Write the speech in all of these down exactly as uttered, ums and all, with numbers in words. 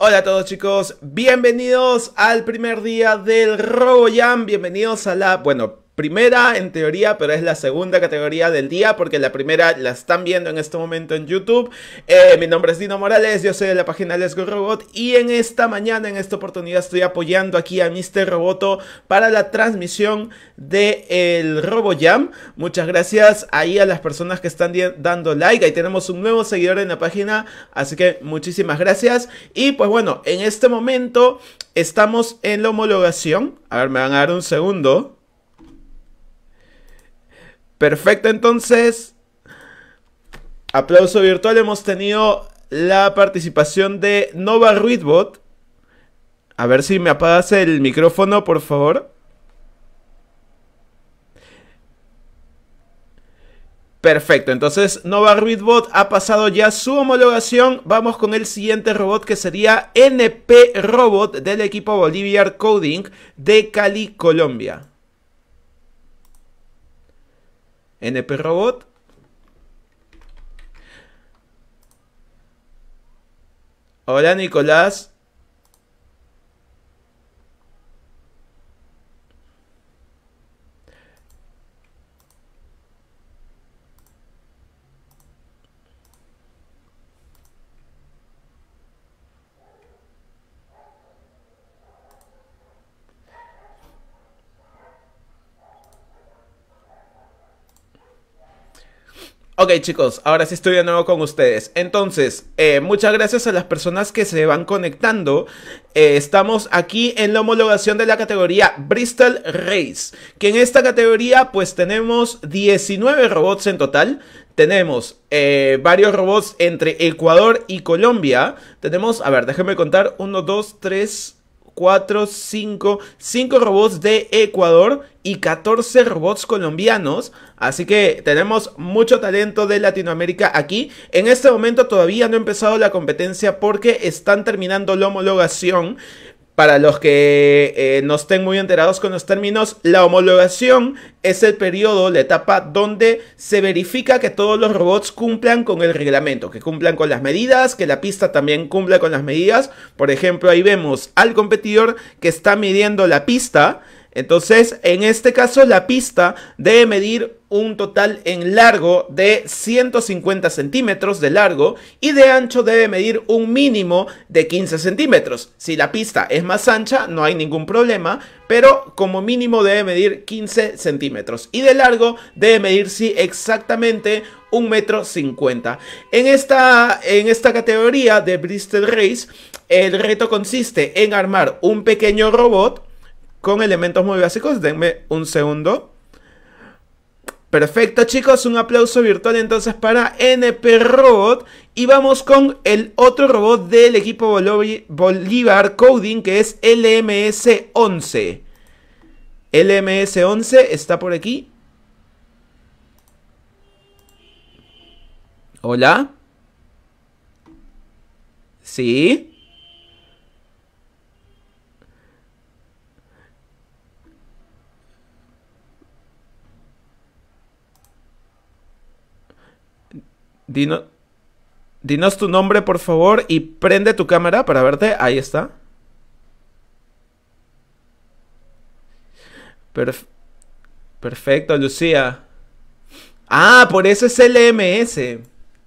Hola a todos chicos, bienvenidos al primer día del RoboJam, bienvenidos a la, bueno, primera en teoría, pero es la segunda categoría del día porque la primera la están viendo en este momento en YouTube. eh, Mi nombre es Dino Morales, yo soy de la página Let's Go Robot y en esta mañana, en esta oportunidad estoy apoyando aquí a míster Roboto para la transmisión del RoboJam. Muchas gracias ahí a las personas que están dando like, ahí tenemos un nuevo seguidor en la página, así que muchísimas gracias. Y pues bueno, en este momento estamos en la homologación. A ver, me van a dar un segundo. Perfecto, entonces, aplauso virtual, hemos tenido la participación de Nova Ruidbot. A ver si me apagas el micrófono, por favor. Perfecto, entonces Nova Ruidbot ha pasado ya su homologación. Vamos con el siguiente robot, que sería N P Robot del equipo Boliviar Coding de Cali, Colombia. N P Robot. Hola Nicolás. Ok chicos, ahora sí estoy de nuevo con ustedes. Entonces, eh, muchas gracias a las personas que se van conectando. eh, Estamos aquí en la homologación de la categoría Bristol Race, que en esta categoría pues tenemos diecinueve robots en total. Tenemos eh, varios robots entre Ecuador y Colombia. Tenemos, a ver, déjenme contar, uno, dos, tres, cuatro, cinco, cinco robots de Ecuador y catorce robots colombianos. Así que tenemos mucho talento de Latinoamérica aquí. En este momento todavía no ha empezado la competencia porque están terminando la homologación. Para los que eh, no estén muy enterados con los términos, la homologación es el periodo, la etapa donde se verifica que todos los robots cumplan con el reglamento, que cumplan con las medidas, que la pista también cumpla con las medidas. Por ejemplo, ahí vemos al competidor que está midiendo la pista. Entonces, en este caso, la pista debe medir un total en largo de ciento cincuenta centímetros de largo y de ancho debe medir un mínimo de quince centímetros. Si la pista es más ancha, no hay ningún problema, pero como mínimo debe medir quince centímetros. Y de largo debe medir, sí, exactamente un metro cincuenta. En esta, en esta categoría de Bristol Race, el reto consiste en armar un pequeño robot con elementos muy básicos. Denme un segundo. Perfecto chicos, un aplauso virtual entonces para N P Robot. Y vamos con el otro robot del equipo Bolívar Coding, que es L M S once. L M S once está por aquí. Hola. Sí. Dino, dinos tu nombre por favor y prende tu cámara para verte. Ahí está. Perf Perfecto, Lucía. Ah, por eso es L M S.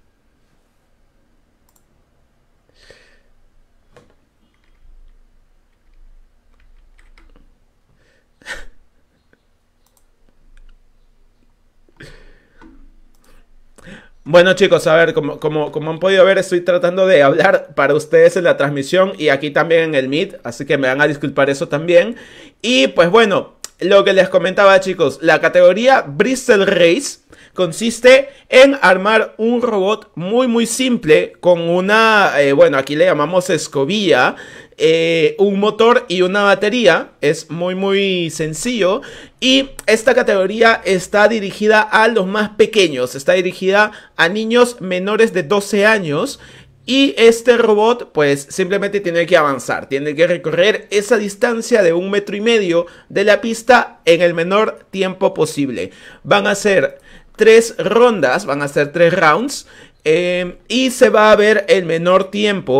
Bueno chicos, a ver, como, como, como han podido ver, estoy tratando de hablar para ustedes en la transmisión y aquí también en el Meet, así que me van a disculpar eso también. Y pues bueno, lo que les comentaba chicos, la categoría Bristol Race consiste en armar un robot muy muy simple con una, eh, bueno, aquí le llamamos escobilla, eh, un motor y una batería. Es muy muy sencillo. Y esta categoría está dirigida a los más pequeños, está dirigida a niños menores de doce años. Y este robot pues simplemente tiene que avanzar, tiene que recorrer esa distancia de un metro y medio de la pista en el menor tiempo posible. Van a ser tres rondas, van a ser tres rounds, eh, y se va a ver el menor tiempo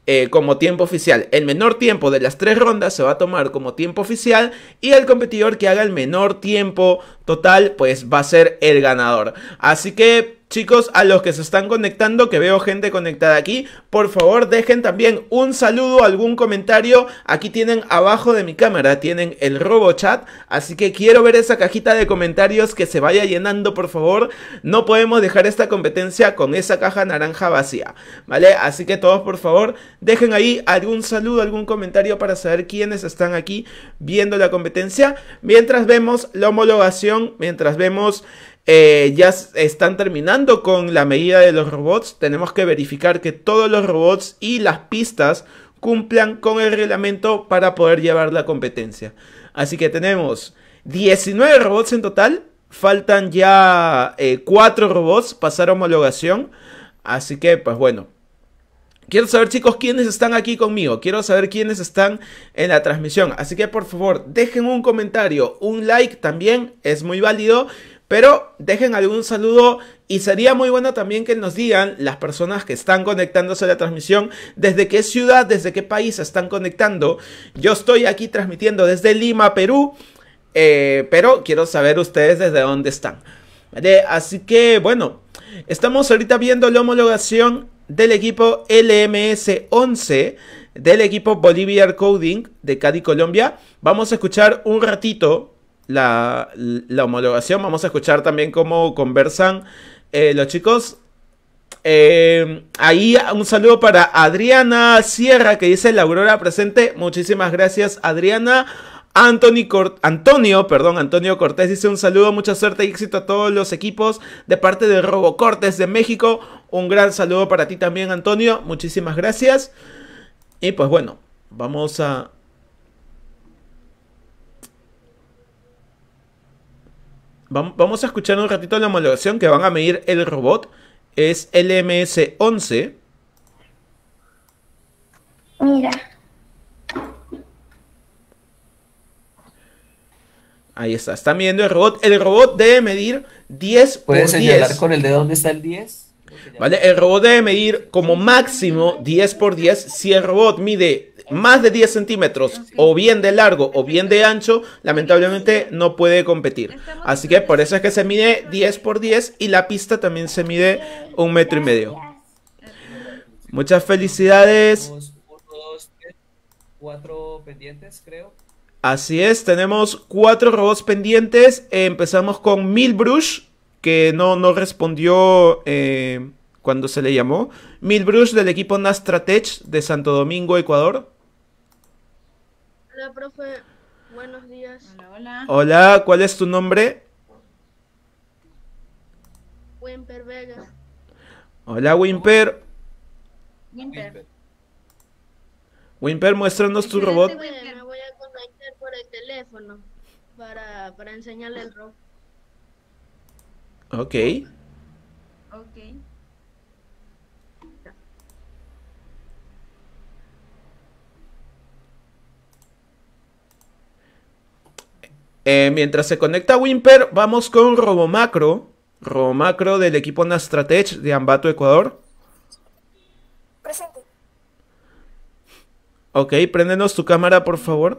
eh, como tiempo oficial. El menor tiempo de las tres rondas se va a tomar como tiempo oficial y el competidor que haga el menor tiempo total pues va a ser el ganador. Así que chicos, a los que se están conectando, que veo gente conectada aquí, por favor dejen también un saludo, algún comentario. Aquí tienen abajo de mi cámara, tienen el RoboChat, así que quiero ver esa cajita de comentarios que se vaya llenando, por favor. No podemos dejar esta competencia con esa caja naranja vacía, ¿vale? Así que todos, por favor, dejen ahí algún saludo, algún comentario para saber quiénes están aquí viendo la competencia. Mientras vemos la homologación, mientras vemos... Eh, ya están terminando con la medida de los robots. Tenemos que verificar que todos los robots y las pistas cumplan con el reglamento para poder llevar la competencia. Así que tenemos diecinueve robots en total. Faltan ya eh, cuatro robots pasar homologación. Así que pues bueno, quiero saber, chicos, quiénes están aquí conmigo. Quiero saber quiénes están en la transmisión. Así que por favor dejen un comentario, un like también es muy válido. Pero dejen algún saludo y sería muy bueno también que nos digan las personas que están conectándose a la transmisión desde qué ciudad, desde qué país están conectando. Yo estoy aquí transmitiendo desde Lima, Perú, eh, pero quiero saber ustedes desde dónde están, ¿vale? Así que bueno, estamos ahorita viendo la homologación del equipo L M S once, del equipo Bolivian Coding de Cali, Colombia. Vamos a escuchar un ratito La, la homologación. Vamos a escuchar también cómo conversan eh, los chicos. Eh, ahí un saludo para Adriana Sierra, que dice la Aurora presente. Muchísimas gracias, Adriana. Anthony Cort Antonio, perdón, Antonio Cortés dice un saludo, mucha suerte y éxito a todos los equipos de parte de RoboCortes de México. Un gran saludo para ti también, Antonio. Muchísimas gracias. Y pues bueno, vamos a... Vamos a escuchar un ratito la homologación que van a medir el robot. Es L M S once. Mira. Ahí está, está midiendo el robot. El robot debe medir diez por diez. ¿Puedes señalar con el dedo dónde está el diez? Vale, el robot debe medir como máximo diez por diez. Si el robot mide más de diez centímetros, o bien de largo o bien de ancho, lamentablemente no puede competir. Así que por eso es que se mide diez por diez y la pista también se mide un metro y medio. Muchas felicidades. Uno, dos, tres, cuatro pendientes, creo. Así es, tenemos cuatro robots pendientes. Eh, empezamos con Milbrush, que no, no respondió eh, cuando se le llamó. Milbrush del equipo Nastratech de Santo Domingo, Ecuador. Hola, profe. Buenos días. Hola, hola. Hola, ¿cuál es tu nombre? Wimper Vega. Hola, Wimper. Wimper. Wimper, muéstranos tu Excelente, robot. Wimper. Me voy a conectar por el teléfono para, para enseñarle el robot. Ok. Ok. Eh, mientras se conecta Wimper, vamos con Robomacro. Robomacro del equipo Nastratech de Ambato, Ecuador. Presente. Ok, préndenos tu cámara, por favor.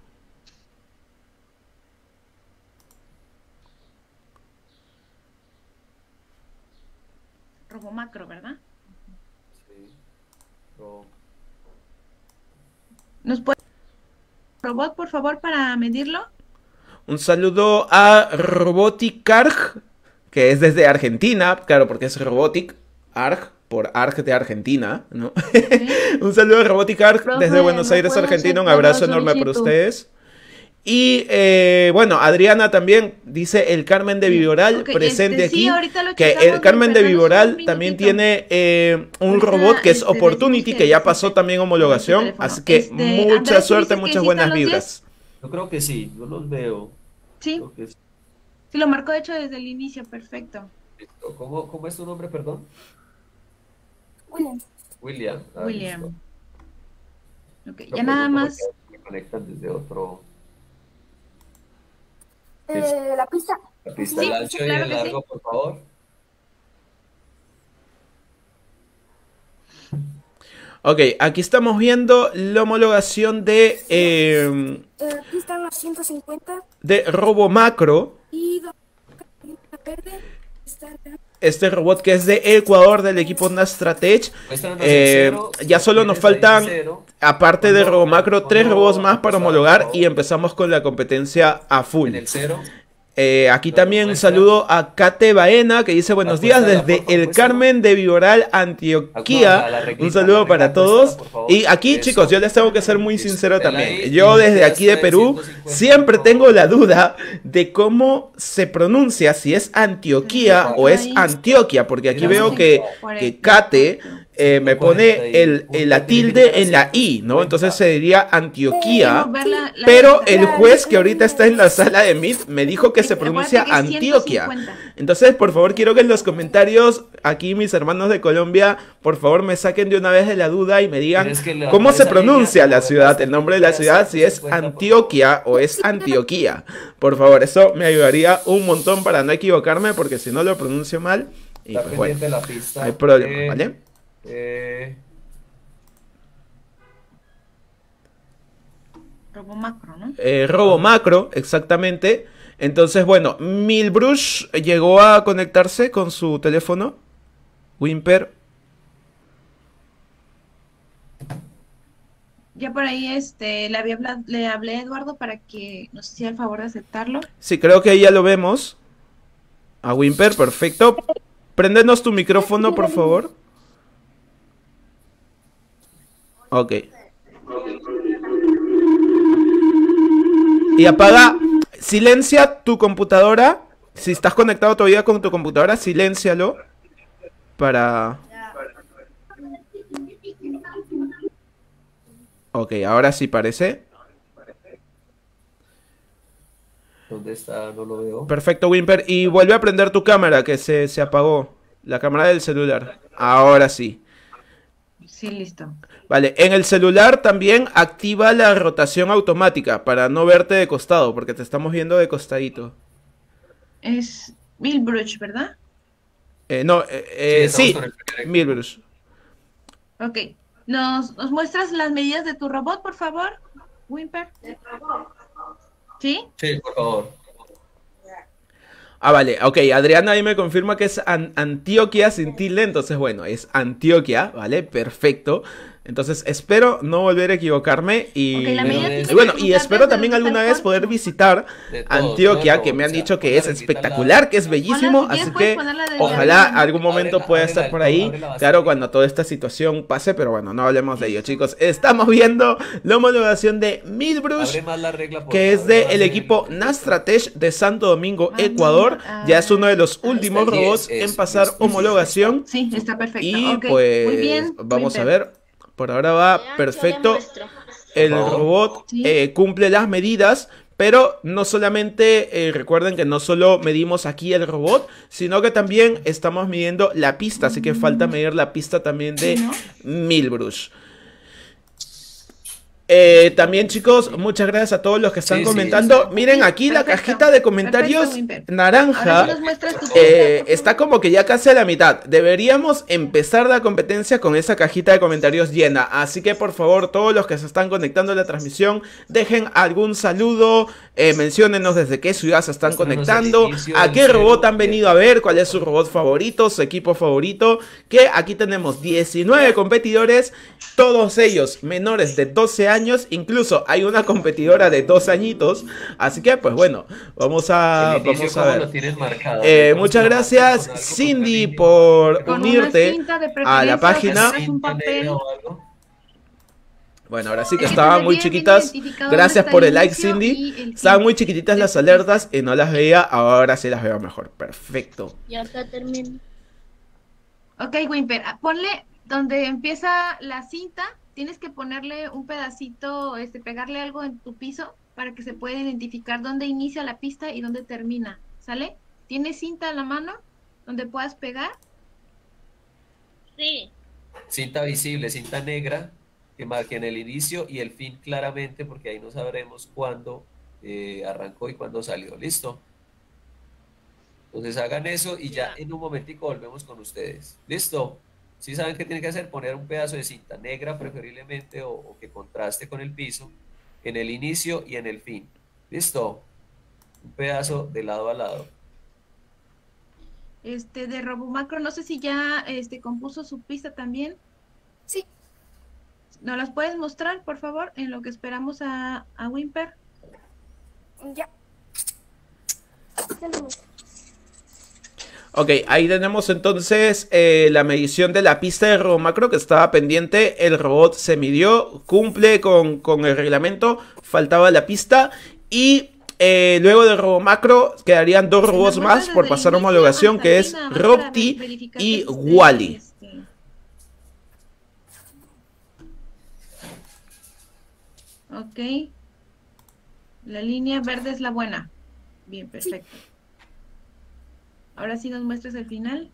Robomacro, ¿verdad? Sí. Ro- ¿Nos puede robot, por favor, para medirlo? Un saludo a Robotic Arg, que es desde Argentina, claro, porque es Robotic Arg, por Arg de Argentina, ¿no? Sí. Un saludo a Robotic Arg Profe, desde Buenos ¿me Aires, puede Argentina. Un hacer abrazo una enorme para solicitud? ustedes. Y eh, bueno, Adriana también dice el Carmen de Viboral Ok, presente este, sí, aquí. ahorita lo Que checamos, el Carmen de Wimper, danos un Viboral también minutito. tiene eh, un Ahorita, robot que es este, Opportunity, decimos que que ya sí, pasó sí, también con su homologación. teléfono. Así que Este, mucha Andrés, ¿sí suerte, dices que muchas sí están buenas los diez? vibras. Yo creo que sí, yo los veo. Sí, Creo que sí. sí, lo marcó de hecho desde el inicio, perfecto. Listo. ¿Cómo, cómo es tu nombre, perdón? William. William. Ah, listo. William. Ok, Lo ya nada pregunto más. porque me conectan desde otro. Eh, la pista. La pista, Sí, el ancho y claro el que sí. largo, por favor. Ok, aquí estamos viendo la homologación de, eh, Eh, aquí están los ciento cincuenta de Robomacro. y la verde está acá. Este robot que es de Ecuador, del equipo Nastratech. Muéstranos el Eh, cero, ya si solo nos tienes ahí el faltan, cero. aparte de Ponlo- Robomacro, tres ponlo robots más para acostado, homologar por y favor. empezamos con la competencia a full. En el cero. Eh, aquí Lo también un muestra. saludo a Kate Baena que dice buenos días Apuéstala, desde por favor, el apuéstala. Carmen de Viboral, Acuérdala, la Antioquia. reglita, Un saludo la para regla, todos. apuéstala, por favor. Y aquí, Eso. chicos, yo les tengo que ser muy Listo. sincero Dale también. ahí Yo y desde ya aquí de está Perú ciento cincuenta, siempre por tengo favor. la duda de cómo se pronuncia, si es Antioquia o es Antioquia, porque aquí Mira, veo que, que Kate eh, me pone el, el- la tilde en la I, ¿no? Entonces se diría Antioquia. Podemos ver la- la Pero lista. el juez que ahorita está en la sala de Meet me dijo que se Acuérdate pronuncia que es Antioquia. ciento cincuenta. Entonces, por favor, quiero que en los comentarios, aquí mis hermanos de Colombia, por favor me saquen de una vez de la duda y me digan Tienes que levantar cómo se esa pronuncia línea, la ciudad, el nombre de la ciudad, si es Antioquia o es Antioquia. Por favor, eso me ayudaría un montón para no equivocarme, porque si no lo pronuncio mal, y Está pues bueno, pendiente la pista. hay problema, Eh, ¿vale? eh, Robomacro, ¿no? Eh, robo macro, exactamente. Entonces, bueno, Milbrush llegó a conectarse con su teléfono. Wimper. Ya por ahí este, le, había habla- le hablé a Eduardo para que nos hiciera el favor de aceptarlo. Sí, creo que ahí ya lo vemos. A Wimper, perfecto. Préndenos tu micrófono, por favor. Ok. Y apaga, silencia tu computadora. Si estás conectado todavía con tu computadora, siléncialo. Para... Ok, ahora sí parece. ¿Dónde está? No lo veo. Perfecto, Wimper. Y vuelve a prender tu cámara, que se, se apagó. La cámara del celular. Ahora sí. Sí, listo. Vale, en el celular también activa la rotación automática para no verte de costado, porque te estamos viendo de costadito. Es Milbruch, ¿verdad? Eh, no, eh, eh, estamos sí, con el primer Milbrush. Ok. ¿Nos, ¿Nos muestras las medidas de tu robot, por favor, Wimper? ¿Sí? Sí, por favor. Ah, vale, ok, Adriana ahí me confirma que es An- Antioquia sin tilde, entonces bueno, es Antioquia, ¿vale? Perfecto. Entonces espero no volver a equivocarme y, Ok, la medida tiene y que bueno, ser y espero constante también de alguna tal vez forma. poder visitar De todo, Antioquia, todo, que me han o sea, dicho que pon es la reglita al lado. espectacular, que es bellísimo, Ponla, si así quieres, puedes que ponerla de ojalá diagonal. algún momento Ábrela, pueda ábrela estar del por todo, ahí, ábrela bastante. claro, cuando toda esta situación pase, pero bueno, no hablemos de ello, chicos. Estamos viendo la homologación de Milbrush, Abre más la regla, por que es favor, de abre el más equipo el- Nastratech de Santo Domingo, Vamos Ecuador. a- Ya es uno de los Ahí últimos está, robots yes, en es, pasar listo. homologación. Sí, está perfecto. Y Ok, pues muy bien, vamos a Wimper. ver, por ahora va Vean, yo perfecto. le muestro. El Por favor. robot Sí. eh, cumple las medidas, pero no solamente, eh, recuerden que no solo medimos aquí el robot, sino que también estamos midiendo la pista, así que falta medir la pista también de Sí, ¿no? Milbrush. Eh, también, chicos, muchas gracias a todos los que están Sí, sí, comentando. sí. Miren aquí la Perfecto. cajita de comentarios Perfecto, Wimper. naranja. Ahora sí nos muestras tu Eh, está como que ya casi a la mitad. Deberíamos empezar la competencia con esa cajita de comentarios llena. Así que por favor, todos los que se están conectando a la transmisión, dejen algún saludo, eh, menciónenos desde qué ciudad se están Muéstranos conectando, el inicio a del qué robot cero. han venido a ver, cuál es su robot favorito, su equipo favorito. Que aquí tenemos diecinueve competidores, todos ellos menores de doce años. Incluso hay una competidora de dos añitos. Así que pues bueno, vamos a, El inicio, vamos a ¿cómo ver. lo tienes marcado? Eh, ¿Cómo muchas se lo gracias, marcas con algo, con Cindy, cariño? por Con una unirte cinta de a la preferencia, página. o que un papel. Negra o algo. Bueno, ahora sí que Eh, estaban tener muy bien, bien chiquitas. identificado Gracias dónde está por el el like, inicio Cindy. y el Estaban fin. muy chiquititas las alertas y no las veía. Ahora sí las veo mejor. Perfecto. Y acá termino. Ok, Wimper, ah, ponle donde empieza la cinta, tienes que ponerle un pedacito, este, pegarle algo en tu piso para que se pueda identificar dónde inicia la pista y dónde termina, ¿sale? ¿Tienes cinta a la mano donde puedas pegar? Sí. Cinta visible, cinta negra, que marquen el inicio y el fin claramente, porque ahí no sabremos cuándo eh, arrancó y cuándo salió. ¿Listo? Entonces hagan eso y ya en un momentico volvemos con ustedes. ¿Listo? ¿Sí saben qué tienen que hacer? Poner un pedazo de cinta negra preferiblemente o, o que contraste con el piso en el inicio y en el fin. ¿Listo? Un pedazo de lado a lado. Este, de Robumacro, no sé si ya este, compuso su pista también. Sí, ¿Nos las puedes mostrar, por favor, en lo que esperamos a, a Wimper? ya. Saludos. Ok, ahí tenemos entonces eh, la medición de la pista de Robomacro que estaba pendiente. El robot se midió, cumple con, con el reglamento, faltaba la pista. Y eh, luego de Robomacro quedarían dos Si robots nos más muestras por desde el pasar a inicio homologación, hasta que el es fin, nada más para Robti verificar y que esté, Wally. este, Ok. La línea verde es la buena. Bien, perfecto. Ahora sí nos muestras el final.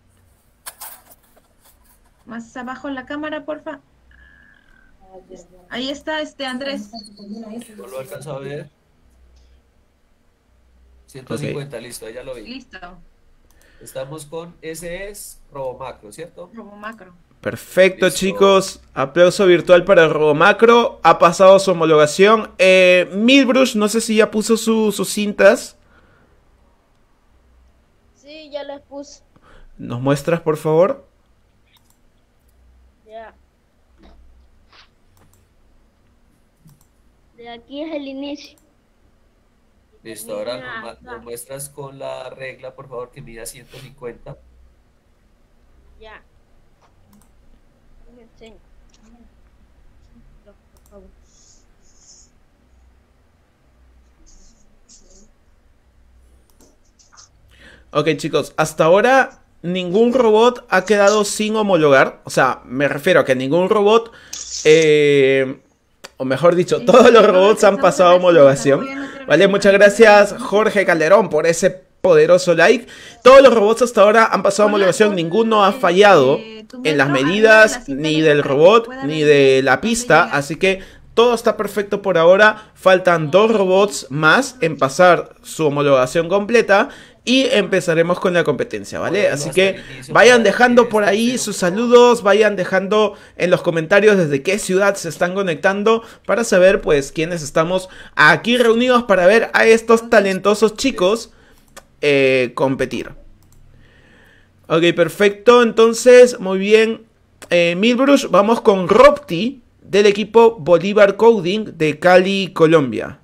Más abajo la cámara, porfa. Ahí está este Andrés. No lo alcanzo a ver. ciento cincuenta, listo, ahí ya lo vi. Listo. Estamos con, ese es Robomacro, ¿cierto? Robomacro. Perfecto, Listo. chicos. Aplauso virtual para Robomacro. Ha pasado su homologación. Eh, Milbrush, no sé si ya puso su- sus cintas. Sí, ya las puse. ¿Nos muestras, por favor? Ya. De aquí es el inicio. Listo, ahora Mira, nos, ma- acá. nos muestras con la regla, por favor, que mida ciento cincuenta. Ya. Me enseño. Por favor. Ok, chicos, hasta ahora ningún robot ha quedado sin homologar. O sea, me refiero a que ningún robot, eh, o mejor dicho, Sí, todos sí, los no robots han alcanzamos pasado a ver si homologación. nos apoyan otra Vale, vez muchas para que gracias vean. Jorge Calderón por ese poderoso like. Todos los robots hasta ahora han pasado Ponla- homologación, ponla, ninguno ha este, fallado tu en las metro arriba de medidas, la cinta ni negra del para que robot, pueda ni ver de la dónde pista, llega. así que todo está perfecto por ahora. Faltan dos robots más en pasar su homologación completa y empezaremos con la competencia, ¿vale? Bueno, Así hasta que el inicio vayan para dejando que por este ahí sea sus un- saludos, vayan dejando en los comentarios desde qué ciudad se están conectando para saber pues quiénes estamos aquí reunidos para ver a estos talentosos chicos eh, competir. Ok, perfecto, entonces muy bien. eh, Milbrush, vamos con Robti del equipo Bolívar Coding de Cali, Colombia.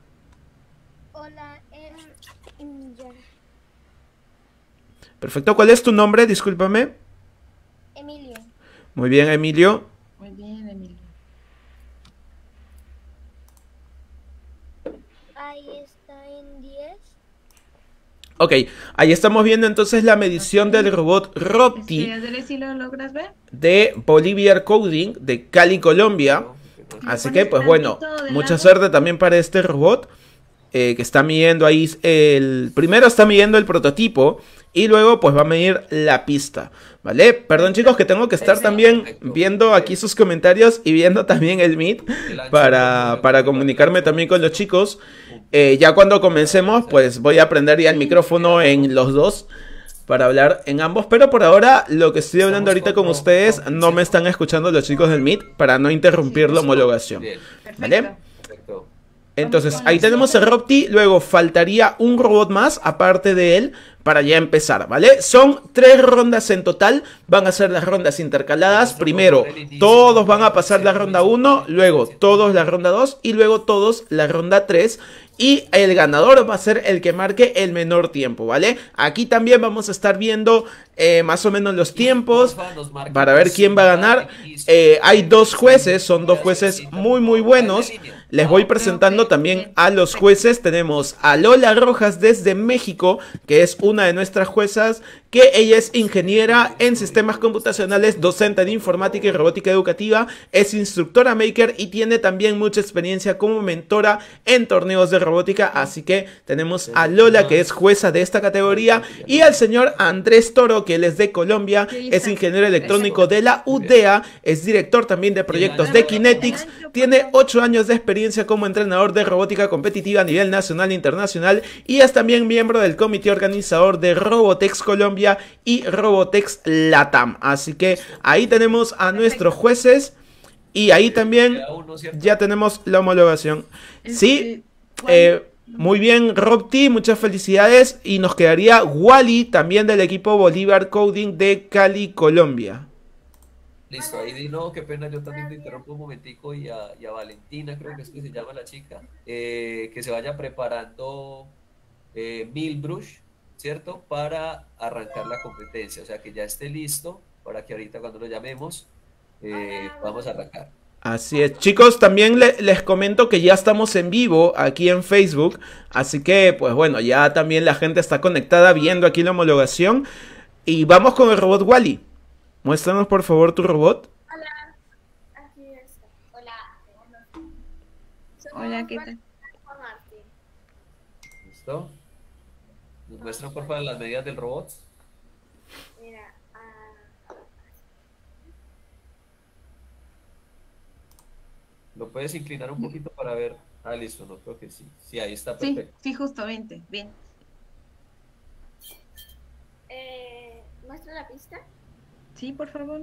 Hola, em, em, ya. Perfecto, ¿cuál es tu nombre? Discúlpame. Emilio. Muy bien, Emilio. Muy bien, Emilio. Ahí está en diez. Ok, ahí estamos viendo entonces la medición del robot Robti Este, Andrés, ¿sí lo logras ver? de Bolívar Coding de Cali, Colombia. Así que, pues bueno, mucha suerte también para este robot eh, que está midiendo ahí. El primero está midiendo el prototipo y luego pues va a medir la pista, ¿vale? Perdón, chicos, que tengo que estar también viendo aquí sus comentarios y viendo también el Meet para, para comunicarme también con los chicos. Eh, ya cuando comencemos, pues voy a prender ya el micrófono en los dos para hablar en ambos, pero por ahora lo que estoy hablando ahorita con ustedes no me están escuchando los chicos del Meet para no interrumpir la homologación, Bien, ¿vale? perfecto. Entonces ahí tenemos el Robti, luego faltaría un robot más aparte de él para ya empezar, ¿vale? Son tres rondas en total, van a ser las rondas intercaladas. Primero todos van a pasar la ronda uno, luego todos la ronda dos y luego todos la ronda tres. Y el ganador va a ser el que marque el menor tiempo, ¿vale? Aquí también vamos a estar viendo eh, más o menos los tiempos para ver quién va a ganar. Eh, hay dos jueces, son dos jueces muy muy buenos. Les voy presentando también a los jueces. Tenemos a Lola Rojas desde México, que es una de nuestras juezas, que ella es ingeniera en sistemas computacionales, docente en informática y robótica educativa, es instructora maker y tiene también mucha experiencia como mentora en torneos de robótica. Así que tenemos a Lola, que es jueza de esta categoría, y al señor Andrés Toro, que él es de Colombia, es ingeniero electrónico de la U D E A, es director también de proyectos de Kinetics, tiene ocho años de experiencia como entrenador de robótica competitiva a nivel nacional e internacional y es también miembro del comité organizador embajador de Robotex Colombia y Robotex Latam. Así que ahí tenemos a nuestros jueces y ahí también Queda uno, ¿cierto? ya tenemos la homologación. Sí, Este, ¿cuál? eh, muy bien, Rob T, muchas felicidades. Y nos quedaría Wally, también del equipo Bolívar Coding de Cali, Colombia. Listo, ahí di no, qué pena, yo también te interrumpo un momentico y a, y a Valentina, creo que es que se llama la chica, eh, que se vaya preparando eh, Milbrush, ¿cierto? Para arrancar la competencia, o sea, que ya esté listo para que ahorita cuando lo llamemos eh, vamos a arrancar. Así es, chicos, también le- les comento que ya estamos en vivo aquí en Facebook, así que pues bueno, ya también la gente está conectada viendo aquí la homologación y vamos con el robot Wally. Muéstranos por favor tu robot. Aquí está. Hola. Hola, ¿qué tal? Juan Martín. ¿Listo? ¿Nos muestran por favor las medidas del robot? Mira, ah, ¿Lo puedes inclinar un poquito para ver? Ah, listo, no creo que sí. Sí, ahí está Sí, perfecto. sí, justo, vente, bien. eh, ¿muestra la pista? Sí, por favor.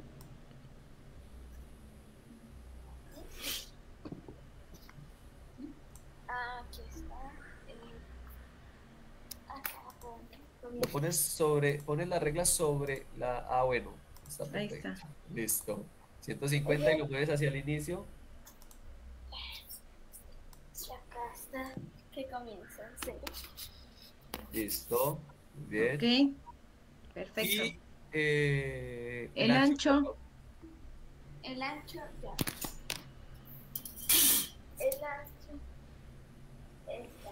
Ah, aquí está. Eh, acá pon- pon- Lo pones sobre, pones las reglas sobre la... Ah, bueno, está Ahí perfecto. está. Listo. ciento cincuenta y lo mueves hacia el inicio. Y acá está. Que comienza. Sí. Listo. Muy bien. Ok, perfecto. Y eh, El ancho. por favor. El ancho, ya. El ancho. Está.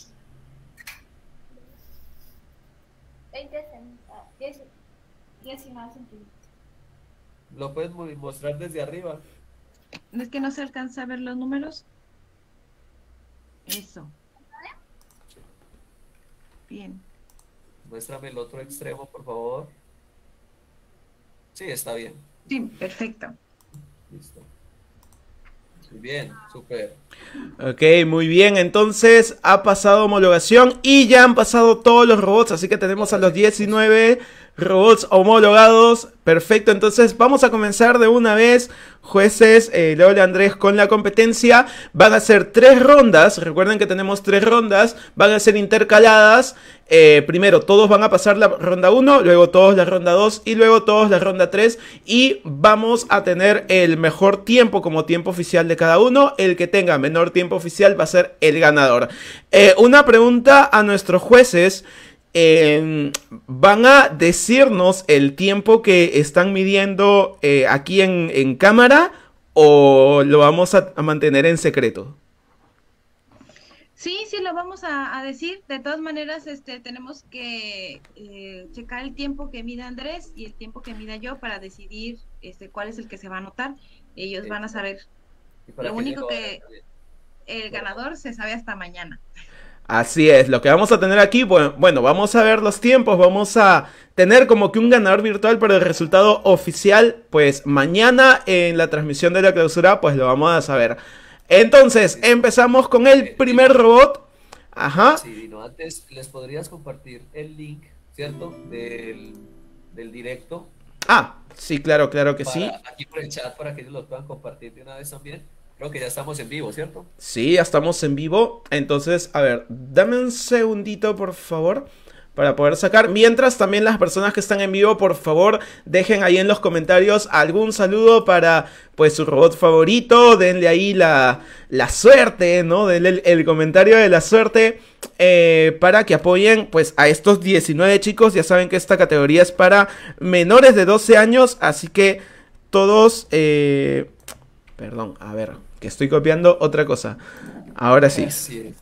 veinte centímetros. diecinueve centímetros. Lo puedes mo- mostrar desde arriba. ¿Es que no se alcanza a ver los números? Eso. Bien. Muéstrame el otro extremo, por favor. Sí, está bien. Sí, perfecto. Listo. Muy bien, súper. Ok, muy bien, entonces ha pasado homologación y ya han pasado todos los robots, así que tenemos a los diecinueve robots homologados. Perfecto, entonces vamos a comenzar de una vez, jueces, eh, Lola Andrés, con la competencia. Van a ser tres rondas, recuerden que tenemos tres rondas, van a ser intercaladas. Eh, primero todos van a pasar la ronda uno, luego todos la ronda dos y luego todos la ronda tres. Y vamos a tener el mejor tiempo como tiempo oficial de cada uno. El que tenga menor tiempo oficial va a ser el ganador. Eh, una pregunta a nuestros jueces. Eh, ¿van a decirnos el tiempo que están midiendo eh, aquí en, en cámara o lo vamos a, a mantener en secreto? Sí, sí, lo vamos a, a decir. De todas maneras, este, tenemos que eh, checar el tiempo que mida Andrés y el tiempo que mida yo para decidir este, cuál es el que se va a anotar. Ellos Sí. van a saber. Y para Lo que único llegue que- ahora también. El ganador se sabe hasta mañana. Así es, lo que vamos a tener aquí, bueno, bueno, vamos a ver los tiempos, vamos a tener como que un ganador virtual, pero el resultado oficial, pues mañana en la transmisión de la clausura, pues lo vamos a saber. Entonces, empezamos con el primer robot. Ajá. Sí, Dino, antes les podrías compartir el link, ¿cierto? Del, del directo. Ah, sí, claro, claro que sí. Para, aquí por el chat para que ellos los puedan compartir de una vez también. Creo que ya estamos en vivo, ¿cierto? Sí, ya estamos en vivo. Entonces, a ver, dame un segundito, por favor, para poder sacar. Mientras, también las personas que están en vivo, por favor, dejen ahí en los comentarios algún saludo para, pues, su robot favorito. Denle ahí la, la suerte, ¿no? Denle el, el comentario de la suerte eh, para que apoyen, pues, a estos diecinueve chicos. Ya saben que esta categoría es para menores de doce años, así que todos... Eh, perdón, a ver, que estoy copiando otra cosa. Ahora sí. Así es.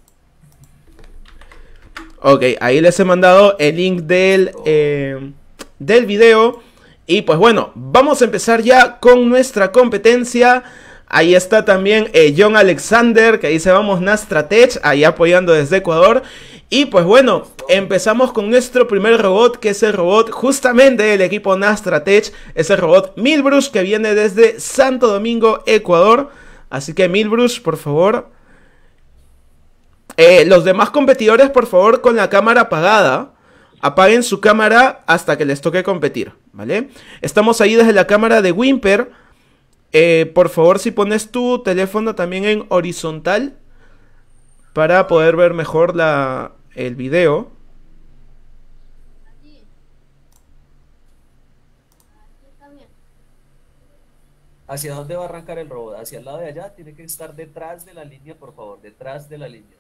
Ok, ahí les he mandado el link del, eh, del video. Y pues bueno, vamos a empezar ya con nuestra competencia. Ahí está también eh, John Alexander, que dice vamos Nastratech, ahí apoyando desde Ecuador. Y pues bueno, empezamos con nuestro primer robot, que es el robot justamente del equipo Nastratech. Es el robot Milbrush, que viene desde Santo Domingo, Ecuador. Así que Milbrush, por favor. Eh, los demás competidores, por favor, con la cámara apagada. apaguen su cámara hasta que les toque competir, ¿vale? Estamos ahí desde la cámara de Wimper. Eh, por favor, si pones tu teléfono también en horizontal para poder ver mejor la, el video. Allí. Aquí está bien. ¿Hacia dónde va a arrancar el robot? ¿Hacia el lado de allá? Tiene que estar detrás de la línea, por favor, detrás de la línea.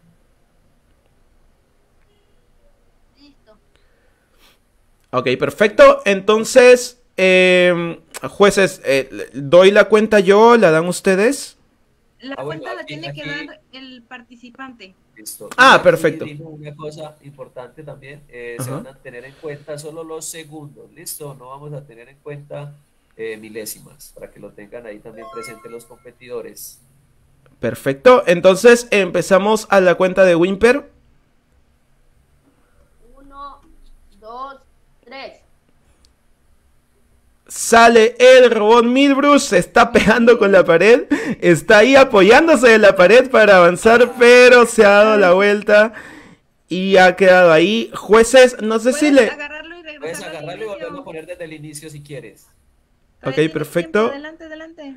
Listo. Ok, perfecto. Entonces, eh, jueces, eh, ¿doy la cuenta yo? ¿La dan ustedes? La Ah, bueno, cuenta la aquí- tiene que aquí- dar el participante. Listo. Ah, Y aquí perfecto. dijo una cosa importante también, eh, se Ajá. van a tener en cuenta solo los segundos, ¿listo? No vamos a tener en cuenta eh, milésimas, para que lo tengan ahí también presente los competidores. Perfecto. Entonces, empezamos a la cuenta de Wimper. Uno, dos, tres. Sale el robot Milbrush, se está pegando con la pared, está ahí apoyándose de la pared para avanzar, pero se ha dado la vuelta y ha quedado ahí. Jueces, no sé si Puedes le... agarrarlo y Puedes regresarlo al agarrarlo y volverlo a inicio. poner desde el inicio si quieres. Todavía Ok, tienes perfecto. tiempo. Adelante, adelante.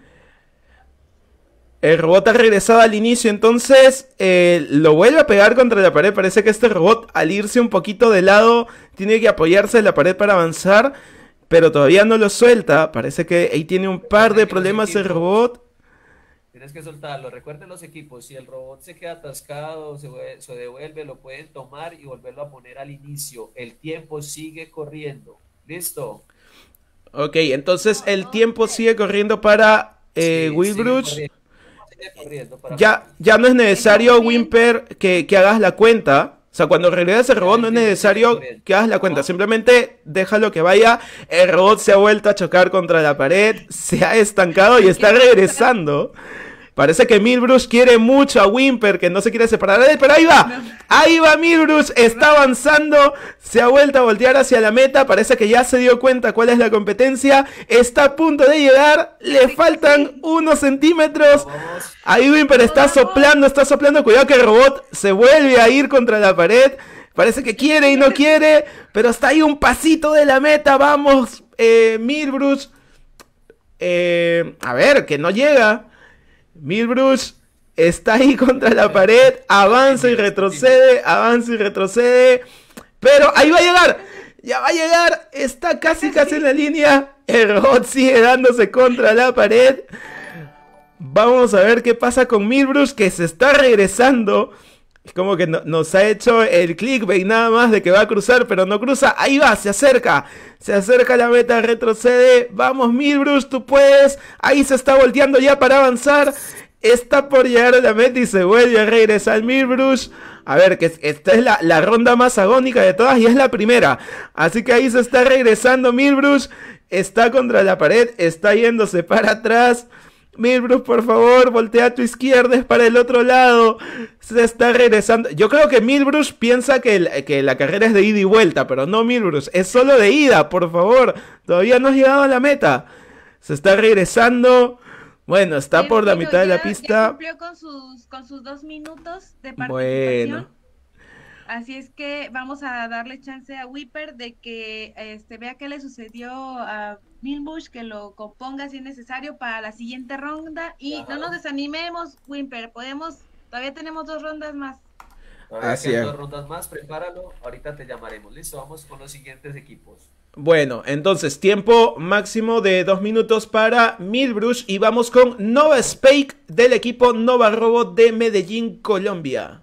El robot ha regresado al inicio, entonces eh, lo vuelve a pegar contra la pared. Parece que este robot, al irse un poquito de lado, tiene que apoyarse en la pared para avanzar, pero todavía no lo suelta. Parece que ahí tiene un par de problemas el robot. Tienes que soltarlo. Recuerden los equipos, si el robot se queda atascado, se, vue- se devuelve, lo pueden tomar y volverlo a poner al inicio. El tiempo sigue corriendo. ¿Listo? Ok, entonces el tiempo sigue corriendo para eh, Sí, Wilbrush. sigue corriendo. Sigue corriendo para Ya, ya no es necesario, Está bien. Wimper, que, que hagas la cuenta. O sea, cuando regreses el robot no es Ya, necesario corriendo. que hagas la cuenta. No. Simplemente déjalo que vaya. El robot se ha vuelto a chocar contra la pared. Se ha estancado y está regresando. Parece que Milbrush quiere mucho a Wimper, que no se quiere separar de él, pero ahí va. Ahí va Milbrush, está avanzando. Se ha vuelto a voltear hacia la meta. Parece que ya se dio cuenta cuál es la competencia. Está a punto de llegar. Le faltan unos centímetros. Vamos. Ahí Wimper está soplando, está soplando. Cuidado que el robot se vuelve a ir contra la pared. Parece que quiere y no quiere, pero está ahí un pasito de la meta. Vamos, eh, Milbrush. Eh, a ver, que no llega. Milbrush está ahí contra la pared. Avanza y retrocede, avanza y retrocede. Pero ahí va a llegar. Ya va a llegar. Está casi, casi en la línea. El robot sigue dándose contra la pared. Vamos a ver qué pasa con Milbrush, que se está regresando. Es como que no- nos ha hecho el clickbait nada más de que va a cruzar, pero no cruza. Ahí va, se acerca. Se acerca a la meta, retrocede. Vamos, Milbrush, tú puedes. Ahí se está volteando ya para avanzar. Está por llegar a la meta y se vuelve a regresar Milbrush. A ver, que es- esta es la, la ronda más agónica de todas y es la primera. Así que ahí se está regresando Milbrush. Está contra la pared, está yéndose para atrás. Milbrush, por favor, voltea a tu izquierda, es para el otro lado. Se está regresando. Yo creo que Milbrush piensa que, el- que la carrera es de ida y vuelta, pero no, Milbrush, es solo de ida, por favor. Todavía no has llegado a la meta. Se está regresando. Bueno, está Bien, por la bueno, mitad de la ya- ya pista. cumplió con sus, con sus dos minutos de participación. Bueno. Así es que vamos a darle chance a Wimper de que este, vea qué le sucedió a Milbrush, que lo componga si es necesario para la siguiente ronda. Y no nos desanimemos, Wimper, podemos, todavía tenemos dos rondas más. Todavía Así quedan es. dos rondas más, prepáralo. Ahorita te llamaremos. Listo, vamos con los siguientes equipos. Bueno, entonces tiempo máximo de dos minutos para Milbrush y vamos con Nova Spake del equipo Nova Robot de Medellín, Colombia.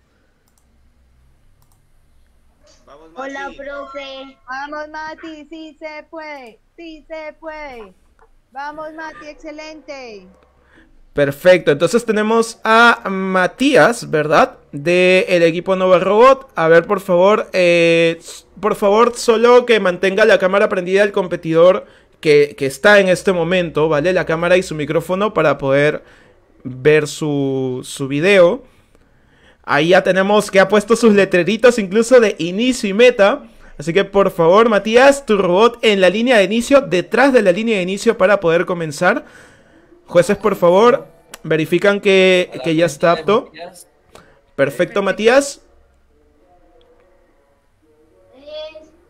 Hola, profe. Vamos, Mati, sí se puede, sí se puede. Vamos, Mati, excelente. Perfecto, entonces tenemos a Matías, ¿verdad? Del equipo Nova Robot. A ver, por favor, eh, por favor, solo que mantenga la cámara prendida el competidor que, que está en este momento, ¿vale? La cámara y su micrófono para poder ver su, su video. Ahí ya tenemos que ha puesto sus letreritos incluso de inicio y meta. Así que por favor, Matías, tu robot en la línea de inicio, detrás de la línea de inicio para poder comenzar. Jueces, por favor, verifican que, A la que ya está frente de apto. Matías. Perfecto, Matías. Tres,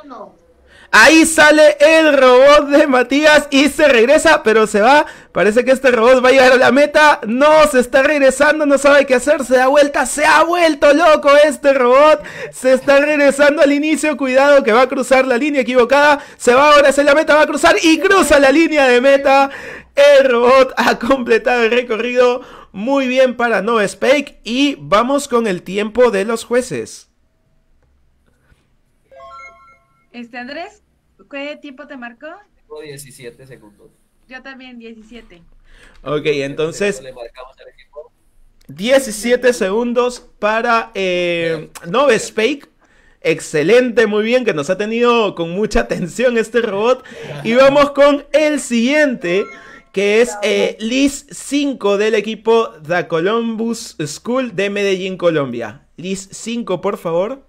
No. Ahí sale el robot de Matías y se regresa, pero se va. Parece que este robot va a llegar a la meta. No, se está regresando, no sabe qué hacer. Se da vuelta, se ha vuelto loco este robot. Se está regresando al inicio. Cuidado que va a cruzar la línea equivocada. Se va ahora hacia la meta, va a cruzar y cruza la línea de meta. El robot ha completado el recorrido. Muy bien para Novespake. Y vamos con el tiempo de los jueces. Este, Andrés, ¿qué tiempo te marcó? Tengo diecisiete segundos. Yo también, diecisiete. Ok, entonces Le marcamos al equipo. diecisiete segundos para eh, Novespake. Excelente, muy bien, que nos ha tenido con mucha atención este robot. Y vamos con el siguiente, que es eh, Liz cinco del equipo The Columbus School de Medellín, Colombia. Liz cinco, por favor.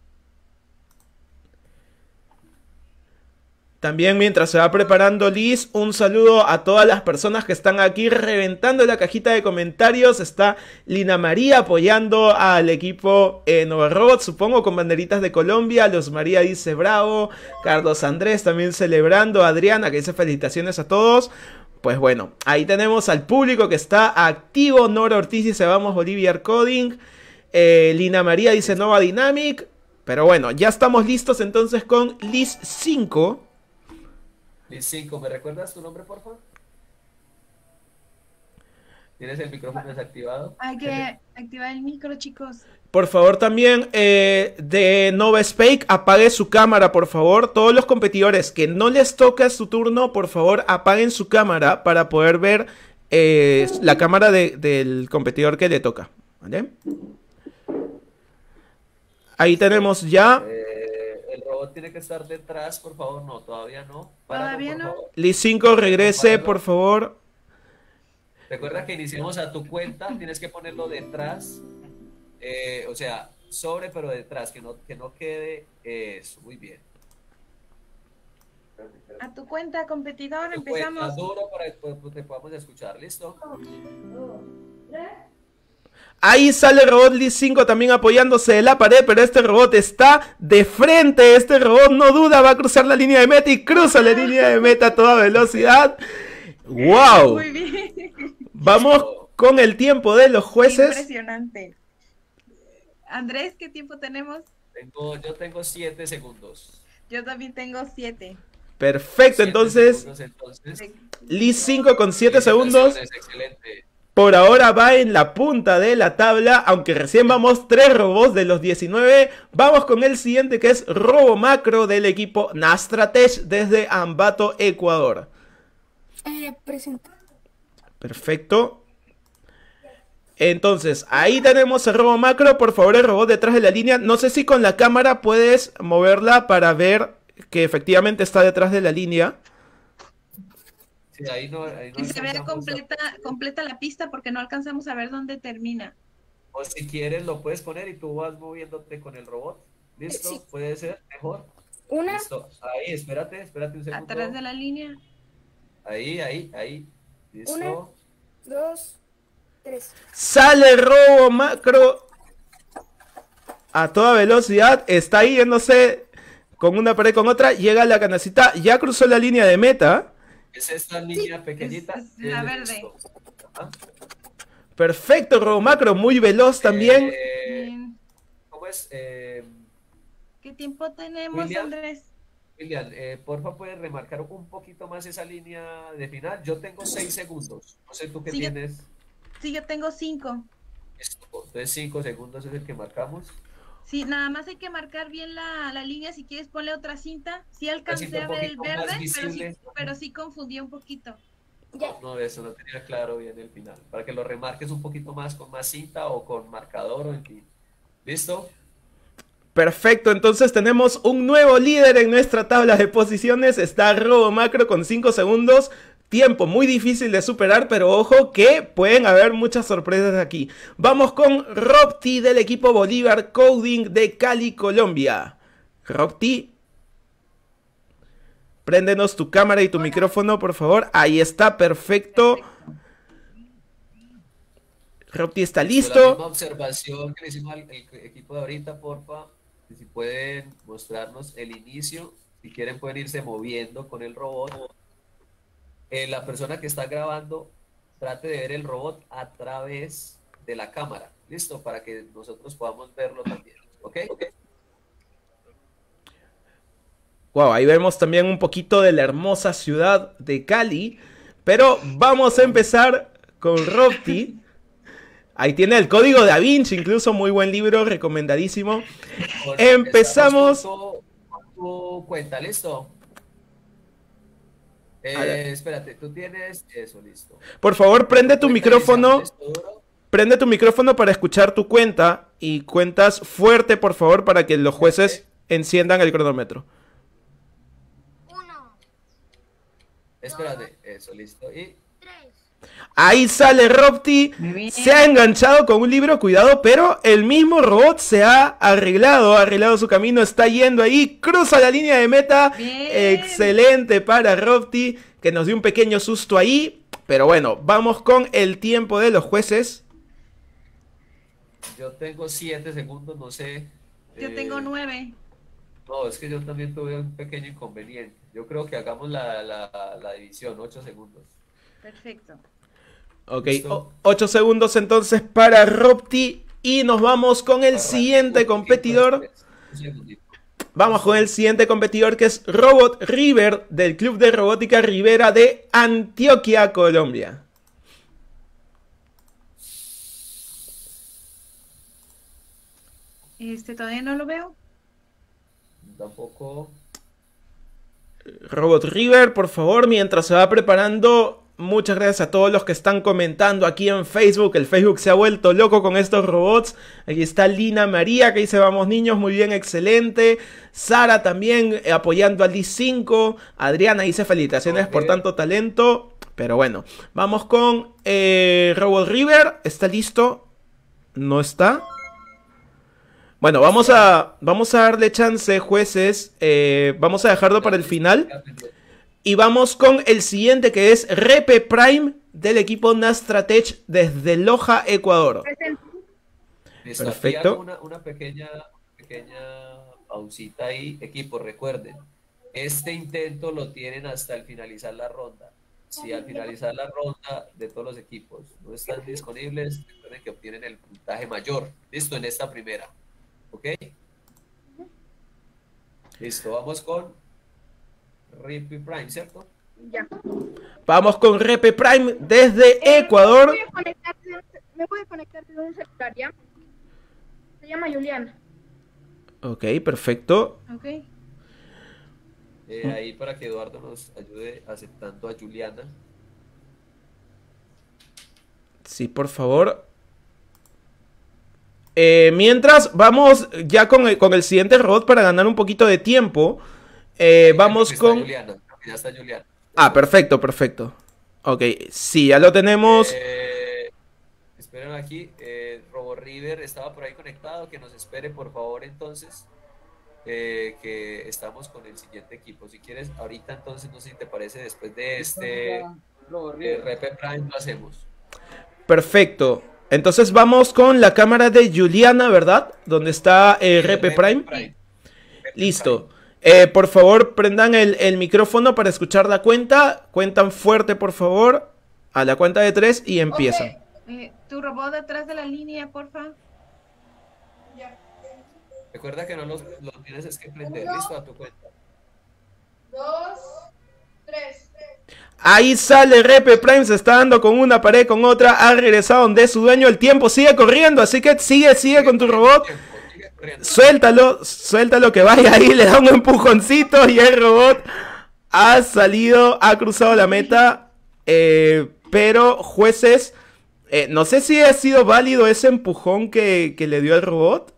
También mientras se va preparando Liz, un saludo a todas las personas que están aquí reventando la cajita de comentarios. Está Lina María apoyando al equipo eh, Nova Robot, supongo, con banderitas de Colombia. Luz María dice bravo. Carlos Andrés también celebrando. Adriana que dice felicitaciones a todos. Pues bueno, ahí tenemos al público que está activo. Nora Ortiz dice vamos Bolivia Coding. Eh, Lina María dice Nova Dynamic. Pero bueno, ya estamos listos entonces con Liz cinco. Liz cinco, ¿me recuerdas tu nombre, por favor? ¿Tienes el micrófono desactivado? Hay que activar el micro, chicos. Por favor, también eh, de Novespake, apague su cámara, por favor. Todos los competidores que no les toca su turno, por favor, apaguen su cámara para poder ver eh, la cámara de, del competidor que le toca. ¿Vale? Ahí tenemos ya. Eh, el robot tiene que estar detrás, por favor. No, todavía no. Páralo, Todavía por no. favor. Liz cinco, regrese, por favor. Recuerda que iniciamos a tu cuenta, tienes que ponerlo detrás. Eh, o sea, sobre pero detrás, que no, que no quede eso. Muy bien. A tu cuenta, competidor, Tu cuenta, empezamos. duro para que te podamos escuchar. ¿Listo? Ahí sale el robot Liz cinco también apoyándose de la pared, pero este robot está de frente. Este robot no duda, va a cruzar la línea de meta y cruza la línea de meta a toda velocidad. ¡Wow! Muy bien. Vamos con el tiempo de los jueces. Impresionante. Andrés, ¿qué tiempo tenemos? Tengo, yo tengo siete segundos. Yo también tengo siete. Perfecto, Siete entonces segundos, entonces. Liz cinco con siete segundos. Felicitaciones, excelente. Por ahora va en la punta de la tabla, aunque recién vamos tres robots de los diecinueve. Vamos con el siguiente, que es Robo Macro del equipo Nastratech desde Ambato, Ecuador. Eh, presenta. Perfecto. Entonces, ahí tenemos el Robo Macro. Por favor, el robot detrás de la línea. No sé si con la cámara puedes moverla para ver que efectivamente está detrás de la línea. Sí, ahí no, ahí no Que se vea alcanzamos a- completa, completa la pista porque no alcanzamos a ver dónde termina. O si quieres lo puedes poner y tú vas moviéndote con el robot. ¿Listo? Sí. Puede ser mejor. Una, Listo. Ahí, espérate, espérate un segundo. Atrás de la línea. Ahí, ahí, ahí. Listo. Una. dos, tres. Sale el Robo Macro a toda velocidad. Está ahí yéndose con una pared con otra. Llega a la canacita. Ya cruzó la línea de meta. Es esta línea pequeñita. es la Eh, verde. listo. Ajá. Perfecto, Robo Macro. Muy veloz también. Eh, Bien. ¿Cómo es? Eh, ¿Qué tiempo tenemos, William. Andrés? William, eh, porfa, puedes remarcar un poquito más esa línea de final. Yo tengo seis segundos. No sé tú qué Sí, yo- tienes. Sí, yo tengo cinco. Listo. Entonces cinco segundos es el que marcamos. Sí, nada más hay que marcar bien la, la línea. Si quieres, ponle otra cinta. Sí alcancé cinta a un ver el poquito más verde, pero sí, visible. pero sí confundí un poquito. Ya. No, eso no tenía claro bien el final. Para que lo remarques un poquito más con más cinta o con marcador o en fin. ¿Listo? Perfecto, entonces tenemos un nuevo líder en nuestra tabla de posiciones. Está Robo Macro con cinco segundos. Tiempo muy difícil de superar, pero ojo que pueden haber muchas sorpresas aquí. Vamos con Robti del equipo Bolívar Coding de Cali, Colombia. Robti, préndenos tu cámara y tu micrófono, por favor. Ahí está, perfecto. Robti está La misma listo. observación que le hicimos al el equipo de ahorita, porfa. Si pueden mostrarnos el inicio, si quieren pueden irse moviendo con el robot. Eh, la persona que está grabando trate de ver el robot a través de la cámara, ¿listo? Para que nosotros podamos verlo también, ¿ok? Wow, ahí vemos también un poquito de la hermosa ciudad de Cali. Pero vamos a empezar con Robty. Ahí tiene el código Da Vinci, incluso muy buen libro, recomendadísimo. Empezamos. Con tu, con tu cuenta, ¿listo? Eh, espérate, tú tienes eso, listo. Por favor, prende tu micrófono. Prende tu micrófono para escuchar tu cuenta. Y cuentas fuerte, por favor, para que los jueces enciendan el cronómetro. Uno, Espérate, eso, listo. Y tres. Ahí sale Robty. Muy bien. Se ha enganchado con un libro, cuidado, pero el mismo robot se ha arreglado, ha arreglado su camino, está yendo ahí, cruza la línea de meta. Bien. Excelente para Robty, que nos dio un pequeño susto ahí. Pero bueno, vamos con el tiempo de los jueces. yo tengo siete segundos, no sé. Yo eh, tengo nueve. No, es que yo también tuve un pequeño inconveniente. Yo creo que hagamos la, la, la división, ocho segundos. Perfecto. Ok, Listo. ocho segundos entonces para Robty. Y nos vamos con el Arranca. siguiente Un competidor. poquito después, un segundito. Vamos con el siguiente competidor, que es Robot River, del Club de Robótica Rivera de Antioquia, Colombia. Este, todavía no lo veo. Tampoco. Robot River, por favor, mientras se va preparando, muchas gracias a todos los que están comentando aquí en Facebook. El Facebook se ha vuelto loco con estos robots. Aquí está Lina María, que dice: vamos niños, muy bien, excelente. Sara también eh, apoyando al D cinco. Adriana dice: felicitaciones Ok. por tanto talento. Pero bueno, vamos con eh, Robot River. ¿Está listo? ¿No está? Bueno, vamos a, vamos a darle chance, jueces. Eh, vamos a dejarlo para el final. Y vamos con el siguiente, que es Repe Prime, del equipo Nastratech desde Loja, Ecuador. Listo, Perfecto. aquí hago una, una pequeña, pequeña pausita ahí. Equipo, recuerden, este intento lo tienen hasta el finalizar la ronda. Si al finalizar la ronda de todos los equipos no están disponibles, recuerden que obtienen el puntaje mayor. Listo, en esta primera. ¿Ok? Listo, vamos con Rippy Prime, ¿cierto? Ya. Vamos con Repe Prime desde Ecuador. Me voy a conectar, me voy a conectar con un celular, ¿ya? Se llama Juliana. Ok, perfecto. Ok. Eh, ahí para que Eduardo nos ayude aceptando a Juliana. Sí, por favor. Eh, mientras, vamos ya con el, con el siguiente robot para ganar un poquito de tiempo. Eh, Ahí vamos creo que está con... Juliana, creo que ya está Juliana. Ah, perfecto, perfecto. Ok, sí, ya lo tenemos. Eh, esperen aquí, eh, Robo River estaba por ahí conectado, que nos espere por favor entonces, eh, que estamos con el siguiente equipo. Si quieres, ahorita entonces, no sé si te parece, después de este eh, Repe Prime lo hacemos. Perfecto. Entonces vamos con la cámara de Juliana, ¿verdad? Donde está eh, Repe Prime. Repe Listo. Eh, por favor, prendan el, el micrófono para escuchar la cuenta. Cuentan fuerte, por favor. A la cuenta de tres y empiezan. Eh, tu robot detrás de la línea, porfa. Recuerda que no los, los tienes es que prender, listo, a tu cuenta. Dos, tres. Ahí sale Repe Prime, se está dando con una pared, con otra. Ha regresado donde es su dueño. El tiempo sigue corriendo, así que sigue, sigue con tu robot. Sigue corriendo. Suéltalo, suéltalo que vaya ahí, le da un empujoncito y el robot ha salido, ha cruzado la meta. Eh, pero, jueces, eh, no sé si ha sido válido ese empujón que, que le dio el robot.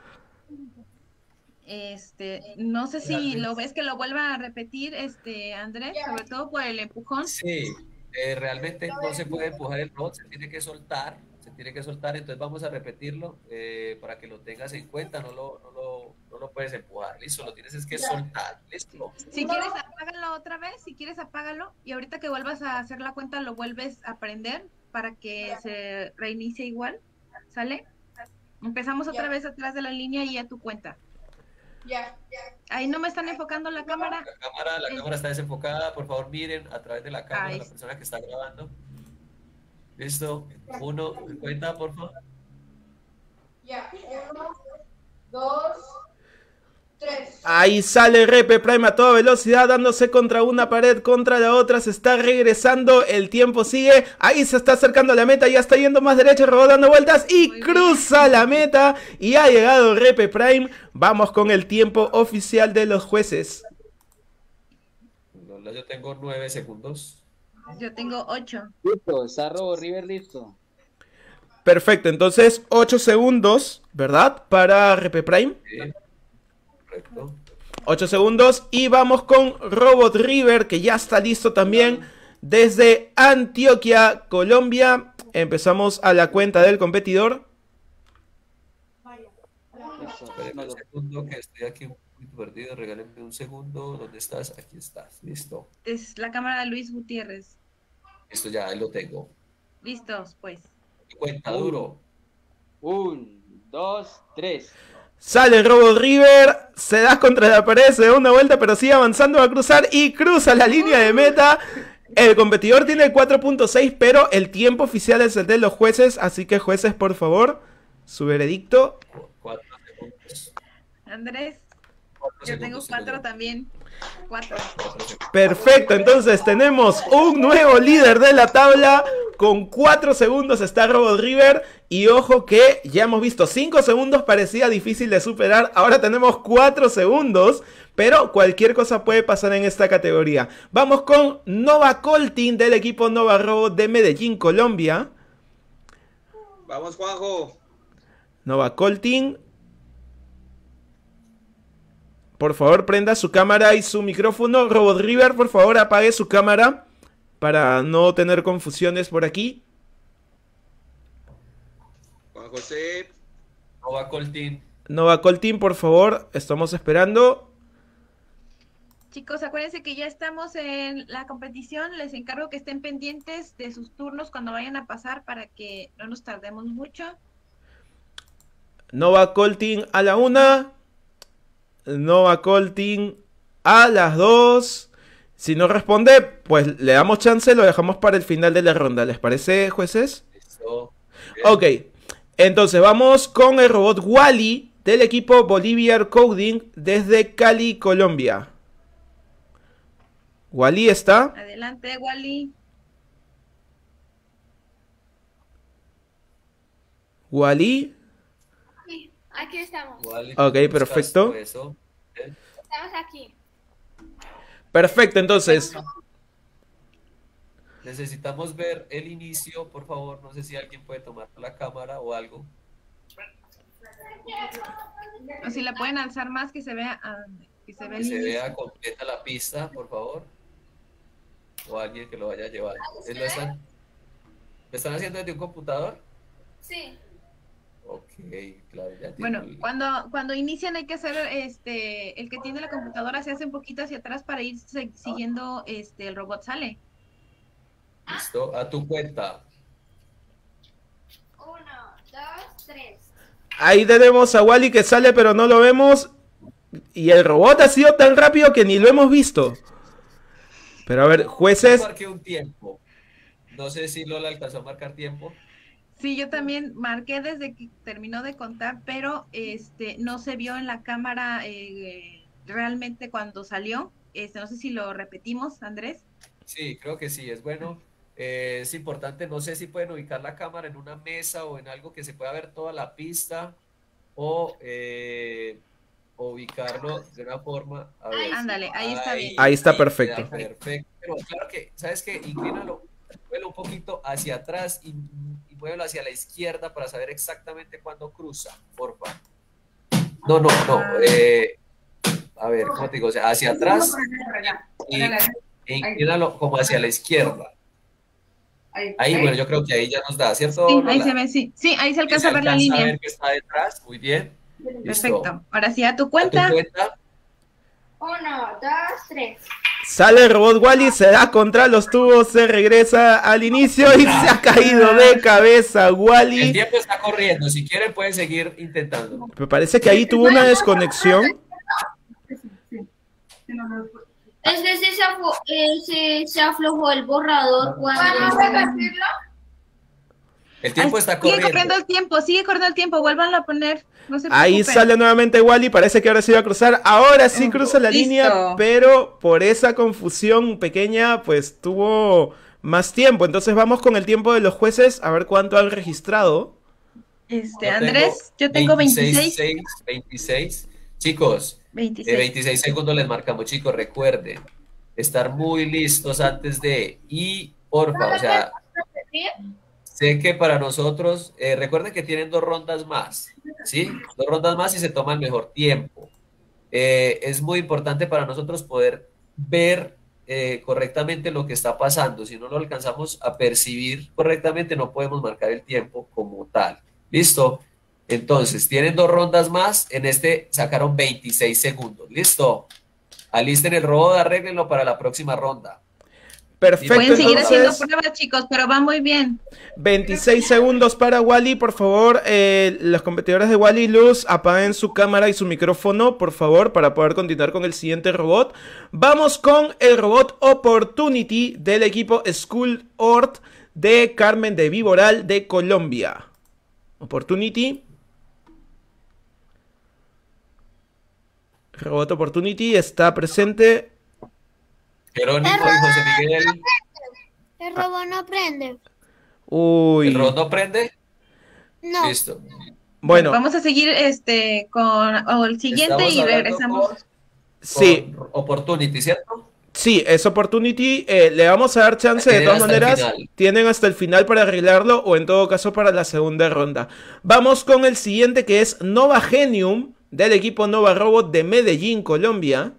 Este, no sé si lo ves que lo vuelva a repetir, este, Andrés, sobre todo por el empujón. Sí, eh, realmente no se puede empujar el robot, se tiene que soltar, se tiene que soltar, entonces vamos a repetirlo eh, para que lo tengas en cuenta, no lo, no, lo, no lo puedes empujar, listo, lo tienes es que soltar, listo. Si quieres, apágalo otra vez, si quieres, apágalo, y ahorita que vuelvas a hacer la cuenta, lo vuelves a prender para que se reinicie igual, ¿sale? Empezamos otra vez atrás de la línea y a tu cuenta. Ya, ya. Ahí no me están enfocando la cámara. La cámara, la Eh. cámara está desenfocada. Por favor, miren a través de la cámara Ahí la está. persona que está grabando. Listo. Uno, cuenta, por favor. Ya. Uno, dos, tres. Ahí sale Repe Prime a toda velocidad, dándose contra una pared, contra la otra, se está regresando, el tiempo sigue, ahí se está acercando a la meta, ya está yendo más derecho, el robot dando vueltas y Muy cruza la meta y ha llegado Repe Prime. Vamos con el tiempo oficial de los jueces. Yo tengo nueve segundos. Yo tengo ocho. Listo, está Robo River listo. Perfecto, entonces ocho segundos, ¿verdad? Para Repe Prime. Sí. Correcto. ocho segundos y vamos con Robot River, que ya está listo también desde Antioquia, Colombia. Empezamos a la cuenta del competidor. Listo. Espérenme un segundo, que estoy aquí un poquito perdido. Regálenme un segundo. ¿Dónde estás? Aquí estás. Listo. Es la cámara de Luis Gutiérrez. Listo, ya ahí lo tengo. Listos, pues. Cuenta duro. Un, dos, tres. Sale Robot River, se da contra la pared, se da una vuelta, pero sigue avanzando, va a cruzar y cruza la línea de meta. El competidor tiene cuatro punto seis, pero el tiempo oficial es el de los jueces, así que jueces, por favor, su veredicto. Cu- Cuatro segundos. Andrés, Cuatro yo tengo segundos, cuatro señor. también. Cuatro. Cuatro segundos. Perfecto, entonces tenemos un nuevo líder de la tabla. Con cuatro segundos está Robot River. Y ojo que ya hemos visto cinco segundos, parecía difícil de superar. Ahora tenemos cuatro segundos. Pero cualquier cosa puede pasar en esta categoría. Vamos con Nova Colting del equipo Nova Robot de Medellín, Colombia. Vamos, Juanjo. Nova Colting. Por favor, prenda su cámara y su micrófono. Robot River, por favor, apague su cámara para no tener confusiones por aquí. Juan José. Nova Coltín. Nova Colting, por favor, estamos esperando. Chicos, acuérdense que ya estamos en la competición. Les encargo que estén pendientes de sus turnos cuando vayan a pasar para que no nos tardemos mucho. Nova Colting a la una. Nova Colting a las dos. Si no responde, pues le damos chance, lo dejamos para el final de la ronda. ¿Les parece, jueces? Listo. Bien. Ok, entonces vamos con el robot Wally del equipo Bolivian Coding desde Cali, Colombia. Wally está. Adelante, Wally. Wally. Sí, aquí estamos. Igual, Ok, buscas perfecto. eso. Bien. Estamos aquí. Perfecto, entonces. Necesitamos ver el inicio, por favor. No sé si alguien puede tomar la cámara o algo. O si la pueden alzar más que se vea, ah, que se vea Que el se inicio. vea completa la pista, por favor. O alguien que lo vaya a llevar. ¿Eh, ¿Lo están, ¿lo están haciendo desde un computador? Sí. Ok, claro, ya entiendo. Bueno, cuando, cuando inician hay que hacer, este, el que tiene la computadora se hace un poquito hacia atrás para ir se- siguiendo, este, el robot sale. Listo, a tu cuenta. Uno, dos, tres. Ahí tenemos a Wally que sale pero no lo vemos. Y el robot ha sido tan rápido que ni lo hemos visto. Pero a ver, Yo jueces. marqué un tiempo. No sé si Lola alcanzó a marcar tiempo. Sí, yo también marqué desde que terminó de contar, pero este no se vio en la cámara eh, realmente cuando salió. Este, no sé si lo repetimos, Andrés. Sí, creo que sí, es bueno. Eh, es importante, no sé si pueden ubicar la cámara en una mesa o en algo que se pueda ver toda la pista o eh, ubicarlo de una forma. A ver, Ándale, ahí está bien. Ahí está queda perfecto. perfecto. Pero claro que, ¿sabes qué? Inclínalo, muévelo un poquito hacia atrás y, y muévelo hacia la izquierda para saber exactamente cuándo cruza, porfa. No, no, no. eh, a ver, ¿cómo te digo? O sea, hacia atrás y, e inclínalo como hacia la izquierda. Ahí, bueno, yo creo que ahí ya nos da, ¿cierto? Sí, ahí Lola? se ve, sí. Sí, ahí se Sí, alcanza a ver la línea. a ver que está detrás, muy bien. Listo. Perfecto. Ahora sí, a tu ¿A tu cuenta. cuenta? Uno, dos, tres. Sale el robot Wally, se da contra los tubos, se regresa al inicio y se ha caído de cabeza El Wally. tiempo está corriendo, si quieren pueden seguir intentando. Me parece que ahí tuvo una desconexión. Es que se, se, afo- eh, se, se aflojó el borrador cuando... repetirlo? El tiempo está Sigue corriendo. corriendo el tiempo, sigue corriendo el tiempo, vuélvanlo a poner. No se Ahí preocupen. sale nuevamente Wally, parece que ahora sí va a cruzar. Ahora sí cruza la listo. línea, pero por esa confusión pequeña, pues tuvo más tiempo. Entonces vamos con el tiempo de los jueces, a ver cuánto han registrado. Este, Yo Andrés, yo tengo veintiséis. veintiséis. Chicos, veintiséis. de veintiséis segundos les marcamos, chicos, recuerden, estar muy listos antes de, y porfa, o sea, sé que para nosotros, eh, recuerden que tienen dos rondas más, ¿sí? Dos rondas más y se toma el mejor tiempo. Eh, es muy importante para nosotros poder ver eh, correctamente lo que está pasando. Si no lo alcanzamos a percibir correctamente, no podemos marcar el tiempo como tal. ¿Listo? Entonces, tienen dos rondas más. En este sacaron veintiséis segundos. ¿Listo? Alisten el robot, arréglenlo para la próxima ronda. Perfecto. Pueden seguir entonces, haciendo pruebas, chicos, pero va muy bien. veintiséis segundos para Wally, por favor. Eh, los competidores de Wally Luz apaguen su cámara y su micrófono, por favor, para poder continuar con el siguiente robot. Vamos con el robot Opportunity del equipo School Ort de Carmen de Viboral de Colombia. Opportunity. Robot Opportunity está presente. Jerónimo y José Miguel. El robot no prende. Uy. ¿El robot no prende? No. Listo. Bueno. Vamos a seguir este con o el siguiente Estamos y hablando regresamos. con- Sí. con Opportunity, ¿cierto? Sí, es Opportunity. Eh, le vamos a dar chance de Tienen todas hasta el maneras. final. Tienen hasta el final para arreglarlo o en todo caso para la segunda ronda. Vamos con el siguiente que es Nova Genium del equipo Nova Robot de Medellín, Colombia.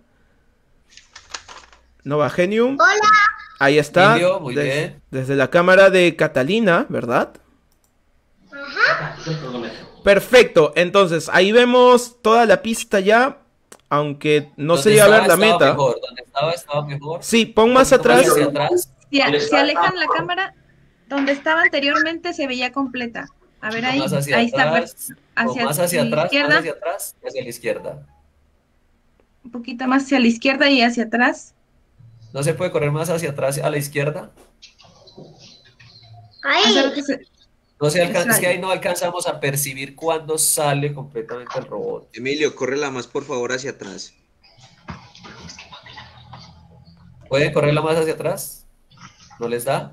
Nova Genium. Hola. Ahí está. Emilio, muy des- bien. Desde la cámara de Catalina, ¿verdad? Perfecto. Entonces, ahí vemos toda la pista ya. Aunque no se Donde llega a ver estaba, la estaba meta. mejor, donde estaba, estaba mejor. Sí, pon más Un poquito atrás. hacia atrás. Si, a- si alejan la cámara, donde estaba anteriormente se veía completa. A ver ahí, Más hacia ahí está. atrás, o Hacia, más hacia la atrás, izquierda, más hacia atrás, hacia la izquierda. un poquito más hacia la izquierda y hacia atrás. ¿No se puede correr más hacia atrás, a la izquierda? Hacer que se- No se alcanza, es que Exacto. ahí no alcanzamos a percibir cuándo sale completamente el robot. Emilio, córrela más por favor hacia atrás. ¿Pueden correrla más hacia atrás? ¿No les da?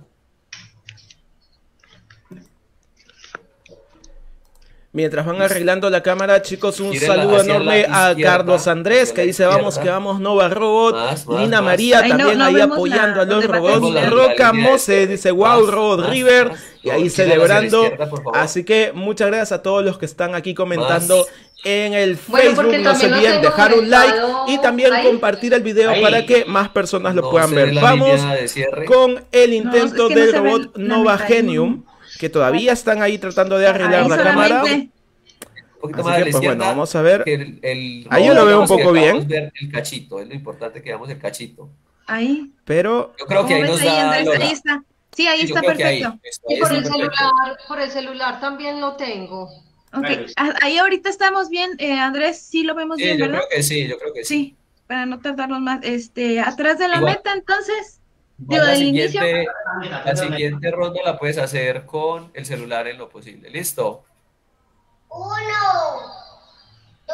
Mientras van arreglando la cámara, chicos, un Gírela saludo hacia enorme la a izquierda, Carlos Andrés, hacia que la dice vamos izquierda. que vamos Nova Robot. Más, más, Lina más. María Ahí no- también no ahí vemos apoyando la- a los donde va robots. Vemos la- la Roca línea de Mose izquierda. dice wow, Más, Robot más, River. más. Y ahí Gírala hacia la celebrando. izquierda, por favor. Así que muchas gracias a todos los que están aquí comentando Más. en el Bueno, Facebook. porque No se también lo olviden tengo dejar un like conectado y también ahí. compartir el video Ahí. para que más personas lo No puedan se ver. ve la Vamos línea de cierre. con el No, intento es que no del se ve robot la Nova mitad. Genium, que todavía están ahí tratando de arreglar Ahí la cámara. solamente. Un poquito Así más a que, la pues, bueno, izquierda, vamos a ver. que el- el Ahí yo robot, lo veo un digamos que poco acabamos bien. de ver el cachito, es lo importante que veamos el cachito. Ahí. Pero Yo creo que ahí ¿Cómo nos ves ahí, da Andrés? Lola. Ahí está. Sí, ahí Sí, yo está creo que ahí, perfecto. esto- Y ahí por está el perfecto. celular, por el celular también lo tengo. Ok, a- ahí ahorita estamos bien, eh, Andrés, sí lo vemos Sí, bien, yo ¿verdad? creo que sí, yo creo que sí. Sí, para no tardarnos más. Este, atrás de la Igual. meta, entonces, Igual digo, la del inicio. siguiente, la siguiente ronda la puedes hacer con el celular en lo posible. ¿Listo? Uno, dos,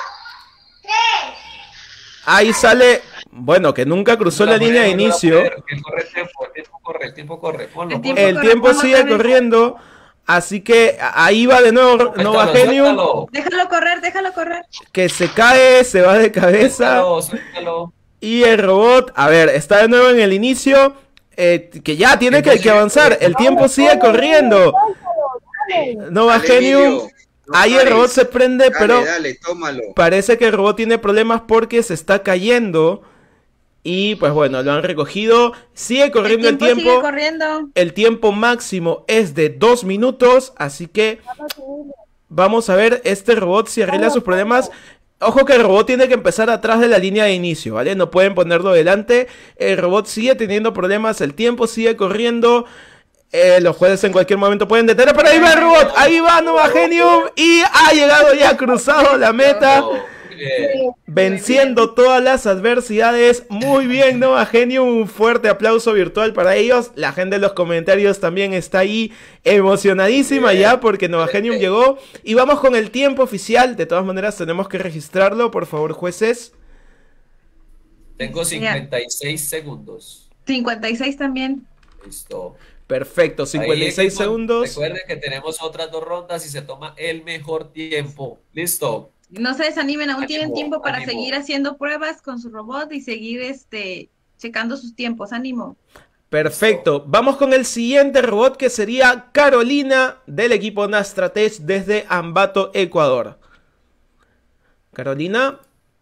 tres. ahí sale, bueno, que nunca cruzó la No línea de puede, no la inicio. puede, que corre el tiempo, el tiempo corre, el tiempo corre. Ponlo, El ponlo. tiempo El corre, tiempo ponlo sigue otra vez. corriendo. Así que ahí va de nuevo Suéltalo, Nova Genium, suéltalo, Déjalo correr, déjalo correr. que se cae, se va de cabeza. suéltalo, suéltalo. Y el robot, a ver, está de nuevo en el inicio, eh, que ya tiene que, que avanzar. El tiempo sigue corriendo. Nova Dale, Genium, Emilio, no ahí el pares. robot se prende, Dale, pero dale, tómalo. parece que el robot tiene problemas porque se está cayendo. Y pues bueno, lo han recogido. Sigue corriendo el tiempo tiempo. sigue corriendo. El tiempo máximo es de dos minutos. Así que vamos a ver este robot si arregla sus problemas. Ojo que el robot tiene que empezar atrás de la línea de inicio, ¿vale? No pueden ponerlo delante. El robot sigue teniendo problemas. El tiempo sigue corriendo. Eh, los jueces en cualquier momento pueden detener. Pero ahí va el robot. Ahí va Nova Genium. Y ha llegado ya cruzado la meta. Muy bien. Venciendo todas las adversidades. Muy bien, Nova Genium. Un fuerte aplauso virtual para ellos. La gente de los comentarios también está ahí emocionadísima Bien. ya porque Nova Genium llegó. Y vamos con el tiempo oficial. De todas maneras tenemos que registrarlo. Por favor, jueces. Tengo cincuenta y seis segundos. cincuenta y seis también. Listo. Perfecto, cincuenta y Ahí, seis equipo, segundos. Recuerden que tenemos otras dos rondas y se toma el mejor tiempo. Listo. No se desanimen, aún tienen Ánimo, tiempo para ánimo. seguir haciendo pruebas con su robot y seguir este checando sus tiempos. Ánimo. Perfecto, vamos con el siguiente robot que sería Carolina del equipo Nastratech desde Ambato, Ecuador. Carolina.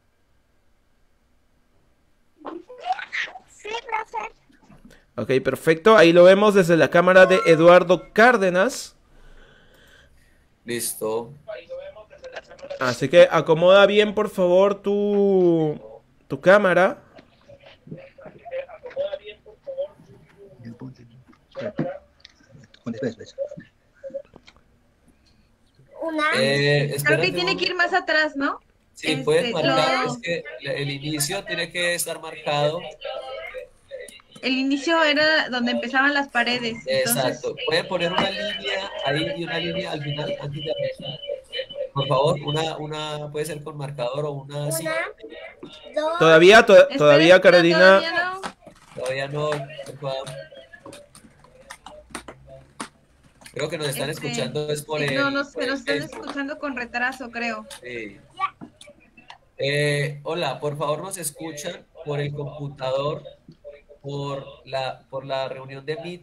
Sí, profe. Ok, perfecto, ahí lo vemos desde la cámara de Eduardo Cárdenas. Listo. Así que acomoda bien, por favor, tu, tu cámara. Una. Eh, Creo espérate que un tiene que ir más atrás, ¿no? Sí, Este, puedes marcar, lo- es que el inicio tiene que estar marcado. El inicio era donde empezaban las paredes. Entonces, Exacto. Pueden poner una línea ahí y una línea al final antes de arrancar. Por favor, una, una puede ser con marcador o una así. Una, dos. Todavía, to- espera, todavía espera, Carolina. todavía no. Todavía no, por favor. Creo que nos están Este, escuchando es por sí, el, no, no, por se el nos están Facebook. escuchando con retraso, creo. Sí. Eh, hola, por favor nos escuchan por el computador, por la, por la reunión de Meet.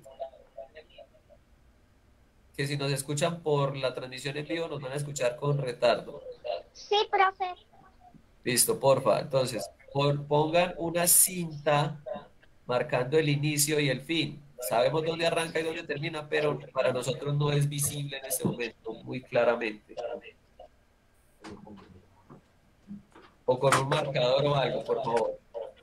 Que si nos escuchan por la transmisión en vivo nos van a escuchar con retardo. Sí, profe. Listo, porfa. Entonces, por- pongan una cinta marcando el inicio y el fin. Sabemos dónde arranca y dónde termina, pero para nosotros no es visible en este momento muy claramente. O con un marcador o algo, por favor.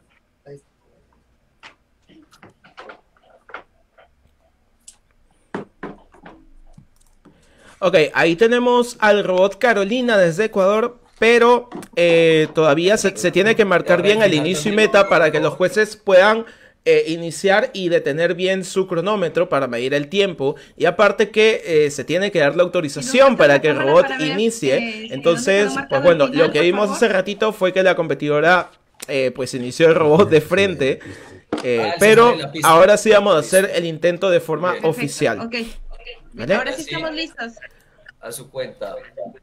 Ok, ahí tenemos al robot Carolina desde Ecuador, pero eh, todavía se, se tiene que marcar bien el inicio y meta para que los jueces puedan eh, iniciar y detener bien su cronómetro para medir el tiempo. Y aparte que eh, se tiene que dar la autorización para que el robot inicie. Entonces, pues bueno, lo que vimos hace ratito fue que la competidora eh, pues inició el robot de frente. eh, pero ahora sí vamos a hacer el intento de forma Perfecto, oficial. ok. ¿Vale? Ahora sí Sí. estamos listos. A su cuenta.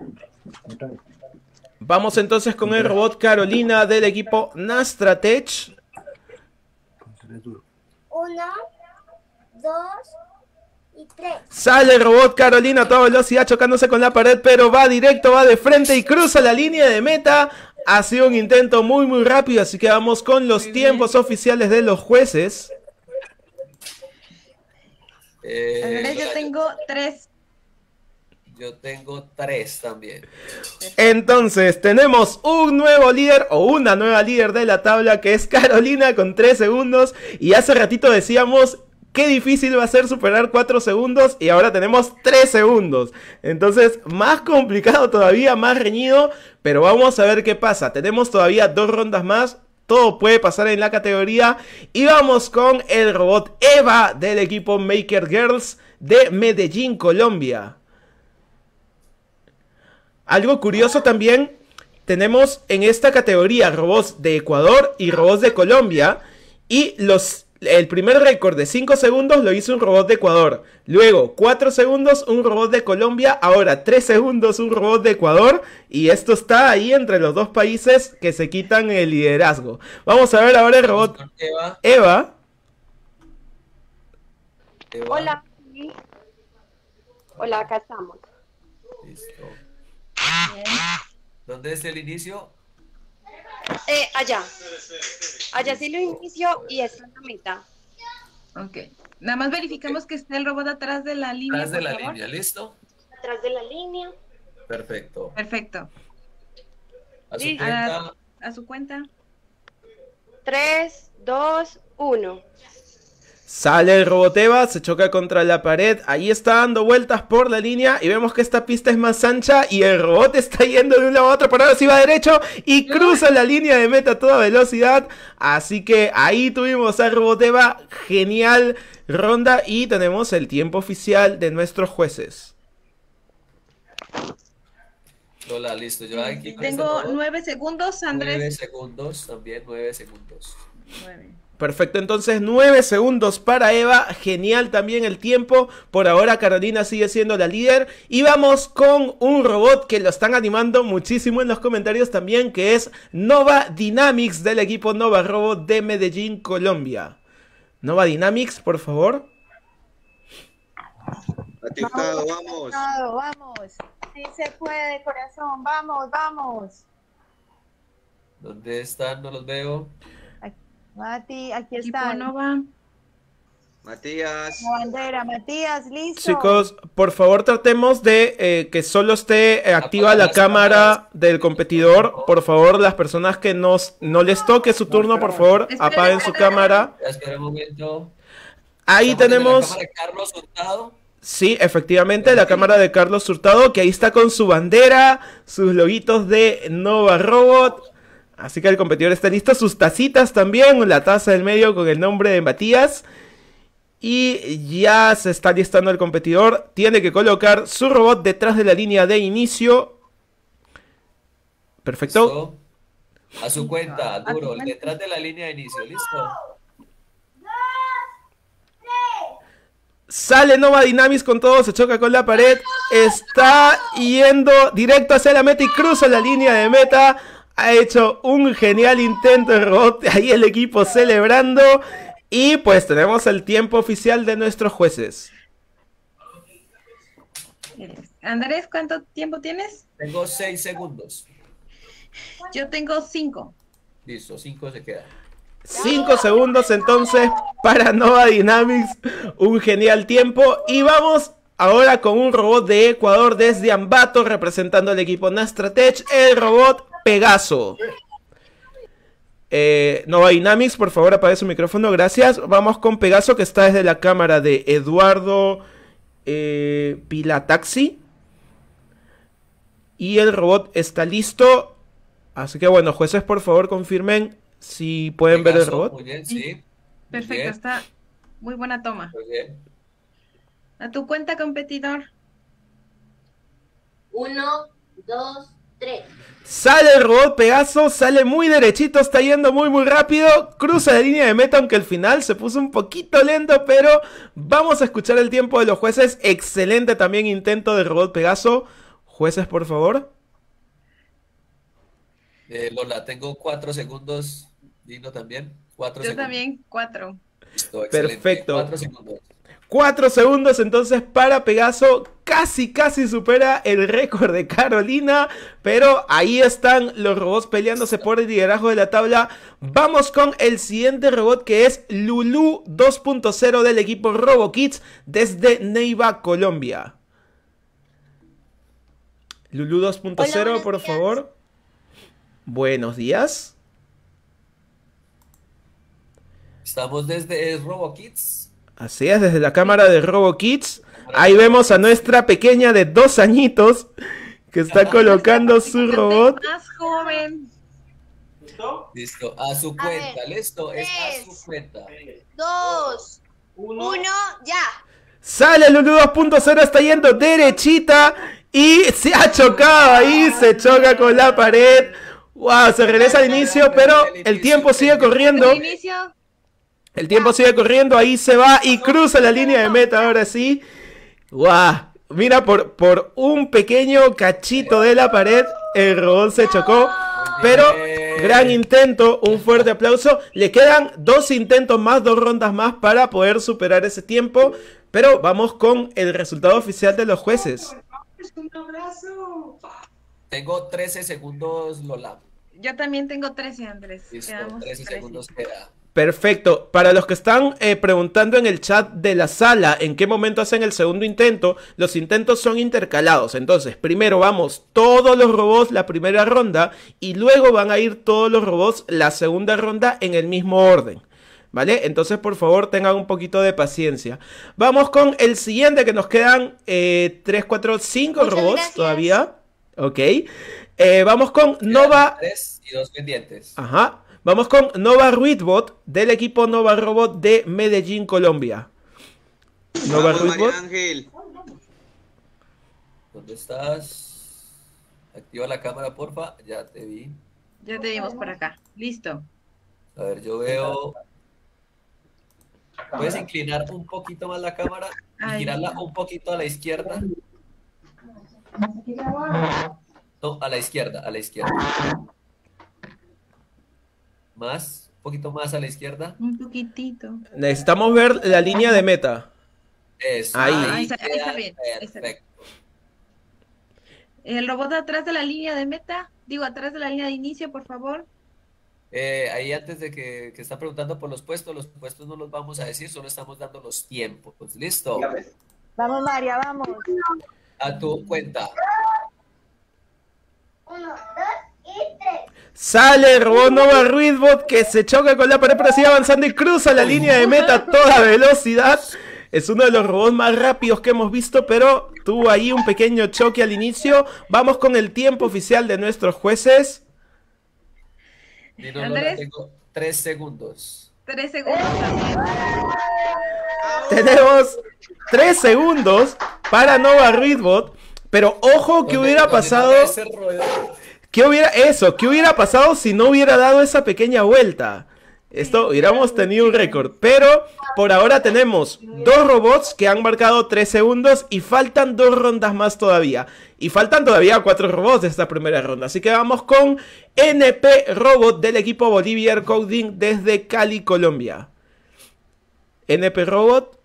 Vamos entonces con el robot Carolina del equipo Nastratech. Uno, dos y tres. Sale el robot Carolina a toda velocidad chocándose con la pared, pero va directo, va de frente y cruza la línea de meta. Ha sido un intento muy muy rápido, así que vamos con los Muy tiempos oficiales de los jueces. Eh, Ahora yo tengo tres. yo tengo tres también. Entonces tenemos un nuevo líder o una nueva líder de la tabla que es Carolina con tres segundos. Y hace ratito decíamos qué difícil va a ser superar cuatro segundos y ahora tenemos tres segundos. Entonces más complicado todavía, más reñido, pero vamos a ver qué pasa. Tenemos todavía dos rondas más. Todo puede pasar en la categoría. Y vamos con el robot Eva del equipo Maker Girls de Medellín, Colombia. Algo curioso también, tenemos en esta categoría robots de Ecuador y robots de Colombia. Y los, el primer récord de cinco segundos lo hizo un robot de Ecuador. Luego cuatro segundos un robot de Colombia. Ahora tres segundos un robot de Ecuador. Y esto está ahí entre los dos países que se quitan el liderazgo. Vamos a ver ahora el robot Eva, Eva. Eva. Hola. Hola, acá estamos. Listo. ¿Dónde es el inicio? Eh, allá. Allá sí lo inicio y esta es la meta. Ok. Nada más verificamos que esté el robot atrás de la línea. Atrás de por la favor. línea, ¿listo? Atrás de la línea. Perfecto. Perfecto. A su Sí. cuenta. A, a su cuenta. Tres, dos, uno. Sale el robot Eva, se choca contra la pared, ahí está dando vueltas por la línea y vemos que esta pista es más ancha y el robot está yendo de un lado a otro, por ahora sí va derecho y cruza la línea de meta a toda velocidad, así que ahí tuvimos al robot Eva, genial ronda y tenemos el tiempo oficial de nuestros jueces. Lola, listo, yo aquí con Tengo este nueve segundos, Andrés. nueve segundos, también nueve segundos. Nueve. Perfecto, entonces nueve segundos para Eva, genial también el tiempo, por ahora Carolina sigue siendo la líder y vamos con un robot que lo están animando muchísimo en los comentarios también, que es Nova Dynamics del equipo Nova Robot de Medellín, Colombia. Nova Dynamics, por favor. Aticado, vamos. Aticado, vamos. Sí se puede, corazón, vamos, vamos. ¿Dónde están? No los veo. Mati, aquí Equipo están. Nova. Matías. La bandera, Matías, listo. Chicos, por favor tratemos de eh, que solo esté eh, activa la cámara del competidor. Por favor, las personas que nos, no les toque su turno, por favor, apaguen su cámara. Espera un momento. Ahí Estamos en la tenemos... cámara de Carlos Hurtado. Sí, efectivamente, la cámara de Carlos Hurtado, que ahí está con su bandera, sus loguitos de Nova Robot. Así que el competidor está listo, sus tacitas también, la taza del medio con el nombre de Matías. Y ya se está listando el competidor, tiene que colocar su robot detrás de la línea de inicio. Perfecto. Listo. A su cuenta, duro, detrás de la línea de inicio, listo. Sale Nova Dynamics con todo, se choca con la pared, está yendo directo hacia la meta y cruza la línea de meta. Ha hecho un genial intento de robot, ahí el equipo celebrando. Y pues tenemos el tiempo oficial de nuestros jueces. Andrés, ¿cuánto tiempo tienes? Tengo seis segundos. Yo tengo cinco. Listo, cinco se quedan. cinco segundos entonces para Nova Dynamics, un genial tiempo. Y vamos ahora con un robot de Ecuador desde Ambato, representando al equipo Nastratech, el robot Pegaso. Eh, Nova Dynamics, por favor apague su micrófono, gracias. Vamos con Pegaso, que está desde la cámara de Eduardo eh, Pilataxi. Y el robot está listo. Así que bueno, jueces, por favor confirmen si pueden Pegaso, ver el robot. Muy bien, sí. Perfecto, bien. está muy buena toma. Muy bien. A tu cuenta, competidor. Uno, dos, tres. Sale el robot Pegaso, sale muy derechito, está yendo muy muy rápido, cruza la línea de meta, aunque al final se puso un poquito lento, pero vamos a escuchar el tiempo de los jueces. Excelente también intento del robot Pegaso. Jueces, por favor. Eh, Lola, tengo cuatro segundos. Dino también. Cuatro Yo segundos. también, cuatro. Listo, excelente. Perfecto. Cuatro segundos. Cuatro segundos entonces para Pegaso, casi casi supera el récord de Carolina, pero ahí están los robots peleándose por el liderazgo de la tabla. Vamos con el siguiente robot, que es Lulu dos punto cero del equipo RoboKids desde Neiva, Colombia. Lulu dos punto cero, por favor. Buenos días. Estamos desde RoboKids. Así es, desde la cámara de RoboKids. Ahí vemos a nuestra pequeña de dos añitos que está colocando su robot. Más joven. ¿Listo? Listo, a su cuenta, listo, es a su cuenta. Dos, uno, ya. Sale Lulu dos punto cero, está yendo derechita y se ha chocado ahí, se choca con la pared. Wow, se regresa al inicio, pero el tiempo sigue corriendo. Inicio. El tiempo sigue corriendo, ahí se va y cruza la línea de meta ahora sí. ¡Guau! Mira, por, por un pequeño cachito de la pared, el robot se chocó. Pero, gran intento, un fuerte aplauso. Le quedan dos intentos más, dos rondas más para poder superar ese tiempo. Pero vamos con el resultado oficial de los jueces. Tengo trece segundos, Lola. Yo también tengo trece, Andrés. Listo, Quedamos trece trece. segundos queda. Perfecto. Para los que están eh, preguntando en el chat de la sala en qué momento hacen el segundo intento, los intentos son intercalados. Entonces, primero vamos todos los robots la primera ronda y luego van a ir todos los robots la segunda ronda en el mismo orden. ¿vale? Entonces, por favor, tengan un poquito de paciencia. Vamos con el siguiente, que nos quedan eh, tres, cuatro, cinco Muchas robots gracias. todavía. Ok. Eh, vamos con Nova... Tres y dos pendientes. Ajá. Vamos con Nova Ruidbot del equipo Nova Robot de Medellín, Colombia. Nova Vamos, Ruidbot. María Ángel. ¿Dónde estás? Activa la cámara, porfa. Ya te vi. Ya te vimos por acá. Listo. A ver, yo veo... ¿Puedes inclinar un poquito más la cámara y Ahí. girarla un poquito a la izquierda? No, a la izquierda, a la izquierda. Más, un poquito más a la izquierda. Un poquitito. Necesitamos ver la línea de meta. Eso. Ahí. Ahí está, ahí está queda bien, ahí está bien. perfecto. El robot atrás de la línea de meta, digo, atrás de la línea de inicio, por favor. Eh, ahí antes de que, que están preguntando por los puestos, los puestos no los vamos a decir, solo estamos dando los tiempos. ¿Listo? Vamos, María, vamos. A tu cuenta. Uno, dos y tres. Sale el robot Nova Ruidbot que se choca con la pared, pero sigue avanzando y cruza la línea de meta a toda velocidad. Es uno de los robots más rápidos que hemos visto, pero tuvo ahí un pequeño choque al inicio. Vamos con el tiempo oficial de nuestros jueces. Y no, no, Andrés. tengo tres segundos. Tres segundos también. Tenemos tres segundos para Nova Ruidbot, pero ojo que ¿Dónde- hubiera dónde pasado... manda ese ruedo? ¿Qué hubiera eso? ¿Qué hubiera pasado si no hubiera dado esa pequeña vuelta? Esto hubiéramos tenido un récord. Pero por ahora tenemos dos robots que han marcado tres segundos y faltan dos rondas más todavía. Y faltan todavía cuatro robots de esta primera ronda. Así que vamos con N P Robot del equipo Bolivier Coding desde Cali, Colombia. N P Robot.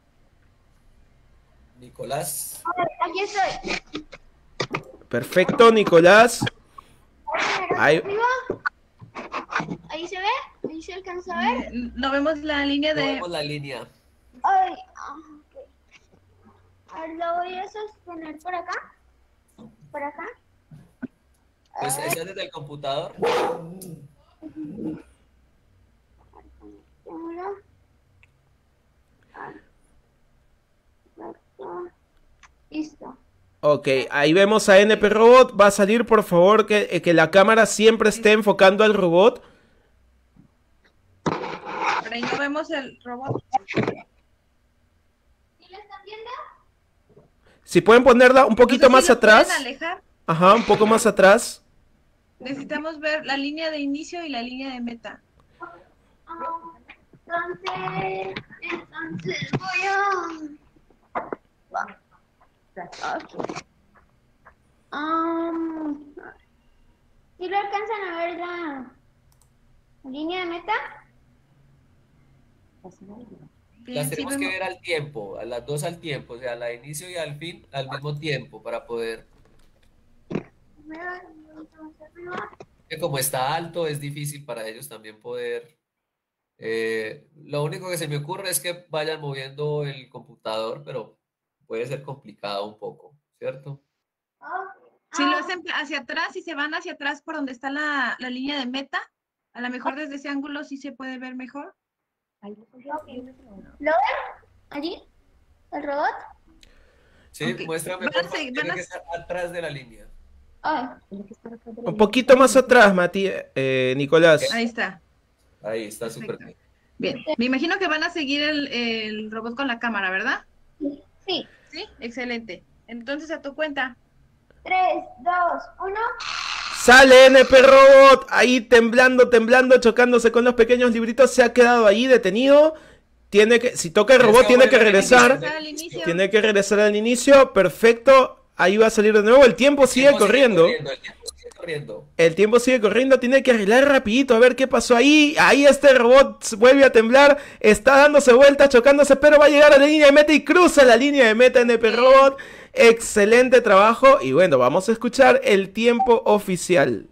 Nicolás. Aquí estoy. Perfecto, Nicolás. Ahí. Arriba. Ahí se ve, ahí se alcanza a ver. No vemos la línea No de... vemos la línea. Ay, ah, ok. A ver, lo voy a sostener por acá. Por acá. Pues esa es desde el computador. Uno. Listo. Ok, ahí vemos a N P Robot. Va a salir, por favor, que, eh, que la cámara siempre esté enfocando al robot. Por ahí no vemos el robot. ¿Sí lo están viendo? Si pueden ponerla un No sé poquito si más lo atrás. pueden alejar. Ajá, un poco más atrás. Necesitamos ver la línea de inicio y la línea de meta. Ah, entonces, entonces voy a... Va. Ok. Um, ¿Sí lo alcanzan a ver la línea de meta? Las Sí, tenemos que vemos- ver al tiempo, a las dos al tiempo, o sea, al inicio y al fin al mismo tiempo para poder, que como está alto es difícil para ellos también poder, eh, lo único que se me ocurre es que vayan moviendo el computador, pero puede ser complicado un poco, ¿cierto? Si lo hacen hacia atrás y se van hacia atrás por donde está la, la línea de meta, a lo mejor desde ese ángulo sí se puede ver mejor. ¿Lo ven? ¿Allí? ¿El robot? Sí, Ok. muéstrame, Van a por favor, seguir- tiene van a- que estar atrás de la línea. Ay, Un poquito más atrás, Mati, eh, Nicolás. Ahí está. Ahí está súper Perfecto. bien. Bien. Me imagino que van a seguir el, el robot con la cámara, ¿verdad? sí. Sí, excelente. Entonces, a tu cuenta. Tres, dos, uno. Sale N P Robot, ahí temblando, temblando, chocándose con los pequeños libritos. Se ha quedado ahí detenido. Tiene que, si toca el Tienes robot, que tiene que volver al regresar. Regresar al inicio. Tiene que regresar al inicio. Perfecto. Ahí va a salir de nuevo. El tiempo sigue tiempo corriendo. El tiempo sigue corriendo. El tiempo sigue corriendo, tiene que arreglar rapidito a ver qué pasó ahí. Ahí este robot vuelve a temblar, está dándose vueltas, chocándose, pero va a llegar a la línea de meta y cruza la línea de meta N P Robot. Excelente trabajo. Y bueno, vamos a escuchar el tiempo oficial.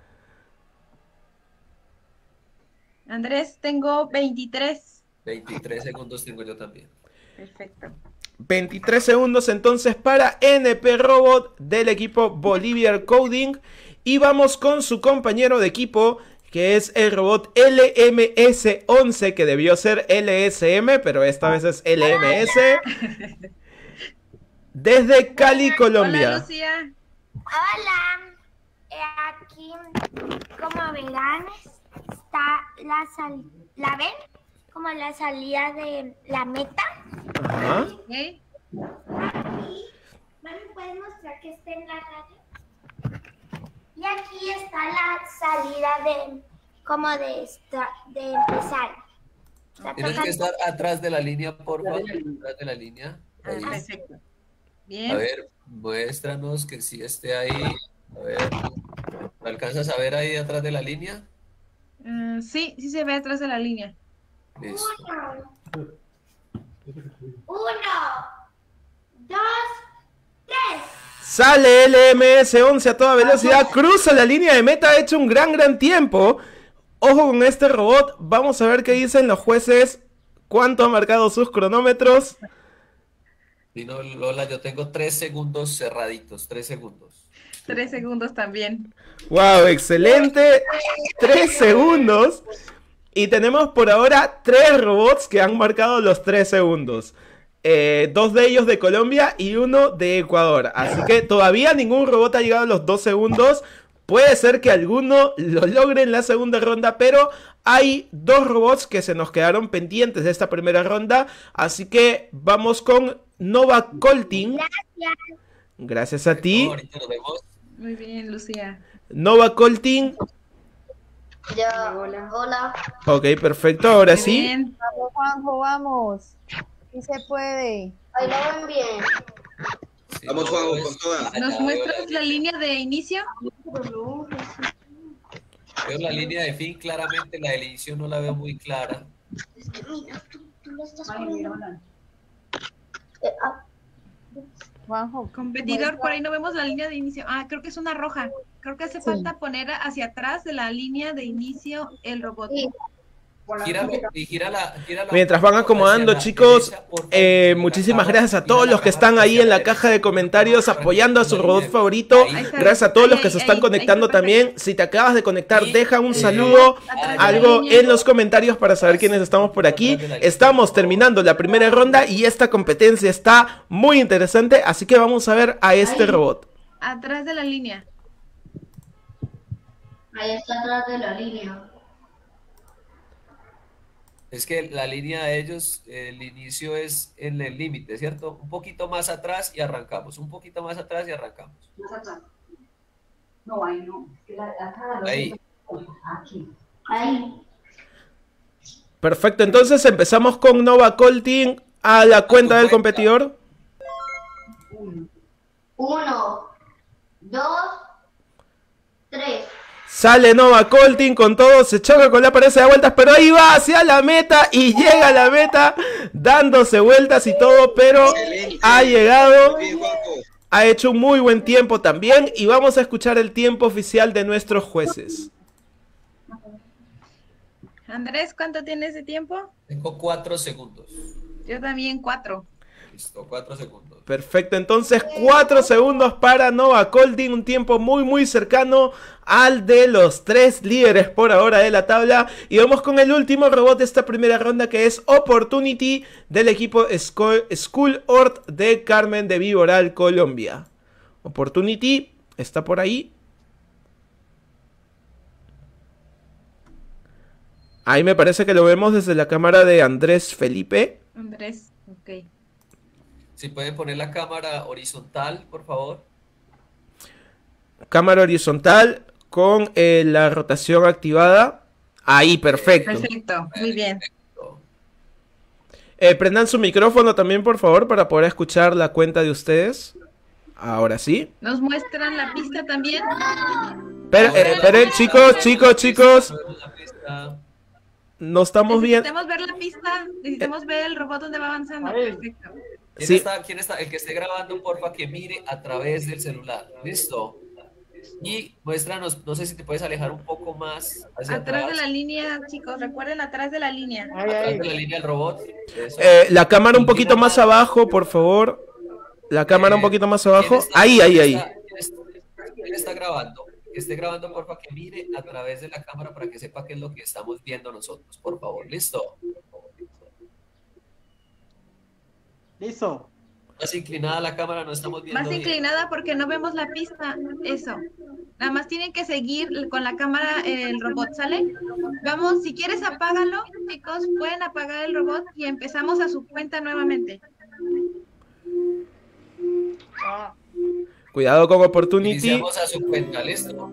Andrés, tengo veintitrés. veintitrés segundos tengo yo también. Perfecto. veintitrés segundos entonces para N P Robot del equipo Bolivier Coding. Y vamos con su compañero de equipo, que es el robot L M S once, que debió ser L S M, pero esta vez es L M S. Desde Cali, Colombia. Hola, Lucía. Hola, eh, aquí como verán está la sal, ¿la ven? Como la salida de la meta. Ajá. Okay. Aquí, ¿me puedes mostrar que esté en la radio? Y aquí está la salida de, como de, esta, de empezar. Está Tienes que tocando- estar atrás de la línea, por favor. Atrás de la línea. Ahí. Perfecto. A Bien. ver, muéstranos que sí esté ahí. A ver, ¿lo alcanzas a ver ahí atrás de la línea? Mm, sí, sí se ve atrás de la línea. Listo. Uno, uno, dos, tres. Sale L M S once a toda velocidad, cruza la línea de meta, ha hecho un gran, gran tiempo. Ojo con este robot, vamos a ver qué dicen los jueces, cuánto han marcado sus cronómetros. Si no, Lola, yo tengo tres segundos cerraditos, tres segundos. Tres segundos también. Wow, excelente, tres segundos. Y tenemos por ahora tres robots que han marcado los tres segundos. Eh, dos de ellos de Colombia y uno de Ecuador. Así que todavía ningún robot ha llegado a los dos segundos. Puede ser que alguno lo logre en la segunda ronda, pero hay dos robots que se nos quedaron pendientes de esta primera ronda. Así que vamos con Nova Colting. Gracias. Gracias a ti. Ahorita nos vemos. Muy bien, Lucía. Nova Colting. Ya, hola. Hola. Ok, perfecto. Ahora Muy sí. bien. Vamos, Juanjo, vamos. Sí se puede. Ahí lo ven bien. Sí, Vamos, no, Juanjo, es- con toda. Ah, ¿Nos ya, muestras veo la línea de inicio? Veo la línea de fin claramente, la del inicio no la veo muy clara. Es que mira, tú, tú lo estás poniendo. Eh, ah, Juanjo. Competidor, por ahí no vemos la línea de inicio. Ah, creo que es una roja. Creo que hace falta poner hacia atrás de la línea de inicio el robot. Sí. Gíralo y gírala, gírala Mientras un van poco acomodando, hacia la chicos, derecha, por favor, eh, la muchísimas caja, gracias a todos gírala los que la están caja ahí hacia en la derecha. caja de comentarios apoyando a su robot favorito. Ahí está. Gracias a todos los que Ahí, se están ahí, conectando ahí está también. Si te acabas de conectar, Y- deja un eh, saludo, Atrás de la algo línea. en los comentarios para saber quiénes estamos por aquí. Estamos terminando la primera ronda y esta competencia está muy interesante, así que vamos a ver a este Ahí. robot. Atrás de la línea. Ahí está atrás de la línea. Es que la línea de ellos, el inicio es en el límite, ¿cierto? Un poquito más atrás y arrancamos, un poquito más atrás y arrancamos. Más atrás. No, ahí no. Es que la, acá la Ahí. Aquí. Ahí. Perfecto, entonces empezamos con Nova Colting a la cuenta del cuenta. competidor. Uno, dos, tres. Sale Nova Colting con todo, se choca con la pared, se da vueltas, pero ahí va hacia la meta y llega a la meta dándose vueltas y todo, pero Excelente. ha llegado, Bien, Juanjo. ha hecho un muy buen tiempo también y vamos a escuchar el tiempo oficial de nuestros jueces. Andrés, ¿cuánto tiene ese tiempo? Tengo cuatro segundos. Yo también cuatro. Listo, cuatro segundos. Perfecto, entonces cuatro segundos para Nova Colting, un tiempo muy muy cercano al de los tres líderes por ahora de la tabla. Y vamos con el último robot de esta primera ronda, que es Opportunity del equipo School, School Ort de Carmen de Viboral, Colombia. Opportunity está por ahí. Ahí me parece que lo vemos desde la cámara de Andrés Felipe. Andrés, ok. Si pueden poner la cámara horizontal, por favor. Cámara horizontal con eh, la rotación activada. Ahí, perfecto. Perfecto, muy bien. Eh, prendan su micrófono también, por favor, para poder escuchar la cuenta de ustedes. Ahora sí. ¿Nos muestran la pista también? Pero, eh, esperen, chicos, chicos, chicos. No estamos bien. Necesitamos ver la pista, necesitamos ver el robot donde va avanzando. Perfecto. ¿Quién, Sí. está, ¿Quién está? El que esté grabando, porfa, que mire a través del celular. ¿Listo? Y muéstranos, no sé si te puedes alejar un poco más hacia Atrás atrás. de la línea, chicos, recuerden, atrás de la línea. Atrás de la línea del robot. Eso. Eh, la cámara un poquito más abajo, por favor. La cámara un poquito más abajo. ¿Quién está- Ahí, ahí, quién ahí. está- quién está- quién está grabando? que esté grabando, porfa, que mire a través de la cámara para que sepa qué es lo que estamos viendo nosotros, por favor. ¿Listo? Listo. Más inclinada la cámara, no estamos viendo Más bien. inclinada porque no vemos la pista. Eso. Nada más tienen que seguir con la cámara el robot, ¿sale? Vamos, si quieres apágalo, chicos, pueden apagar el robot y empezamos a su cuenta nuevamente. Cuidado con Opportunity. Iniciamos a su cuenta, ¿listo?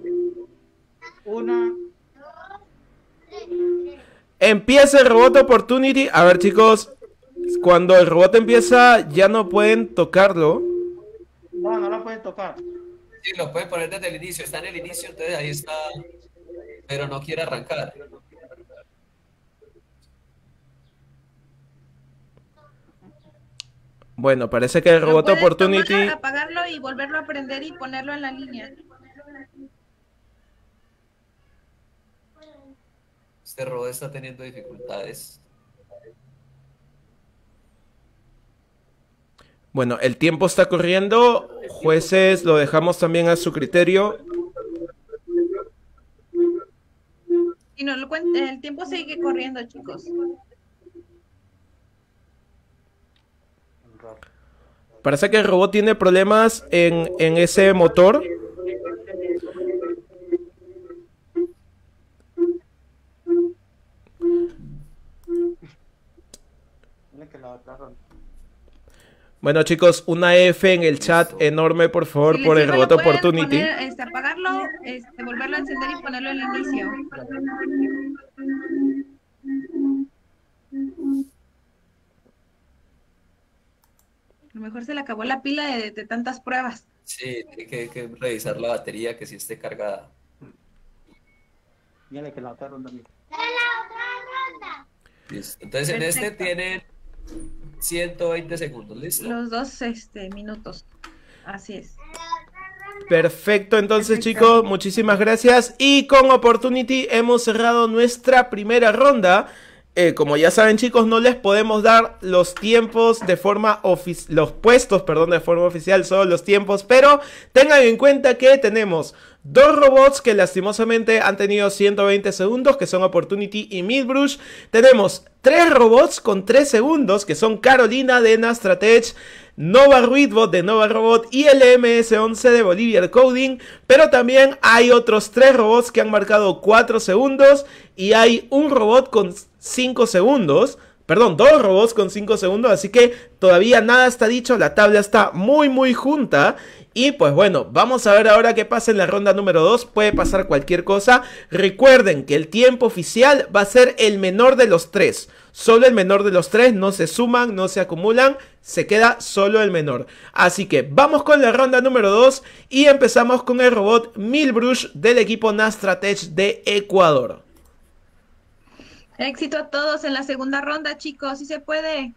Una. Empieza el robot Opportunity. A ver, chicos, cuando el robot empieza ya no pueden tocarlo. No, no la pueden tocar. Sí, lo pueden poner desde el inicio. Está en el inicio, entonces ahí está. Pero no quiere arrancar. Bueno, parece que el Lo robot puedes Opportunity... tomar, apagarlo y volverlo a prender y ponerlo en la línea. Este robot está teniendo dificultades. Bueno, el tiempo está corriendo. Jueces, lo dejamos también a su criterio. Y no lo cuen- el tiempo sigue corriendo, chicos. Parece que el robot tiene problemas en, en ese motor. Bueno, chicos, una F en el chat enorme, por favor, Si les por el sirve, robot lo pueden Opportunity. poner, este, apagarlo, este, volverlo a encender y ponerlo en el inicio. A lo mejor se le acabó la pila de, de tantas pruebas. Sí, tiene que, que revisar la batería que sí esté cargada. Mira que la otra ronda. mira. Listo. Entonces en este Perfecto. tienen ciento veinte segundos, ¿listo? Los dos este, minutos. Así es. Perfecto, entonces chicos, muchísimas gracias. Y con Opportunity hemos cerrado nuestra primera ronda. Eh, como ya saben, chicos, no les podemos dar los tiempos de forma oficial, los puestos, perdón, de forma oficial, solo los tiempos, pero tengan en cuenta que tenemos dos robots que lastimosamente han tenido ciento veinte segundos, que son Opportunity y Midbrush. Tenemos tres robots con tres segundos, que son Carolina de Nastratech, Nova Ruidbot de Nova Robot y el M S once de Bolivian Coding. Pero también hay otros tres robots que han marcado cuatro segundos y hay un robot con cinco segundos. Perdón, dos robots con cinco segundos, así que todavía nada está dicho, la tabla está muy muy junta. Y pues bueno, vamos a ver ahora qué pasa en la ronda número dos, puede pasar cualquier cosa. Recuerden que el tiempo oficial va a ser el menor de los tres, solo el menor de los tres, no se suman, no se acumulan, se queda solo el menor. Así que vamos con la ronda número dos y empezamos con el robot Midbrush del equipo Nastratech de Ecuador. Éxito a todos en la segunda ronda, chicos, si se puede.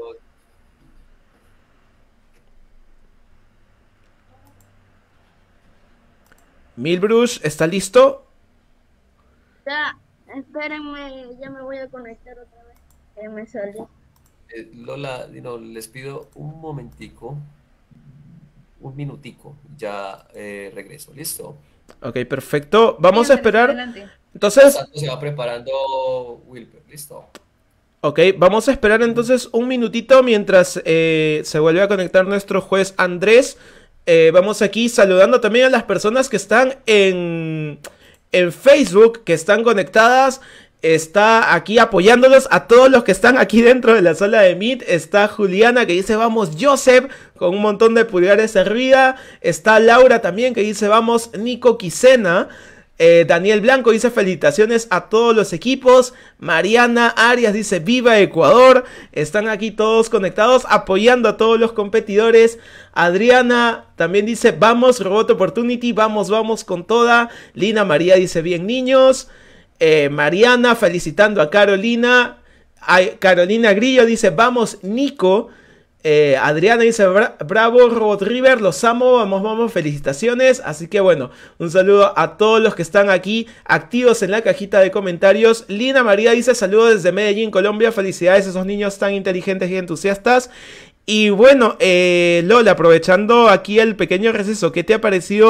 Midbrush, ¿está listo? Ya, espérenme, ya me voy a conectar otra vez. Que me salí. Eh, Lola, no, les pido un momentico, un minutico, ya eh, regreso, ¿listo? Ok, perfecto. Vamos a esperar. Adelante. Entonces, Tanto se va preparando Wilper, ¿listo? ok, vamos a esperar entonces un minutito mientras eh, se vuelve a conectar nuestro juez Andrés. Eh, vamos aquí saludando también a las personas que están en, en Facebook, que están conectadas. Está aquí apoyándolos a todos los que están aquí dentro de la sala de Meet. Está Juliana que dice vamos Joseph con un montón de pulgares arriba. Está Laura también que dice vamos Nico Quisena. Eh, Daniel Blanco dice felicitaciones a todos los equipos. Mariana Arias dice viva Ecuador. Están aquí todos conectados apoyando a todos los competidores. Adriana también dice vamos Robot Opportunity, vamos, vamos con toda. Lina María dice bien niños. Eh, Mariana felicitando a Carolina. Ay, Carolina Grillo dice vamos Nico. Eh, Adriana dice Bra bravo Robot River, los amo, vamos, vamos, felicitaciones. Así que bueno, un saludo a todos los que están aquí activos en la cajita de comentarios. Lina María dice saludos desde Medellín, Colombia, felicidades a esos niños tan inteligentes y entusiastas. Y bueno, eh, Lola, aprovechando aquí el pequeño receso, ¿qué te ha parecido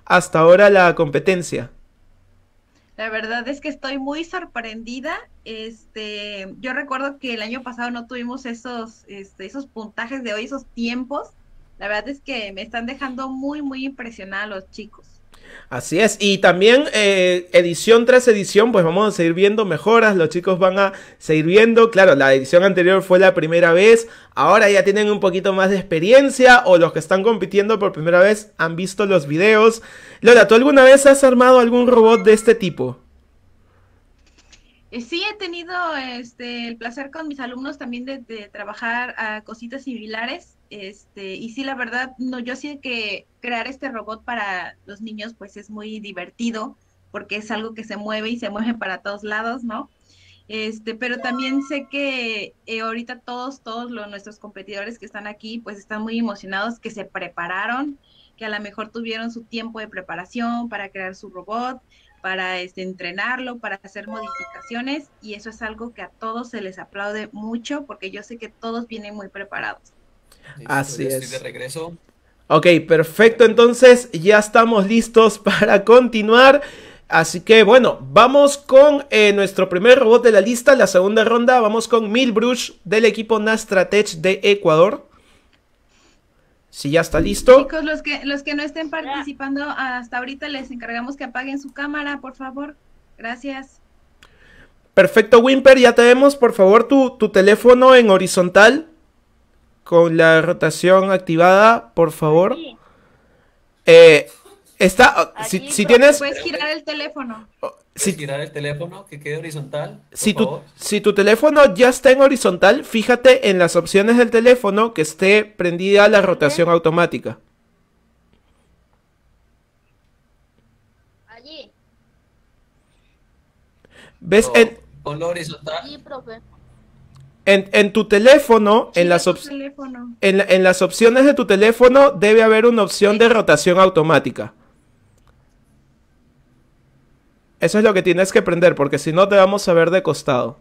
hasta ahora la competencia? La verdad es que estoy muy sorprendida. Este, yo recuerdo que el año pasado no tuvimos esos, este, esos puntajes de hoy, esos tiempos. La verdad es que me están dejando muy, muy impresionada los chicos. Así es, y también eh, edición tras edición, pues vamos a seguir viendo mejoras, los chicos van a seguir viendo, claro, la edición anterior fue la primera vez, ahora ya tienen un poquito más de experiencia, o los que están compitiendo por primera vez han visto los videos. Lola, ¿tú alguna vez has armado algún robot de este tipo? Eh, Sí, he tenido este, el placer con mis alumnos también de, de trabajar a cositas similares. Este, y sí, la verdad, no, yo sí que crear este robot para los niños pues es muy divertido porque es algo que se mueve y se mueve para todos lados, ¿no? Este, pero también sé que eh, ahorita todos, todos los, nuestros competidores que están aquí pues están muy emocionados, que se prepararon, que a lo mejor tuvieron su tiempo de preparación para crear su robot, para este, entrenarlo, para hacer modificaciones, y eso es algo que a todos se les aplaude mucho porque yo sé que todos vienen muy preparados. Así Ya es. estoy de regreso. Ok, perfecto, entonces ya estamos listos para continuar. Así que bueno, vamos con eh, nuestro primer robot de la lista, la segunda ronda. Vamos con Milbrush del equipo Nastratech de Ecuador. Si ya está listo. Chicos, los que, los que no estén participando hasta ahorita les encargamos que apaguen su cámara, por favor. Gracias. Perfecto, Wimper, ya tenemos, por favor, tu, tu teléfono en horizontal. Con la rotación activada, por favor. Eh, está, si, si tienes... Puedes girar el teléfono. Si, girar el teléfono, que quede horizontal, por si, tu, favor. si tu teléfono ya está en horizontal, fíjate en las opciones del teléfono que esté prendida la rotación automática. Allí. ¿Ves? No, En, ponlo horizontal. Sí, profe. en, en tu teléfono, en las, op- Teléfono. en, la- en las opciones de tu teléfono, debe haber una opción de rotación automática. Eso es lo que tienes que prender, porque si no te vamos a ver de costado.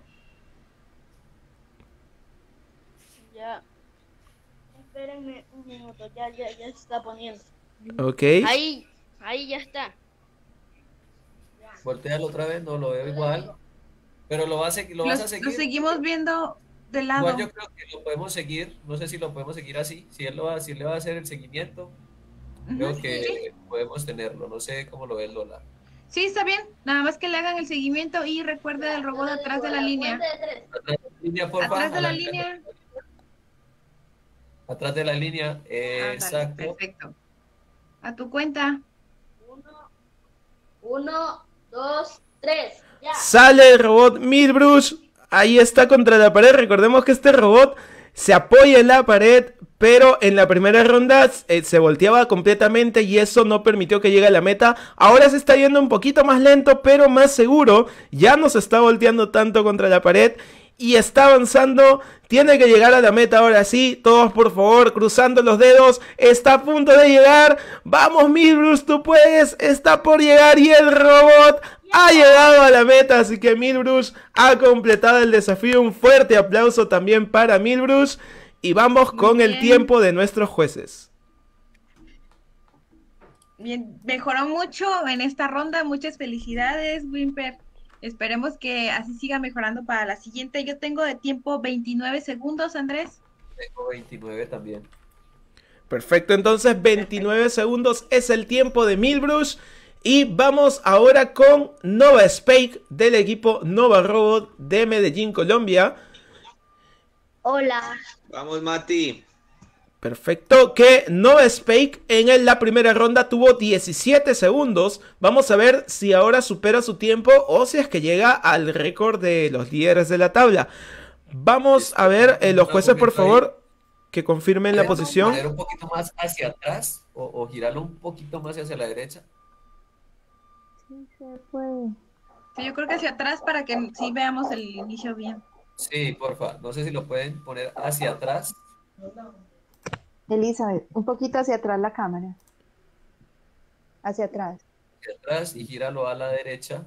Ya. Espérenme un minuto, ya, ya, ya se está poniendo. Ok. Ahí, ahí ya está. Voltealo otra vez, no lo veo igual. Pero lo vas a, lo vas a Los, seguir. los seguimos viendo de lado. Igual yo creo que lo podemos seguir. No sé si lo podemos seguir así. Si él, lo va, si él le va a hacer el seguimiento, creo Ujú, que sí. podemos tenerlo. No sé cómo lo ves, Lola. Sí, está bien. Nada más que le hagan el seguimiento y recuerde el robot atrás de la línea. Atrás de la línea, porfa. Atrás de la Adelante. línea. Atrás de la línea. Ándale, Exacto. perfecto. A tu cuenta. Uno, dos, tres. Ya. Sale el robot Milbrush. Ahí está contra la pared. Recordemos que este robot se apoya en la pared, pero en la primera ronda eh, se volteaba completamente y eso no permitió que llegue a la meta. Ahora se está yendo un poquito más lento, pero más seguro. Ya no se está volteando tanto contra la pared y está avanzando. Tiene que llegar a la meta ahora sí. Todos por favor, cruzando los dedos. Está a punto de llegar. Vamos, Milbrush, tú puedes. Está por llegar y el robot ha llegado a la meta. Así que Milbrush ha completado el desafío. Un fuerte aplauso también para Milbrush. Y vamos con Muy el bien. tiempo de nuestros jueces. Bien, mejoró mucho en esta ronda. Muchas felicidades, Wimper. Esperemos que así siga mejorando para la siguiente. Yo tengo de tiempo veintinueve segundos, Andrés. Tengo veintinueve también. Perfecto, entonces veintinueve segundos es el tiempo de Milbrush. Y vamos ahora con Nova Spake del equipo Nova Robot de Medellín, Colombia. Hola. Vamos, Mati. Perfecto, que Nova Spake en el- la primera ronda tuvo diecisiete segundos. Vamos a ver si ahora supera su tiempo o si es que llega al récord de los líderes de la tabla. Vamos a ver, eh, los jueces, por favor, que confirmen la ¿Puedes posición. poner un poquito más hacia atrás o, o girarlo un poquito más hacia la derecha? Sí se puede. Sí, yo creo que hacia atrás para que sí veamos el inicio bien. Sí, porfa. No sé si lo pueden poner hacia atrás. Elizabeth, un poquito hacia atrás la cámara. Hacia atrás. Hacia atrás y gíralo a la derecha.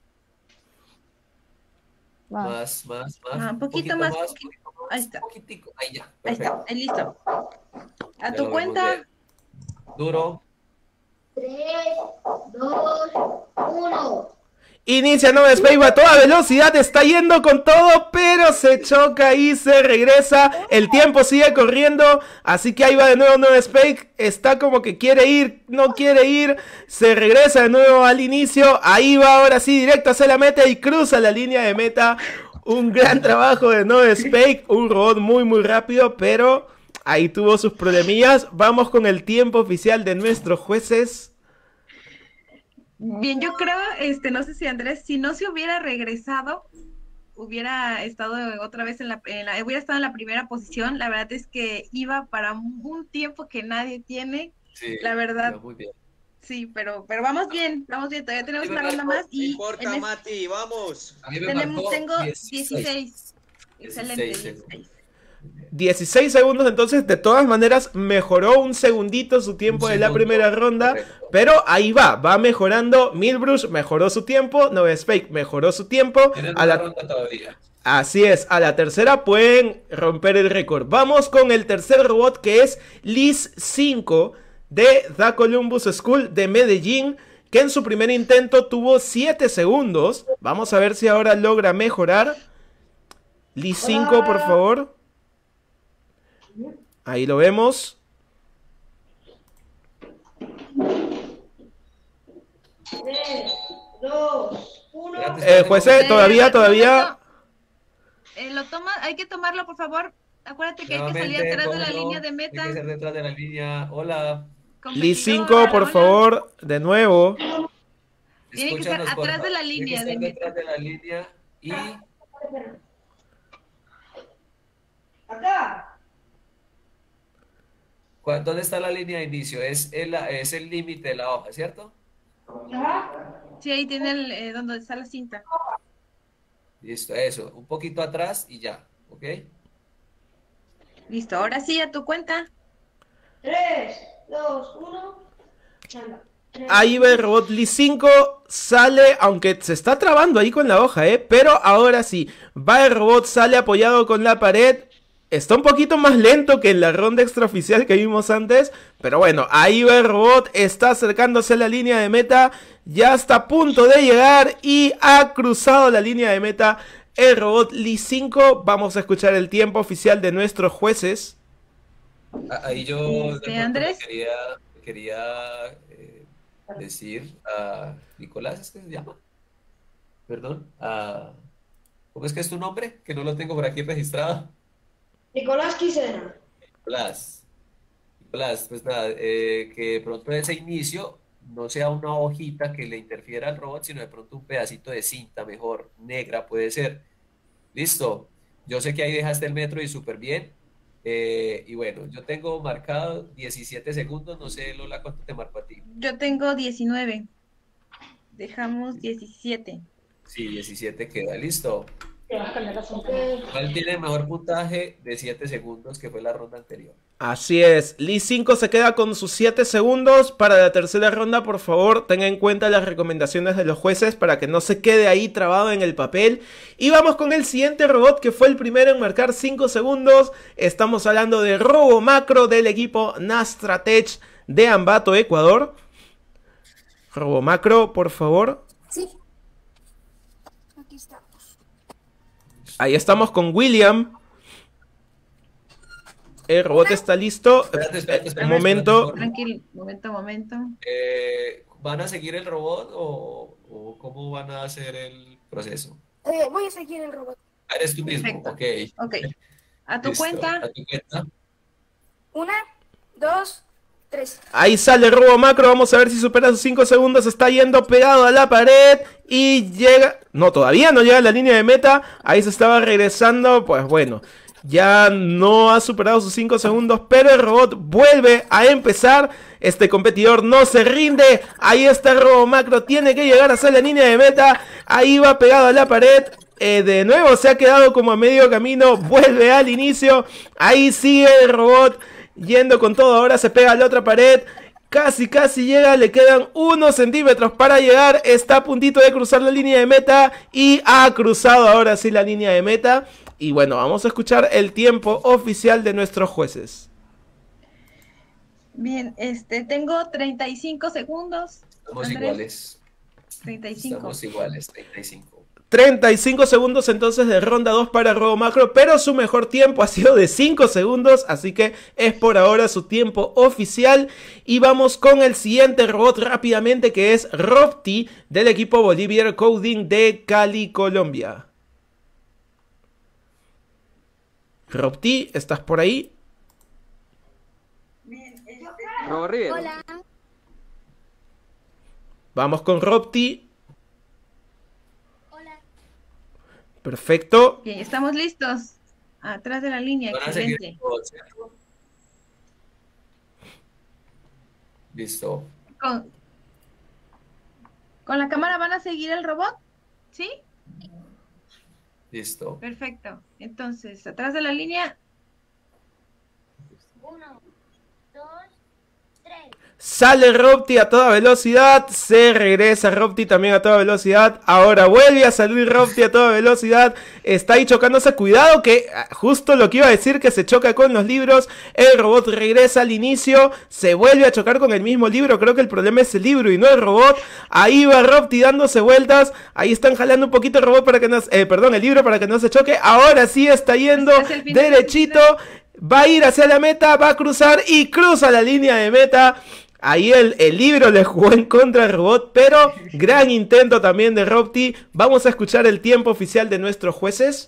Va. Más, más, más. Ah, un poquito más, un poquito. poquito más, Ahí está. un poquitico. Ahí ya. Ahí Perfecto. está, ahí listo. A Ya tu lo vemos cuenta. bien. Duro. tres, dos, uno. Inicia Nova Space, va a toda velocidad, está yendo con todo, pero se choca y se regresa. El tiempo sigue corriendo, así que ahí va de nuevo Nova Space. Está como que quiere ir, no quiere ir. Se regresa de nuevo al inicio. Ahí va ahora sí, directo hacia la meta y cruza la línea de meta. Un gran trabajo de Nova Space, un robot muy muy rápido, pero ahí tuvo sus problemillas. Vamos con el tiempo oficial de nuestros jueces. Bien, yo creo, este, no sé si Andrés, si no se hubiera regresado, hubiera estado otra vez en la, en la, hubiera estado en la primera posición. La verdad es que iba para un tiempo que nadie tiene. Sí, la verdad. muy bien. Sí, pero, pero vamos bien, vamos bien, todavía tenemos una ronda más. Y no importa, en Mati, vamos. A mí me tenemos, marcó tengo dieciséis. dieciséis. Excelente, dieciséis. dieciséis. dieciséis segundos, entonces de todas maneras mejoró un segundito su tiempo Un de la segundo, primera ronda, correcto. pero ahí va, va mejorando. Milbrush mejoró su tiempo, Nova Space mejoró su tiempo. Tienen A una la... ronda todavía. Así es, a la tercera pueden romper el récord. Vamos con el tercer robot, que es Liz cinco de The Columbus School de Medellín, que en su primer intento tuvo siete segundos. Vamos a ver si ahora logra mejorar. Liz cinco, por favor. Ahí lo vemos. tres, dos, uno. Eh, jueces, todavía, todavía. Eh, lo toma, hay que tomarlo, por favor. Acuérdate que hay que salir Nuevamente, atrás de la tómalo. línea de meta. Hay que ser detrás de la línea. Hola. Liz cinco, por favor, de nuevo. Tiene que ser Escúchanos, atrás porfa. de la Tiene que línea estar de meta. detrás de la línea y Acá. ¿cuál- ¿dónde está la línea de inicio? Es el es el límite de la hoja, ¿cierto? Sí, ahí tiene el, eh, donde está la cinta. Listo, eso. Un poquito atrás y ya, ¿ok? Listo, ahora sí, a tu cuenta. tres, dos, uno. Ahí va el robot Liz cinco, sale, aunque se está trabando ahí con la hoja, ¿eh? Pero ahora sí, va el robot, sale apoyado con la pared. Está un poquito más lento que en la ronda extraoficial que vimos antes, pero bueno, ahí va el robot, está acercándose a la línea de meta, ya está a punto de llegar y ha cruzado la línea de meta el robot Liz cinco. Vamos a escuchar el tiempo oficial de nuestros jueces. Ah, Ahí yo de Este, pronto Andrés. le quería, quería eh, decir a Nicolás, ¿es que se llama? Perdón, a... ¿cómo es que es tu nombre? Que no lo tengo por aquí registrado. Nicolás Quisena. Nicolás, Nicolás, pues nada, eh, que de pronto ese inicio no sea una hojita que le interfiera al robot, sino de pronto un pedacito de cinta, mejor, negra puede ser. Listo, yo sé que ahí dejaste el metro y súper bien. Eh, y bueno, yo tengo marcado diecisiete segundos, no sé, Lola, ¿cuánto te marcó a ti? Yo tengo diecinueve. Dejamos diecisiete. Sí, diecisiete queda, listo. ¿Cuál tiene mejor puntaje de siete segundos que fue la ronda anterior? Así es, Liz cinco se queda con sus siete segundos. Para la tercera ronda, por favor, tenga en cuenta las recomendaciones de los jueces para que no se quede ahí trabado en el papel. Y vamos con el siguiente robot, que fue el primero en marcar cinco segundos. Estamos hablando de Robo Macro del equipo Nastratech de Ambato, Ecuador. Robo Macro, por favor. Sí. Aquí estamos. Ahí estamos con William. El robot está listo. Espérate, espérate, espérate, Un momento. espérate, Tranquilo, momento, momento. Eh, ¿van a seguir el robot o, o cómo van a hacer el proceso? Eh, voy a seguir el robot. Ah, eres tú mismo, Perfecto. ok. Ok. A tu Listo, cuenta. a tu cuenta. Una, dos, tres. Ahí sale el Robo Macro. Vamos a ver si supera sus cinco segundos. Está yendo pegado a la pared. Y llega... No, todavía no llega a la línea de meta. Ahí se estaba regresando. Pues bueno, ya no ha superado sus cinco segundos. Pero el robot vuelve a empezar. Este competidor no se rinde. Ahí está el Robo Macro. Tiene que llegar hacia la línea de meta. Ahí va pegado a la pared. Eh, de nuevo se ha quedado como a medio camino. Vuelve al inicio. Ahí sigue el robot yendo con todo. Ahora se pega a la otra pared. Casi, casi llega. Le quedan unos centímetros para llegar. Está a puntito de cruzar la línea de meta. Y ha cruzado ahora sí la línea de meta. Y bueno, vamos a escuchar el tiempo oficial de nuestros jueces. Bien, este, tengo treinta y cinco segundos. Estamos Andrés. iguales. treinta y cinco. Estamos iguales, treinta y cinco. treinta y cinco segundos entonces de ronda dos para RoboMacro, pero su mejor tiempo ha sido de cinco segundos, así que es por ahora su tiempo oficial. Y vamos con el siguiente robot rápidamente, que es Ropti, del equipo Bolivier Coding de Cali, Colombia. Ropti, ¿estás por ahí? Robo River. Hola. Vamos con Ropti. Perfecto. Bien, estamos listos. Atrás de la línea, Van a seguir excelente. el robot, ¿cierto? Listo. Con, con la cámara van a seguir el robot, ¿sí? Listo. Perfecto. Entonces, atrás de la línea. Uno, dos, tres. Sale Ropti a toda velocidad, se regresa Ropti también a toda velocidad, ahora vuelve a salir Ropti a toda velocidad, está ahí chocándose, cuidado que justo lo que iba a decir, que se choca con los libros, el robot regresa al inicio, se vuelve a chocar con el mismo libro, creo que el problema es el libro y no el robot, ahí va Ropti dándose vueltas, ahí están jalando un poquito el robot para que no, eh, perdón, el libro para que no se choque, ahora sí está yendo derechito, va a ir hacia la meta, va a cruzar y cruza la línea de meta. Ahí el, el libro le jugó en contra al robot, pero gran intento también de Ropti. Vamos a escuchar el tiempo oficial de nuestros jueces.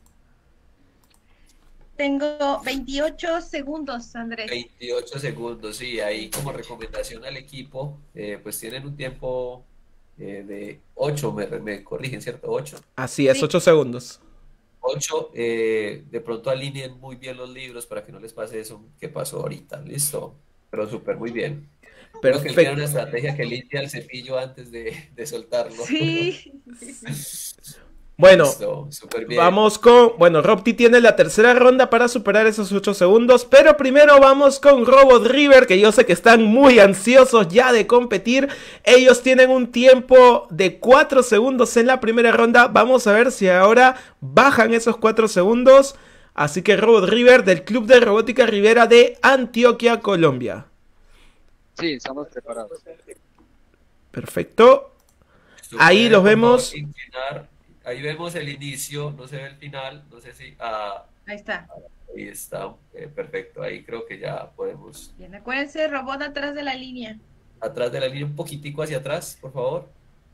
Tengo veintiocho segundos, Andrés. veintiocho segundos, sí, ahí como recomendación al equipo, eh, pues tienen un tiempo eh, de ocho, me, me corrigen, ¿cierto? ocho. Así es, ocho segundos. ocho, eh, de pronto alineen muy bien los libros para que no les pase eso que pasó ahorita, listo. Pero súper, muy bien. Creo que tiene una estrategia que limpia el cepillo antes de, de soltarlo. Sí. Bueno, Listo, súper bien. vamos con... Bueno, Ropti tiene la tercera ronda para superar esos ocho segundos, pero primero vamos con Robot River, que yo sé que están muy ansiosos ya de competir. Ellos tienen un tiempo de cuatro segundos en la primera ronda. Vamos a ver si ahora bajan esos cuatro segundos. Así que Robot River del Club de Robótica Rivera de Antioquia, Colombia. Sí, estamos preparados. Perfecto. Ahí los vemos. Inclinar. Ahí vemos el inicio, no se ve el final, no sé si... Ah, Ahí está. ahí está, eh, perfecto, ahí creo que ya podemos... Bien, acuérdense, robot atrás de la línea. Atrás de la línea, un poquitico hacia atrás, por favor.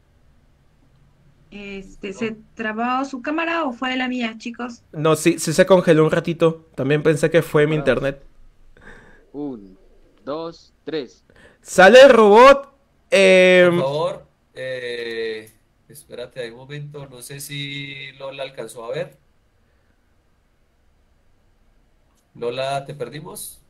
Este, ¿se trabó su cámara o fue la mía, chicos? No, sí, sí se congeló un ratito. También pensé que fue mi internet. Uno, dos, tres. Sale el robot. Eh, Por favor, eh, espérate hay un momento, no sé si Lola alcanzó a ver. Lola, ¿te perdimos?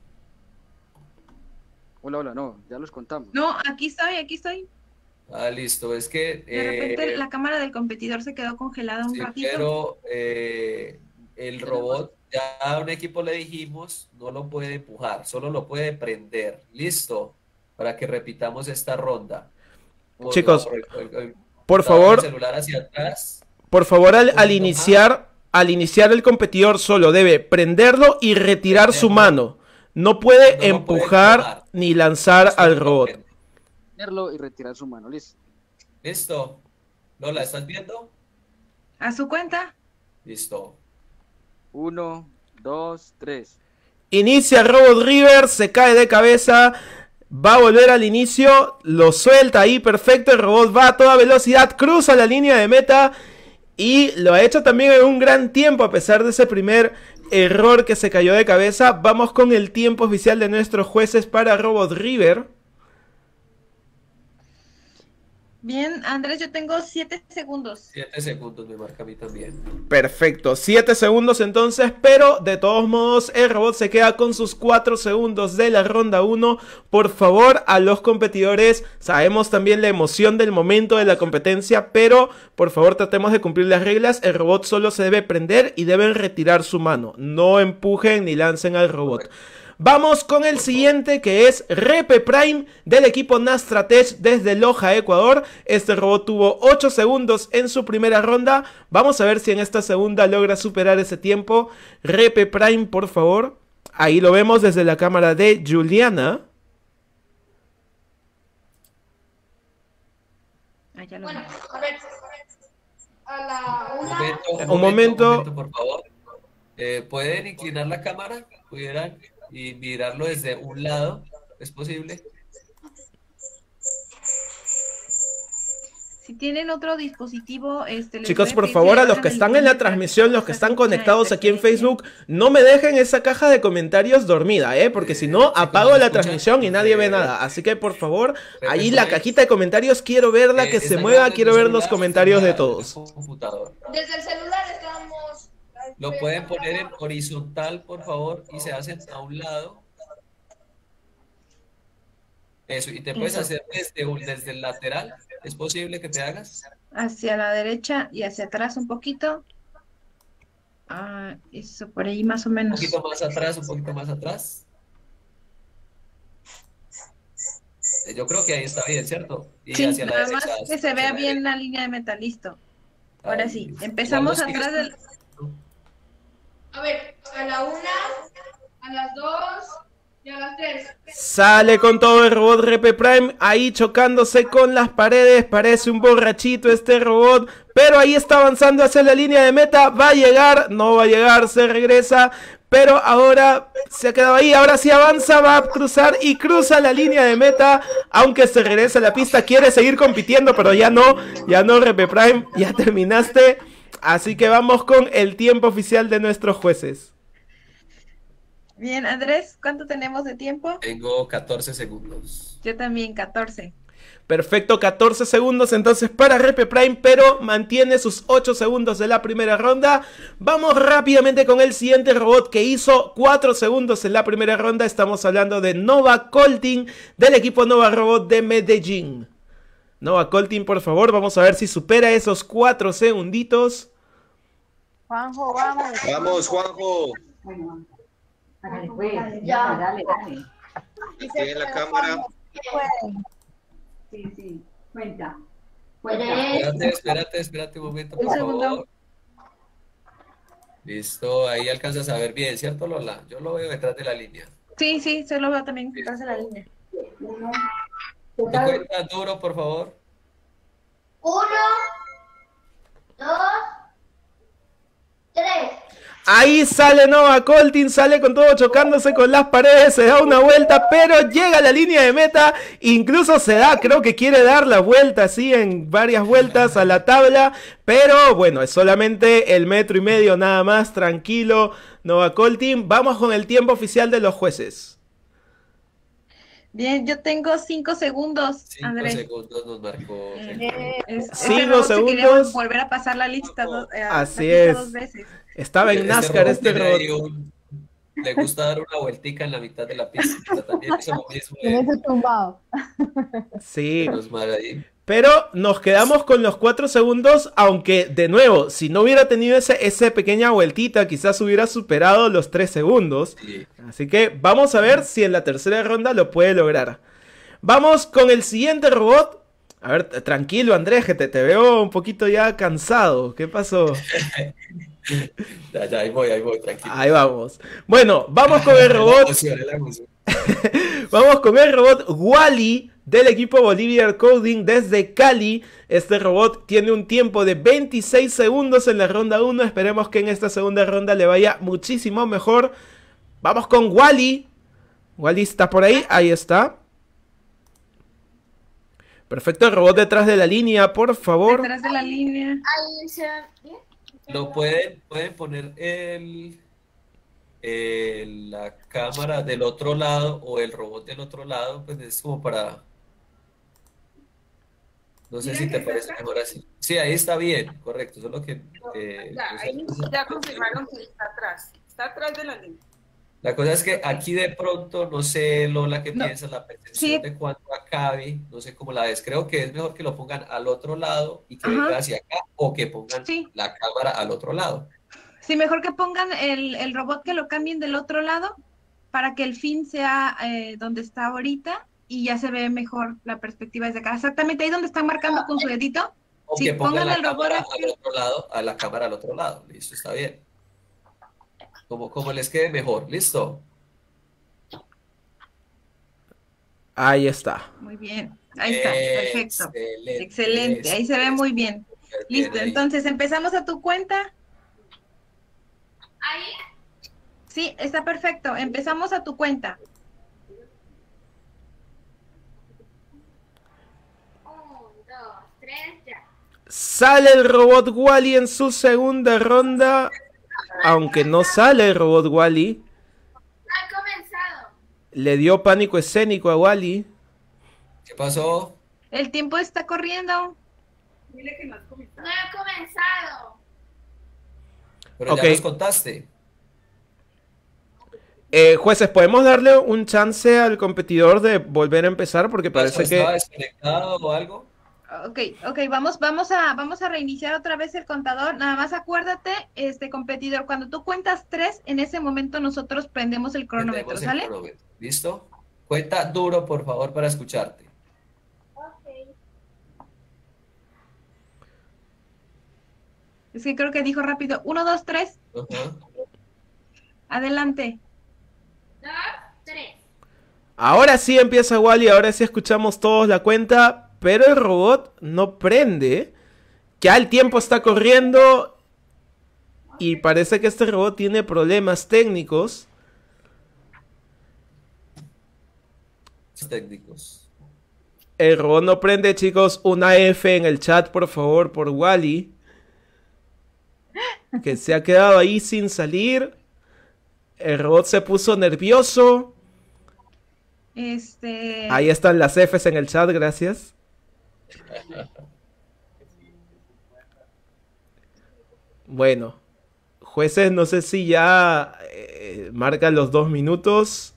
Hola, hola, no, ya los contamos. No, aquí estoy, aquí estoy. Ah, listo, es que... De repente eh, la cámara del competidor se quedó congelada un sí, ratito. pero eh, el robot, ya a un equipo le dijimos, no lo puede empujar, solo lo puede prender. Listo, para que repitamos esta ronda. Por Chicos, favor, el- el- por el favor, celular hacia atrás. por favor, al, al poquito iniciar, al iniciar el competidor solo debe prenderlo y retirar su mano. No puede No lo puede empujar empujar. ni lanzar al robot. Tenerlo y retirar su mano, listo. Listo. Lola, ¿estás viendo? ¿A su cuenta? Listo. Uno, dos, tres. Inicia Robot River, se cae de cabeza, va a volver al inicio, lo suelta ahí, perfecto, el robot va a toda velocidad, cruza la línea de meta y lo ha hecho también en un gran tiempo a pesar de ese primer error que se cayó de cabeza. Vamos con el tiempo oficial de nuestros jueces para Robot River. Bien, Andrés, yo tengo siete segundos. Siete segundos me marca a mí también. Perfecto, siete segundos entonces, pero de todos modos el robot se queda con sus cuatro segundos de la ronda uno. Por favor, a los competidores, sabemos también la emoción del momento de la competencia, pero por favor tratemos de cumplir las reglas. El robot solo se debe prender y deben retirar su mano. No empujen ni lancen al robot. Vamos con el siguiente, que es Repe Prime del equipo Nastratech desde Loja, Ecuador. Este robot tuvo ocho segundos en su primera ronda. Vamos a ver si en esta segunda logra superar ese tiempo. Repe Prime, por favor. Ahí lo vemos desde la cámara de Juliana. ya lo Bueno, vi. a ver. A la Un una. momento, un Un momento, un momento. momento, por favor. Eh, ¿pueden inclinar la cámara? ¿Pudieran? Y mirarlo desde un lado. ¿Es posible? Si tienen otro dispositivo, este, les Chicos, voy a por pedir favor, le a los bajan que el están en volumen la para transmisión, los que están conectados aquí en Facebook, no me dejen esa caja de comentarios dormida, ¿eh? Porque si no, apago la transmisión y nadie ve nada. Así que, por favor, ahí la cajita de comentarios, quiero verla, Eh, que se ¿está mueva, grabando quiero desde ver el los celular o comentarios de desde la- todos. desde el computador? Desde el celular estamos. Lo pueden poner en horizontal, por favor, y se hacen a un lado. Eso, y te puedes Eso. hacer desde, un- desde el lateral. ¿Es posible que te hagas? Hacia la derecha y hacia atrás un poquito. Ah, eso, por ahí más o Un menos. poquito más atrás, un poquito más atrás. Eh, Yo creo que ahí está bien, ¿cierto? Y Sí, hacia la nada derecha. más que hacia se vea la bien la línea de meta, listo. Ahora Ahí. sí, empezamos Igual no atrás del... A ver, a la una, a las dos y a las tres. Sale con todo el robot Repe Prime, ahí chocándose con las paredes, parece un borrachito este robot, pero ahí está avanzando hacia la línea de meta, va a llegar, no va a llegar, se regresa, pero ahora se ha quedado ahí, ahora sí avanza, va a cruzar y cruza la línea de meta, aunque se regresa a la pista, quiere seguir compitiendo, pero ya no, ya no Repe Prime, ya terminaste, así que vamos con el tiempo oficial de nuestros jueces. Bien, Andrés, ¿cuánto tenemos de tiempo? Tengo catorce segundos. Yo también, catorce. Perfecto, catorce segundos entonces para Repe Prime, pero mantiene sus ocho segundos de la primera ronda. Vamos rápidamente con el siguiente robot que hizo cuatro segundos en la primera ronda. Estamos hablando de Nova Colting del equipo Nova Robot de Medellín. Nova Colting, por favor, vamos a ver si supera esos cuatro segunditos. Juanjo, vamos. Vamos, Juanjo. Hágale, pues. Ya. Dale, dale. Estoy en la cámara. Sí, sí. Cuenta. Espérate, espérate, espérate un momento, por Un segundo. favor. Listo, ahí alcanzas a ver bien, ¿cierto, Lola? Yo lo veo detrás de la línea. Sí, sí, se lo veo también detrás de la línea. ¿Te cuentas duro, por favor? Uno, dos, tres. Ahí sale Nova Colting, sale con todo chocándose con las paredes, se da una vuelta, pero llega a la línea de meta, incluso se da, creo que quiere dar la vuelta así en varias vueltas a la tabla, pero bueno, es solamente el metro y medio nada más, tranquilo, Nova Colting. Vamos con el tiempo oficial de los jueces. Bien, yo tengo cinco segundos, Cinco Andrés. segundos nos marcó. Eh, es- ese Cinco robot se quería segundos. volver a pasar la lista, dos, eh, Así la lista es. dos veces. Estaba en Ese NASCAR robot este tiene robot. ahí un- Le gusta dar una vueltica en la mitad de la pista. También hizo lo mismo. Tiene eh, su tumbado. Sí. menos mal ahí. Pero nos quedamos con los cuatro segundos, aunque de nuevo, si no hubiera tenido ese, esa pequeña vueltita, quizás hubiera superado los tres segundos. Sí. Así que vamos a ver si en la tercera ronda lo puede lograr. Vamos con el siguiente robot. A ver, t- tranquilo Andrés, que te, te veo un poquito ya cansado. ¿Qué pasó? Ya, ya, ahí voy, ahí voy, tranquilo. Ahí vamos. Bueno, vamos con el La robot. emoción, la emoción. Vamos con el robot Wally del equipo Bolivian Coding desde Cali. Este robot tiene un tiempo de veintiséis segundos en la ronda uno. Esperemos que en esta segunda ronda le vaya muchísimo mejor. Vamos con Wally. Wally está por ahí. Ahí está. Perfecto, el robot detrás de la línea, por favor. Detrás de la línea. Ahí se ve bien. Lo pueden, pueden poner el, el- la cámara del otro lado o el robot del otro lado, pues es como para... No sé si te parece mejor así. Sí, ahí está bien, correcto. Solo que... eh, Ya, o sea, ahí ya confirmaron que está atrás. Está atrás de la línea. la cosa es que aquí de pronto, no sé, Lola, qué No. piensas, la percepción de cuando acabe, no sé cómo la ves. Creo que es mejor que lo pongan al otro lado y que Ajá. venga hacia acá o que pongan Sí. la cámara al otro lado. Sí, mejor que pongan el, el robot, que lo cambien del otro lado para que el fin sea eh, donde está ahorita y ya se ve mejor la perspectiva desde acá. Exactamente ahí donde están marcando con su dedito. O Sí, que pongan pongan la el robot cámara aquí. al otro lado, a la cámara al otro lado. Listo, está bien. Como, como les quede mejor. Listo. Ahí está. Muy bien. Ahí está, perfecto. Excelente. Excelente, ahí se ve muy bien. Listo, Bien ahí. entonces empezamos a tu cuenta. Ahí. Sí, está perfecto. Empezamos a tu cuenta. Un, dos, tres, ya. Sale el robot Wally en su segunda ronda. Aunque no sale el robot Wally. Ha comenzado. Le dio pánico escénico a Wally. ¿Qué pasó? El tiempo está corriendo. Dile que no has comenzado. No he comenzado. Pero Ok. ya nos contaste. Eh, jueces, ¿podemos darle un chance al competidor de volver a empezar? Porque ¿O parece estaba que... desconectado o algo? Ok, ok, vamos, vamos a, vamos a reiniciar otra vez el contador. Nada más acuérdate, este competidor, cuando tú cuentas tres, en ese momento nosotros prendemos el cronómetro, Prendemos el ¿sale? cronómetro. ¿Listo? Cuenta duro, por favor, para escucharte. Es que creo que dijo rápido. Uno, dos, tres. Ajá. Adelante. Dos, tres. Ahora sí empieza Wally, ahora sí escuchamos todos la cuenta, pero el robot no prende. Ya el tiempo está corriendo y parece que este robot tiene problemas técnicos. Técnicos. El robot no prende, chicos. Una F en el chat, por favor, por Wally. Que se ha quedado ahí sin salir. El robot se puso nervioso. Este. Ahí están las Fs en el chat, gracias. Bueno, jueces, no sé si ya eh, marcan los dos minutos.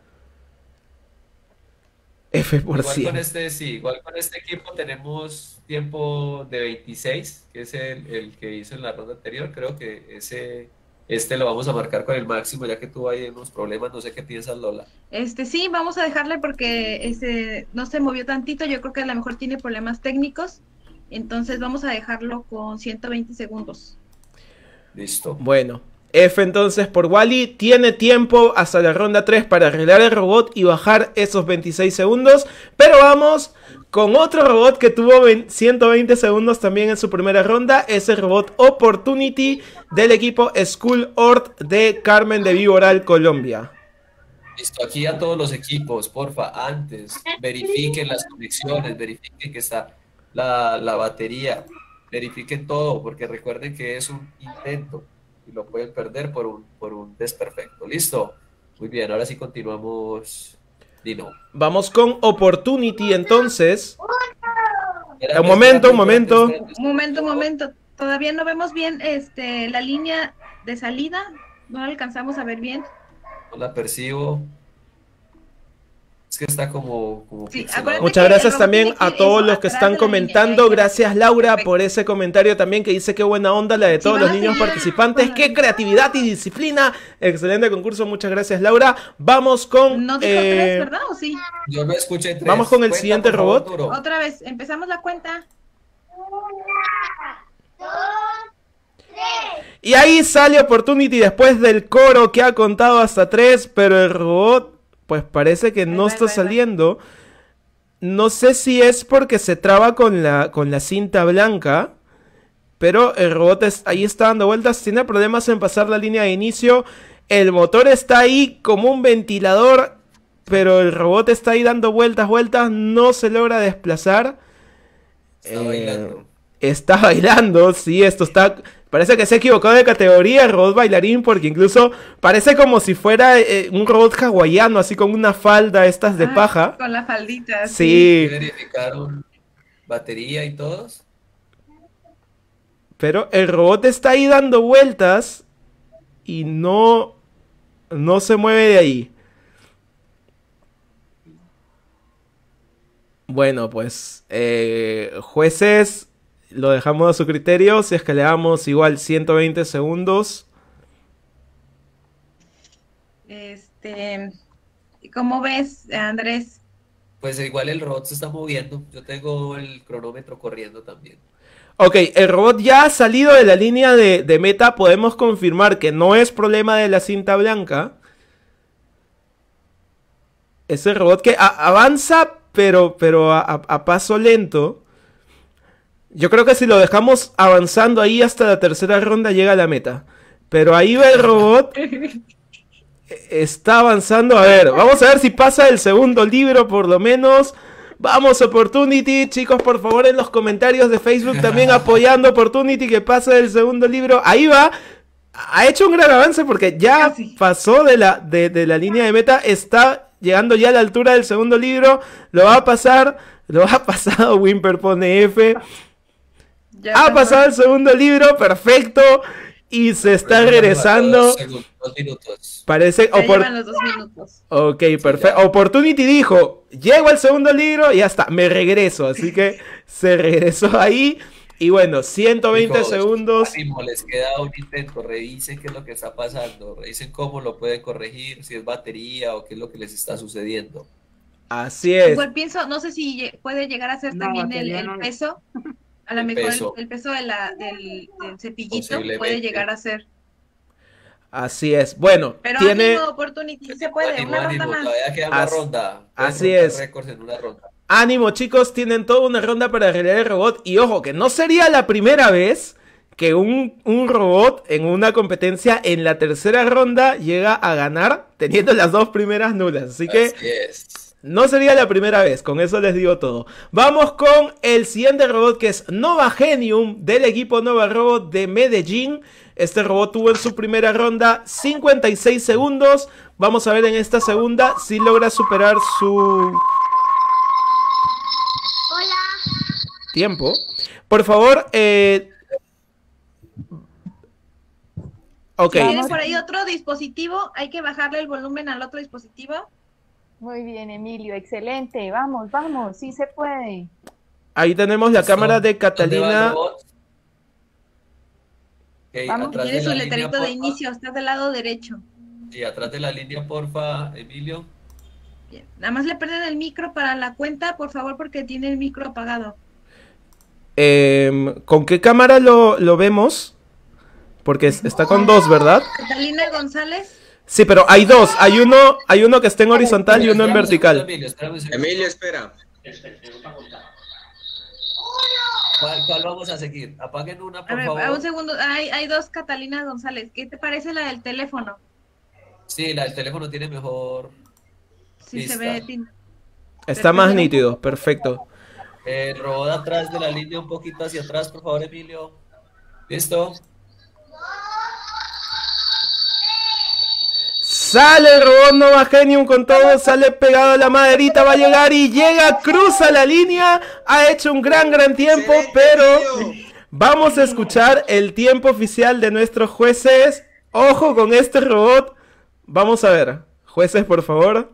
F por Igual con cien. este, sí, igual con este equipo tenemos tiempo de veintiséis, que es el, el que hizo en la ronda anterior. Creo que ese, este lo vamos a marcar con el máximo, ya que tuvo ahí unos problemas. No sé qué piensas, Lola. Este, sí, vamos a dejarle porque este no se movió tantito. Yo creo que a lo mejor tiene problemas técnicos. Entonces vamos a dejarlo con ciento veinte segundos. Listo. Bueno, F entonces por Wally. Tiene tiempo hasta la ronda tres para arreglar el robot y bajar esos veintiséis segundos. Pero vamos con otro robot que tuvo ciento veinte segundos también en su primera ronda. Es el robot Opportunity del equipo School Ort de Carmen de Viboral, Colombia. Listo, aquí a todos los equipos, porfa, antes, verifiquen las conexiones, verifiquen que está la, la batería, verifiquen todo, porque recuerden que es un intento y lo pueden perder por un, por un desperfecto. ¿Listo? Muy bien, ahora sí continuamos, Dino. Vamos con Opportunity entonces. Espérate, Un momento, espérate, un momento. espérate, Un momento, un momento. Todavía no vemos bien este la línea de salida. No la alcanzamos a ver bien. no la percibo. Es que está como... como Sí, pixelado. acuérdate Muchas que gracias el también robot a tiene todos eso los que atrás están de la línea, comentando. ahí, Gracias Laura perfecto. por ese comentario también que dice qué buena onda la de todos Sí, los van a niños seguir participantes. con la Qué línea. creatividad y disciplina. Excelente concurso, muchas gracias Laura. Vamos con... No dijo eh, tres, ¿verdad? ¿O sí? Yo no escuché tres. Vamos con el Cuenta, siguiente por favor, robot. duro. Otra vez, empezamos la cuenta. Dos, tres. Y ahí sale Opportunity después del coro que ha contado hasta tres, pero el robot pues parece que no va, está ahí va, ahí va. saliendo. No sé si es porque se traba con la, con la cinta blanca, pero el robot es- ahí está dando vueltas, tiene problemas en pasar la línea de inicio. El motor está ahí como un ventilador, pero el robot está ahí dando vueltas, vueltas, no se logra desplazar. Está Eh, bailando. Está bailando, sí, esto está... Parece que se ha equivocado de categoría el robot bailarín, porque incluso parece como si fuera eh, un robot hawaiano, así con una falda estas de Ah, paja. Con la faldita. Sí, ¿Verificaron batería y todos? pero el robot está ahí dando vueltas y no, no se mueve de ahí. Bueno, pues, eh, jueces, lo dejamos a su criterio. Si es que le damos igual ciento veinte segundos. Este, ¿cómo ves, Andrés? Pues igual el robot se está moviendo. Yo tengo el cronómetro corriendo también. Ok, el robot ya ha salido de la línea de, de meta. Podemos confirmar que no es problema de la cinta blanca. Es el robot que a- avanza, pero, pero a, a, a paso lento. Yo creo que si lo dejamos avanzando ahí hasta la tercera ronda llega a la meta. Pero ahí va el robot. Está avanzando. A ver, vamos a ver si pasa el segundo libro por lo menos. Vamos, Opportunity. Chicos, por favor, en los comentarios de Facebook también apoyando Opportunity que pase el segundo libro. Ahí va. Ha hecho un gran avance porque ya pasó de la, de, de la línea de meta. Está llegando ya a la altura del segundo libro. Lo va a pasar. Lo ha pasado. Wimper pone F. Ya ha pasado el segundo libro. Perfecto. Y se está regresando. Dos segundos, dos minutos. Parece. Ya llevan los dos minutos. Ok, perfecto. Opportunity dijo: llego al segundo libro y ya está. Me regreso. Así que se regresó ahí. Y bueno, ciento veinte Chicos, segundos. Ánimo, les queda un intento. Revisen qué es lo que está pasando. Revisen cómo lo pueden corregir. Si es batería o qué es lo que les está sucediendo. Así es. Igual pienso, no sé si puede llegar a ser no, también el, el no peso. A lo mejor peso. El, el peso de la, del, del cepillito puede llegar a ser. Así es. Bueno, pero tiene... ánimo, Opportunity, se puede, ánimo, una ánimo, ronda más. Todavía queda una As... ronda. Así es. En una ronda. Ánimo, chicos, tienen toda una ronda para arreglar el robot. Y ojo, que no sería la primera vez que un, un robot en una competencia en la tercera ronda llega a ganar teniendo las dos primeras nulas. Así que... Así es. No sería la primera vez, con eso les digo todo. Vamos con el siguiente robot que es Nova Genium del equipo Nova Robot de Medellín. Este robot tuvo en su primera ronda cincuenta y seis segundos. Vamos a ver en esta segunda si logra superar su... Hola. Tiempo. Por favor, eh... ok. Si tienen por ahí otro dispositivo, hay que bajarle el volumen al otro dispositivo. Muy bien, Emilio, excelente. Vamos, vamos, sí se puede. Ahí tenemos la cámara de Catalina. Okay, vamos, tiene su letrerito línea, de inicio, está del lado derecho. Sí, atrás de la línea, porfa, Emilio. Bien. Nada más le prenden el micro para la cuenta, por favor, porque tiene el micro apagado. Eh, ¿Con qué cámara lo, lo vemos? Porque está con dos, ¿verdad? Catalina González. Sí, pero hay dos. Hay uno, hay uno que está en horizontal y uno en vertical. Emilio, Emilio, espera. ¿Cuál, ¿Cuál vamos a seguir? Apaguen una, por a ver, favor. Un segundo. Hay, hay dos Catalina González. ¿Qué te parece la del teléfono? Sí, la del teléfono tiene mejor. Sí, vista. Se ve. Está Perfecto. Más nítido. Perfecto. Eh, robot atrás de la línea, un poquito hacia atrás, por favor, Emilio. ¿Listo? Sale el robot Nova Genium con todo, sale pegado a la maderita, va a llegar y llega, cruza la línea, ha hecho un gran, gran tiempo, pero vamos a escuchar el tiempo oficial de nuestros jueces. Ojo con este robot, vamos a ver, jueces por favor.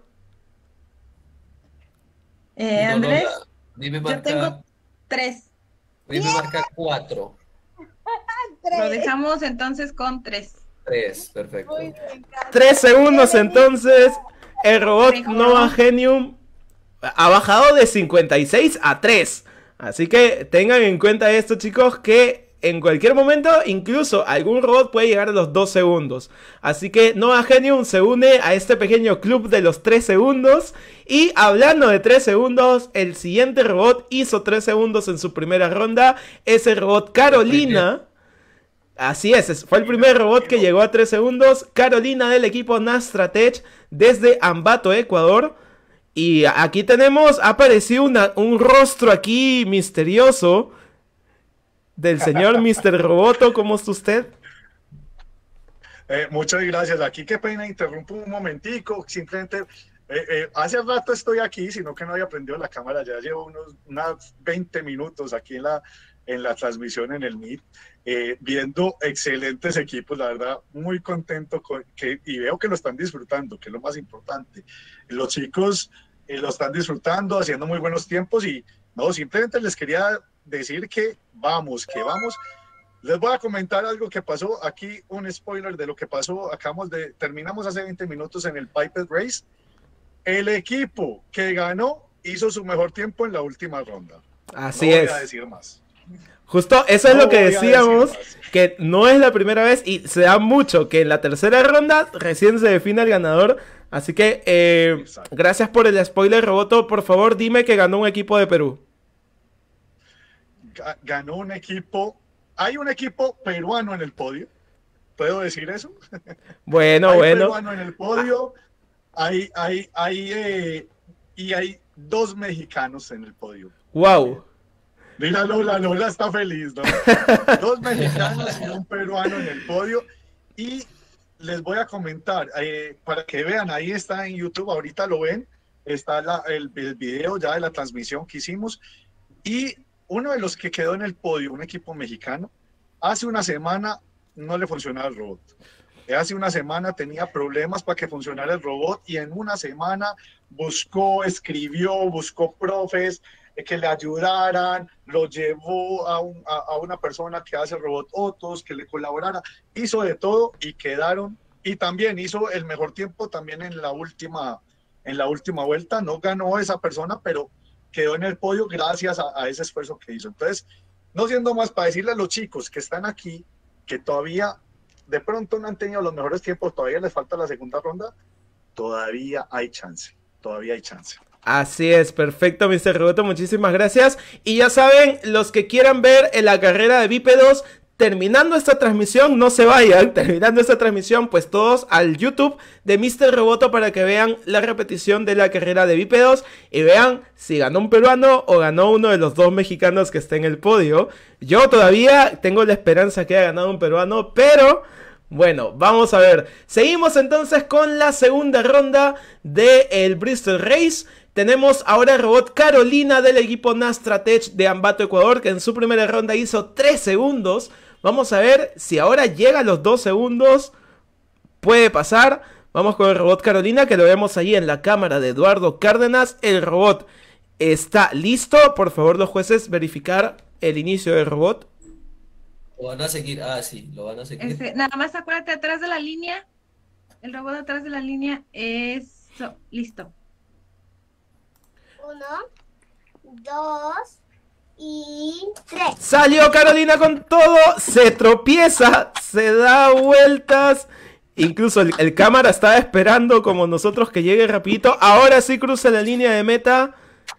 Eh, Andrés, dime marca, yo tengo tres. Dime marca cuatro. Lo dejamos entonces con tres. Tres, perfecto. Tres segundos entonces. El robot Nova Genium ha bajado de cincuenta y seis a tres. Así que tengan en cuenta esto, chicos, que en cualquier momento incluso algún robot puede llegar a los dos segundos. Así que Nova Genium se une a este pequeño club de los tres segundos. Y hablando de tres segundos, el siguiente robot hizo tres segundos en su primera ronda. Es el robot Carolina. Así es, fue el primer robot que llegó a tres segundos. Carolina del equipo Nastratech desde Ambato, Ecuador. Y aquí tenemos, ha aparecido una, un rostro aquí misterioso del señor mister Roboto. ¿Cómo está usted? Eh, muchas gracias. Aquí qué pena, interrumpo un momentico. Simplemente, eh, eh, hace rato estoy aquí, sino que no había prendido la cámara. Ya llevo unos, unos veinte minutos aquí en la, en la transmisión en el Meet. Eh, viendo excelentes equipos, la verdad, muy contento con que, y veo que lo están disfrutando, que es lo más importante. Los chicos eh, lo están disfrutando, haciendo muy buenos tiempos y no, simplemente les quería decir que vamos, que vamos. Les voy a comentar algo que pasó aquí, un spoiler de lo que pasó. Acabamos de, terminamos hace veinte minutos en el Pipette Race. El equipo que ganó hizo su mejor tiempo en la última ronda. Así no es. voy a decir más. Justo eso es no lo que decíamos, que no es la primera vez y se da mucho que en la tercera ronda recién se define el ganador. Así que, eh, gracias por el spoiler, Roboto. Por favor, dime que ganó un equipo de Perú. Ga- Ganó un equipo, hay un equipo peruano en el podio, ¿puedo decir eso? Bueno, hay bueno. peruano en el podio, hay, hay, hay, eh, y hay dos mexicanos en el podio. Wow. Mira, Lola, Lola está feliz, ¿no? Dos mexicanos y un peruano en el podio. Y les voy a comentar, eh, para que vean, ahí está en YouTube, ahorita lo ven, está la, el, el video ya de la transmisión que hicimos. Y uno de los que quedó en el podio, un equipo mexicano, hace una semana no le funcionaba el robot. Hace una semana tenía problemas para que funcionara el robot y en una semana buscó, escribió, buscó profes eh, que le ayudaran, lo llevó a, un, a, a una persona que hace robot Otos, que le colaborara, hizo de todo y quedaron, y también hizo el mejor tiempo también en la última, en la última vuelta. No ganó esa persona, pero quedó en el podio gracias a, a ese esfuerzo que hizo. Entonces, no siendo más, para decirle a los chicos que están aquí, que todavía de pronto no han tenido los mejores tiempos, todavía les falta la segunda ronda, todavía hay chance, todavía hay chance. Así es, perfecto, mister Roboto, muchísimas gracias. Y ya saben, los que quieran ver en la carrera de bípedos, terminando esta transmisión, no se vayan, terminando esta transmisión, pues todos al YouTube de mister Roboto para que vean la repetición de la carrera de bípedos y vean si ganó un peruano o ganó uno de los dos mexicanos que está en el podio. Yo todavía tengo la esperanza que haya ganado un peruano, pero bueno, vamos a ver. Seguimos entonces con la segunda ronda del Bristol Race. Tenemos ahora el robot Carolina del equipo Nastratech de Ambato, Ecuador, que en su primera ronda hizo tres segundos. Vamos a ver si ahora llega a los dos segundos. Puede pasar. Vamos con el robot Carolina, que lo vemos ahí en la cámara de Eduardo Cárdenas. El robot está listo. Por favor, los jueces, verificar el inicio del robot. Lo van a seguir, ah, sí, lo van a seguir. Este, nada más acuérdate atrás de la línea. El robot atrás de la línea. Eso, listo. Uno, dos y tres. Salió Carolina con todo, se tropieza, se da vueltas. Incluso el, el cámara estaba esperando como nosotros que llegue rapidito. Ahora sí cruza la línea de meta.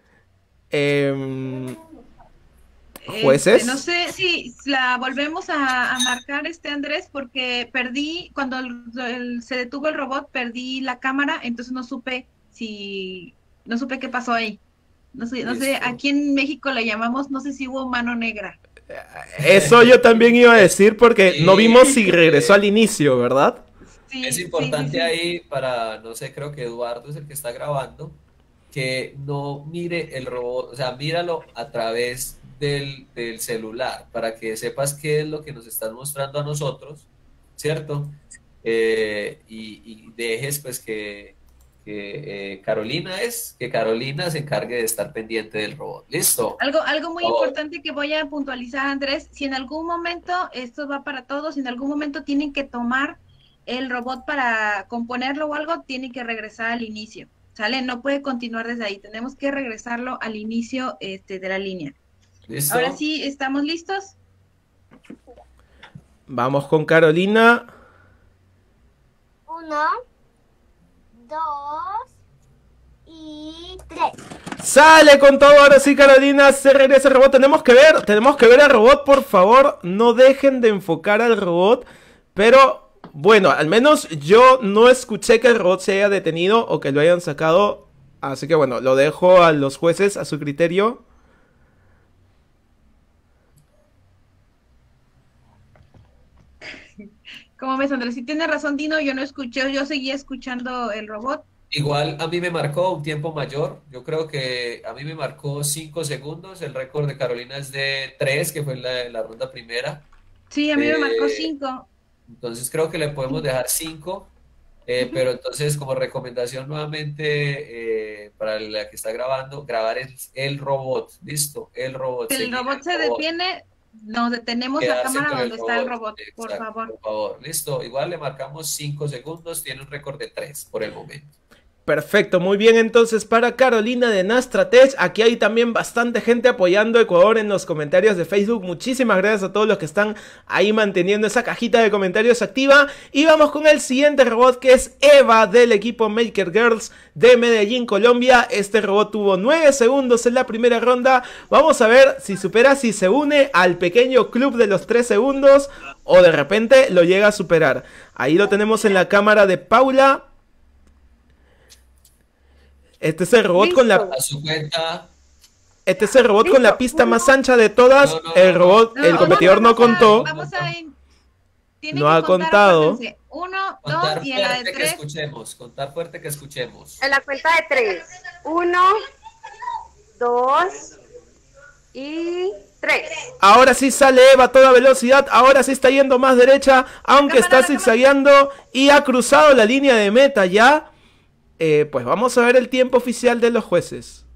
Eh, Jueces. Este, no sé si la volvemos a, a marcar, este Andrés, porque perdí, cuando el, el, se detuvo el robot, perdí la cámara, entonces no supe si, no supe qué pasó ahí. No sé, no sé, aquí en México la llamamos, no sé si hubo mano negra. Eso yo también iba a decir porque sí, no vimos si regresó al inicio, ¿verdad? Sí, es importante sí, sí, sí. ahí para, no sé, creo que Eduardo es el que está grabando, que no mire el robot, o sea, míralo a través del, del celular, para que sepas qué es lo que nos están mostrando a nosotros, ¿cierto? Eh, y, y dejes pues que, que eh, Carolina es, que Carolina se encargue de estar pendiente del robot, ¿listo? Algo, algo muy oh. importante que voy a puntualizar, Andrés, si en algún momento, esto va para todos, si en algún momento tienen que tomar el robot para componerlo o algo, tienen que regresar al inicio, ¿sale? No puede continuar desde ahí, tenemos que regresarlo al inicio este, de la línea. ¿Listo? Ahora sí, ¿estamos listos? Vamos con Carolina. Uno, dos y tres. Sale con todo, ahora sí Carolina, se regresa el robot. Tenemos que ver, tenemos que ver al robot, por favor, no dejen de enfocar al robot. Pero, bueno, al menos yo no escuché que el robot se haya detenido o que lo hayan sacado. Así que bueno, lo dejo a los jueces a su criterio. Como ves, Andrés, si tiene razón Dino, yo no escuché, yo seguía escuchando el robot. Igual a mí me marcó un tiempo mayor, yo creo que a mí me marcó cinco segundos, el récord de Carolina es de tres, que fue la, la ronda primera. Sí, a mí eh, me marcó cinco. Entonces creo que le podemos dejar cinco, eh, uh-huh. pero entonces como recomendación nuevamente eh, para la que está grabando, grabar el, el robot, ¿listo? El robot. El robot se robot. detiene. Nos detenemos la cámara donde está el robot, exacto, por favor. Por favor, listo. Igual le marcamos cinco segundos, tiene un récord de tres por el momento. Perfecto, muy bien entonces para Carolina de Nastratech. Aquí hay también bastante gente apoyando a Ecuador en los comentarios de Facebook. Muchísimas gracias a todos los que están ahí manteniendo esa cajita de comentarios activa. Y vamos con el siguiente robot, que es Eva del equipo Maker Girls de Medellín, Colombia. Este robot tuvo nueve segundos en la primera ronda. Vamos a ver si supera, si se une al pequeño club de los tres segundos o de repente lo llega a superar. Ahí lo tenemos en la cámara de Paula. Este es el robot con la... A su cuenta. Este es el robot con la pista más ancha de todas. No, no, el robot, No, el competidor no, vamos a- contó. Vamos a... Tienen No que ha contar, contado. acuérdense. Uno, Contar dos y en la de fuerte que tres. escuchemos. Contar fuerte que escuchemos. En la cuenta de tres. Uno, dos y tres. Ahora sí sale Eva a toda velocidad. Ahora sí está yendo más derecha. Aunque está zigzagueando y ha cruzado la línea de meta ya. Eh, pues vamos a ver el tiempo oficial de los jueces.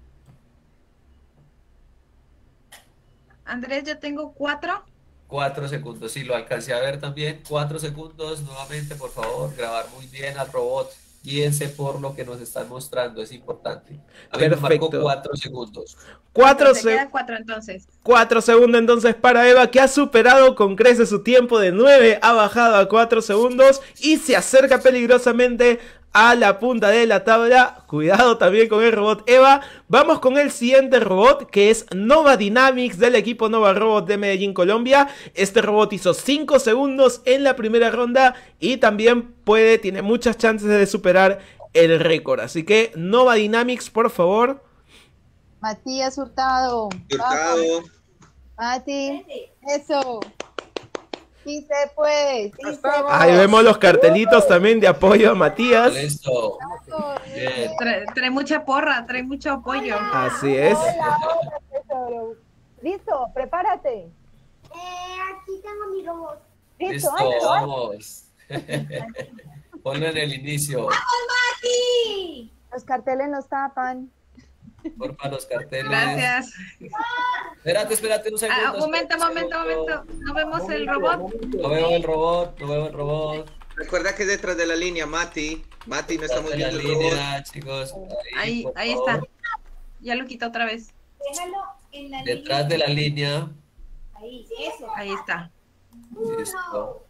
Andrés, yo tengo cuatro. Cuatro segundos, sí, lo alcancé a ver también. Cuatro segundos, nuevamente, por favor, grabar muy bien al robot. Guíense por lo que nos están mostrando, es importante. A mí me marcó Perfecto. cuatro segundos. Cuatro, Se se- quedan cuatro entonces. cuatro segundos entonces para Eva, que ha superado con creces su tiempo de nueve. Ha bajado a cuatro segundos y se acerca peligrosamente a la punta de la tabla. Cuidado también con el robot Eva. Vamos con el siguiente robot, que es Nova Dynamics del equipo Nova Robot de Medellín, Colombia. Este robot hizo cinco segundos en la primera ronda y también puede, tiene muchas chances de superar el récord. Así que Nova Dynamics, por favor. Matías Hurtado. Hurtado. Vamos. Mati. Eso. Sí se puede. Sí se puede. Ahí vemos los cartelitos también de apoyo a Matías. Listo. Bien. Trae, trae mucha porra, trae mucho apoyo. Así es. Hola, hola, tesoro. Listo, prepárate. Eh, aquí tengo mi robot. Listo, Listo, ánimo, ánimo. vamos. Ponlo en el inicio. ¡Mati! Los carteles nos tapan. Porfa, los carteles. Gracias. Espérate, espérate un segundo. Ah, momento, espérate un momento, segundo. momento. ¿No vemos el robot? No veo el robot, no veo el robot. Recuerda que es detrás de la línea, Mati. Mati, no estamos Detrás de viendo la el robot. línea, chicos. Ahí, por ahí favor. está. Ya lo quito otra vez. Déjalo en la Detrás de la línea. Ahí, eso. Ahí está. Listo.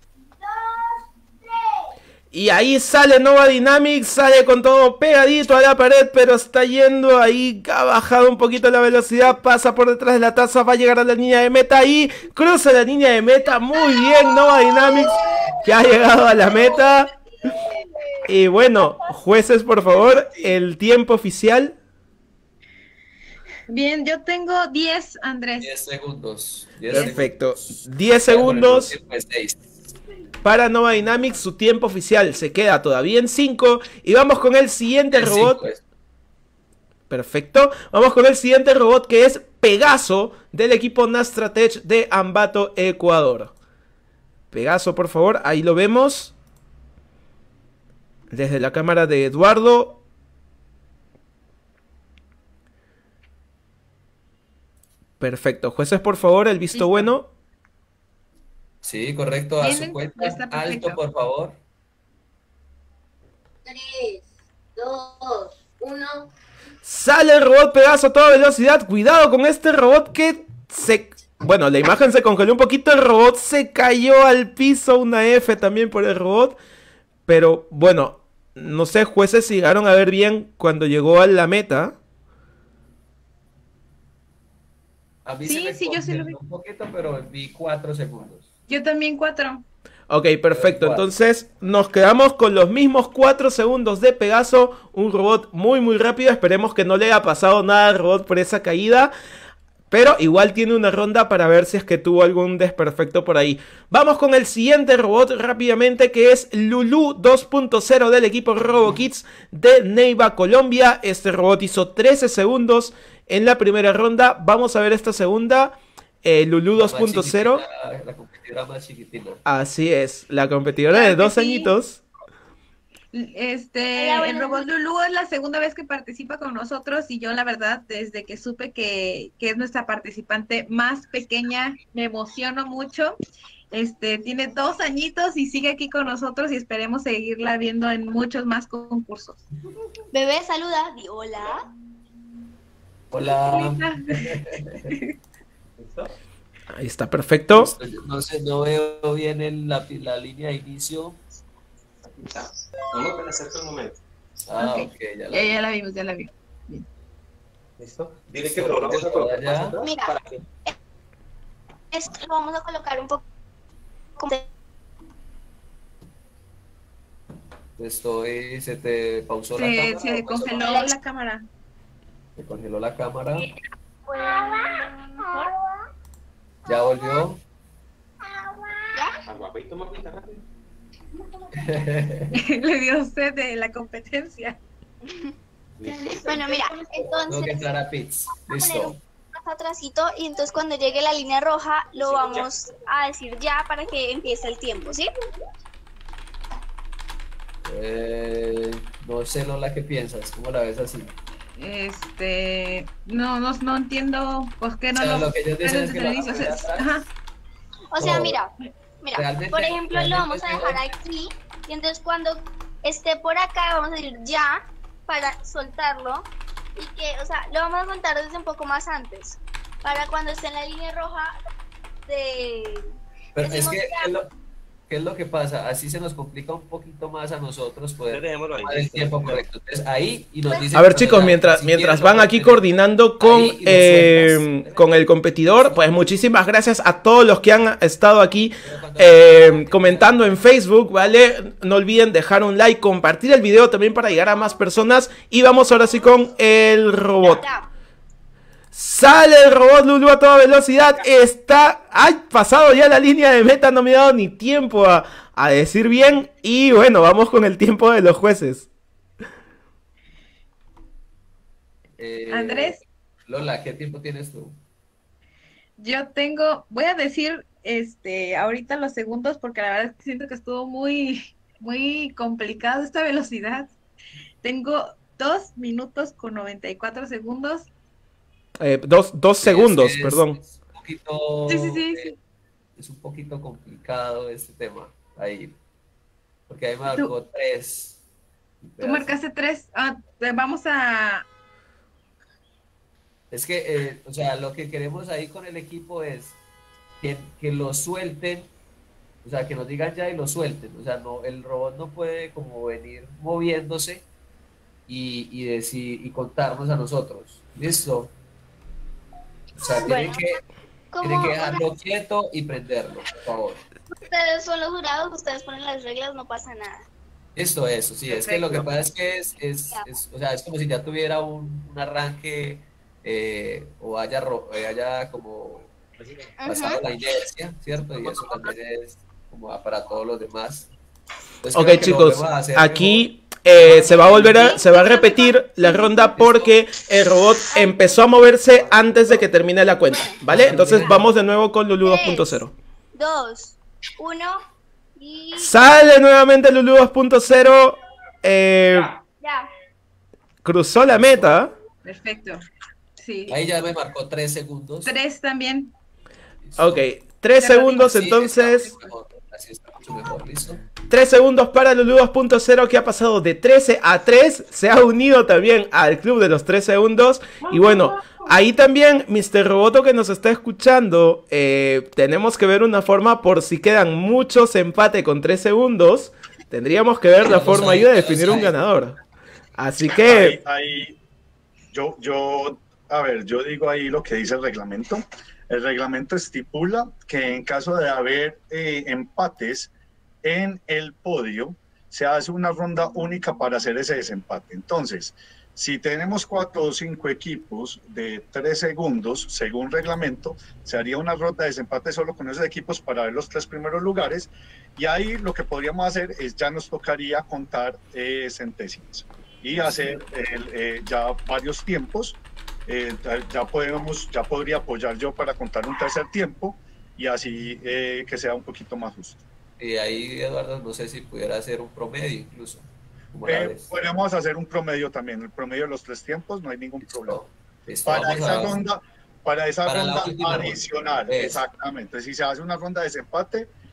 Y ahí sale Nova Dynamics, sale con todo pegadito a la pared, pero está yendo ahí, ha bajado un poquito la velocidad, pasa por detrás de la taza, va a llegar a la línea de meta y cruza la línea de meta. Muy bien, Nova Dynamics, que ha llegado a la meta. Y bueno, jueces, por favor, el tiempo oficial. Bien, yo tengo diez, Andrés. diez segundos. diez Perfecto, segundos. diez segundos. Tiempo es seis. Para Nova Dynamics, su tiempo oficial se queda todavía en cinco. Y vamos con el siguiente En robot. cinco es. Perfecto. Vamos con el siguiente robot, que es Pegaso del equipo Nastratech de Ambato, Ecuador. Pegaso, por favor. Ahí lo vemos. Desde la cámara de Eduardo. Perfecto. Jueces, por favor, el visto Listo. bueno. Sí, correcto. A su Tienen- cuenta. ya está perfecto. Alto, por favor. Tres, dos, uno. Sale el robot Pegaso a toda velocidad. Cuidado con este robot que se... Bueno, la imagen se congeló un poquito. El robot se cayó al piso. Una F también por el robot. Pero bueno, no sé, jueces si llegaron a ver bien cuando llegó a la meta. A mí Sí, se me sí, yo sí lo vi. congeló un poquito, pero vi cuatro segundos. Yo también cuatro. Ok, perfecto. Igual. Entonces nos quedamos con los mismos cuatro segundos de Pegaso. Un robot muy muy rápido. Esperemos que no le haya pasado nada al robot por esa caída. Pero igual tiene una ronda para ver si es que tuvo algún desperfecto por ahí. Vamos con el siguiente robot rápidamente, que es Lulu dos punto cero del equipo RoboKids de Neiva, Colombia. Este robot hizo trece segundos en la primera ronda. Vamos a ver esta segunda. Eh, Lulu dos punto cero. La, la competidora más chiquitina. Así es, la competidora Claro de que dos sí. añitos. Este, Hola, el buenas robot Lulu es la segunda vez que participa con nosotros y yo la verdad desde que supe que, que es nuestra participante más pequeña me emociono mucho Este, tiene dos añitos y sigue aquí con nosotros y esperemos seguirla viendo en muchos más concursos. Bebé, saluda, di hola. Hola. Ahí está, perfecto. No sé, no veo bien el, la, la línea de inicio. Aquí está. Vamos a hacer un momento. Ah, Ok. ok, ya la Ya, vi. ya la vimos, ya la vimos. Bien. ¿Listo? Dile que lo vamos a colocar Ya. más atrás Mira. para que... Esto lo vamos a colocar un poco. Estoy, se te pausó la Se, cámara. se ¿O pasó congeló nada? la cámara. Se congeló la cámara. Pues, Ya volvió. Agua, ve y toma agüita rápido. Le dio sed de la competencia. bueno, mira, Tengo entonces que entrar a Pits. Listo. más atrásito y entonces cuando llegue la línea roja lo vamos a decir ya para que empiece el tiempo, ¿sí? Eh, no sé, Lola, ¿qué piensas? ¿Cómo la ves así? Este, no, no, no entiendo por qué no O sea, lo, lo que ellos dicen es desde que el lo van a inicio. poner o sea, atrás. ajá. O sea, Oh. mira, mira, Realmente- por ejemplo lo vamos a realmente dejar tengo- aquí y entonces cuando esté por acá vamos a decir ya para soltarlo y que, o sea, lo vamos a contar desde un poco más antes para cuando esté en la línea roja de... Pero es decimos que, ya. ¿qué es, lo, qué es lo que pasa? Así se nos complica un poquito más a nosotros poder Dejémoslo ahí. tomar el tiempo correcto. Entonces, ahí y nos dicen... A ver, que chicos, ya, mientras, si mientras quieren, van lo aquí pueden- coordinando con, ahí y lo eh, sueltas. con el competidor, pues muchísimas gracias a todos los que han estado aquí eh, comentando en Facebook, ¿vale? No olviden dejar un like, compartir el video también para llegar a más personas. Y vamos ahora sí con el robot. Ya. Sale el robot Lulu a toda velocidad. Está... ¡Ay! Pasado ya la línea de meta. No me ha dado ni tiempo a, a decir bien. Y bueno, vamos con el tiempo de los jueces. Eh, Andrés. Lola, ¿qué tiempo tienes tú? Yo tengo, voy a decir este ahorita los segundos porque la verdad es que siento que estuvo muy, muy complicado esta velocidad. Tengo dos minutos con noventa y cuatro segundos. Eh, dos, dos segundos, Es- es- perdón. es un poquito, Sí, sí, sí, eh, sí. es un poquito complicado este tema. Ahí. Porque ahí me marcó tres. Tú marcaste tres. Ah, te- vamos a. Es que, eh, o sea, lo que queremos ahí con el equipo es que, que lo suelten, o sea, que nos digan ya y lo suelten. O sea, no, el robot no puede como venir moviéndose y, y decir y contarnos a nosotros. ¿Listo? O sea, tienen Bueno, que, como tienen que dejarlo quieto y prenderlo, por favor. ustedes son los jurados, ustedes ponen las reglas, no pasa nada. Esto, eso, sí, es que lo que pasa es que es, es, es- o sea, es como si ya tuviera un, un arranque eh, o haya, ro- eh, haya como pasado Ujú. la inercia, ¿cierto? Y eso también es como para todos los demás. Entonces, Ok, creo que lo chicos, volvemos a hacer aquí eh, se va a volver a, se va a repetir la ronda porque el robot empezó a moverse antes de que termine la cuenta, ¿vale? Entonces vamos de nuevo con Lulu dos punto cero. Dos, uno y... Sale nuevamente Lulu dos punto cero. eh, Ya. cruzó la meta. Perfecto. Sí. Ahí ya me marcó tres segundos. Tres también. Ok, tres segundos Así entonces. está mucho mejor, así está mucho mejor, ¿listo? tres segundos para Lulu dos punto cero, que ha pasado de trece a tres. Se ha unido también al club de los tres segundos. Y bueno, ahí también, mister Roboto que nos está escuchando, eh, tenemos que ver una forma por si quedan muchos empate con tres segundos. Tendríamos que ver la Vamos forma ahí, ahí de vamos definir un ahí. ganador. Así que... Ahí, ahí, yo, yo, a ver, yo digo ahí lo que dice el reglamento. El reglamento estipula que en caso de haber eh, empates en el podio, se hace una ronda única para hacer ese desempate. Entonces, si tenemos cuatro o cinco equipos de tres segundos, según reglamento, se haría una ronda de desempate solo con esos equipos para ver los tres primeros lugares. Y ahí lo que podríamos hacer es ya nos tocaría contar eh, centésimas y hacer el, eh, ya varios tiempos. Eh, ya podemos, ya podría apoyar yo para contar un tercer tiempo y así eh, que sea un poquito más justo. Y ahí, Eduardo, no sé si pudiera hacer un promedio incluso. como la Eh, ves. podríamos hacer un promedio también, el promedio de los tres tiempos, no hay ningún problema. Listo, Para vamos esa a- ronda, para esa para la ronda última ronda. adicional, Eso. exactamente. Si se hace una ronda de desempate,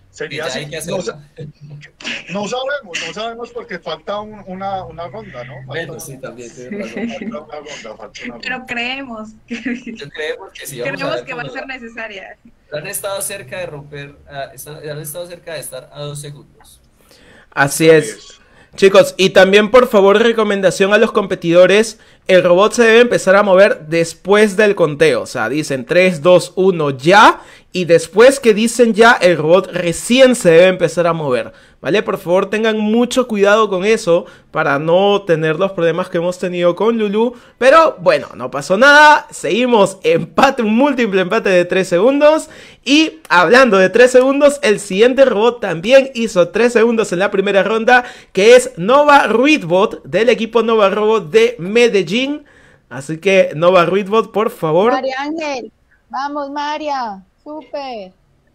Sería Y ya así. hay que No, hacerlo. sa- no sabemos, no sabemos porque falta un- una, una ronda, ¿no? Falta, Bueno, sí, también tienes razón. falta una ronda, falta una ronda. Pero creemos que, Yo creemos que sí, vamos a creemos ver que va a cómo ser va. necesaria. Han estado cerca de romper, ah, están- han estado cerca de estar a dos segundos. Así es. Chicos, y también por favor recomendación a los competidores, el robot se debe empezar a mover después del conteo, o sea, dicen tres, dos, uno, ya, y después que dicen ya, el robot recién se debe empezar a mover, ¿vale? Por favor tengan mucho cuidado con eso para no tener los problemas que hemos tenido con Lulu, pero bueno, no pasó nada, seguimos empate, un múltiple empate de tres segundos, y hablando de tres segundos, el siguiente robot también hizo tres segundos en la primera ronda, que es Nova Ruidbot del equipo Nova Robot de Medellín. Así que Nova Ruidbot, por favor. María Ángel, vamos María, súper.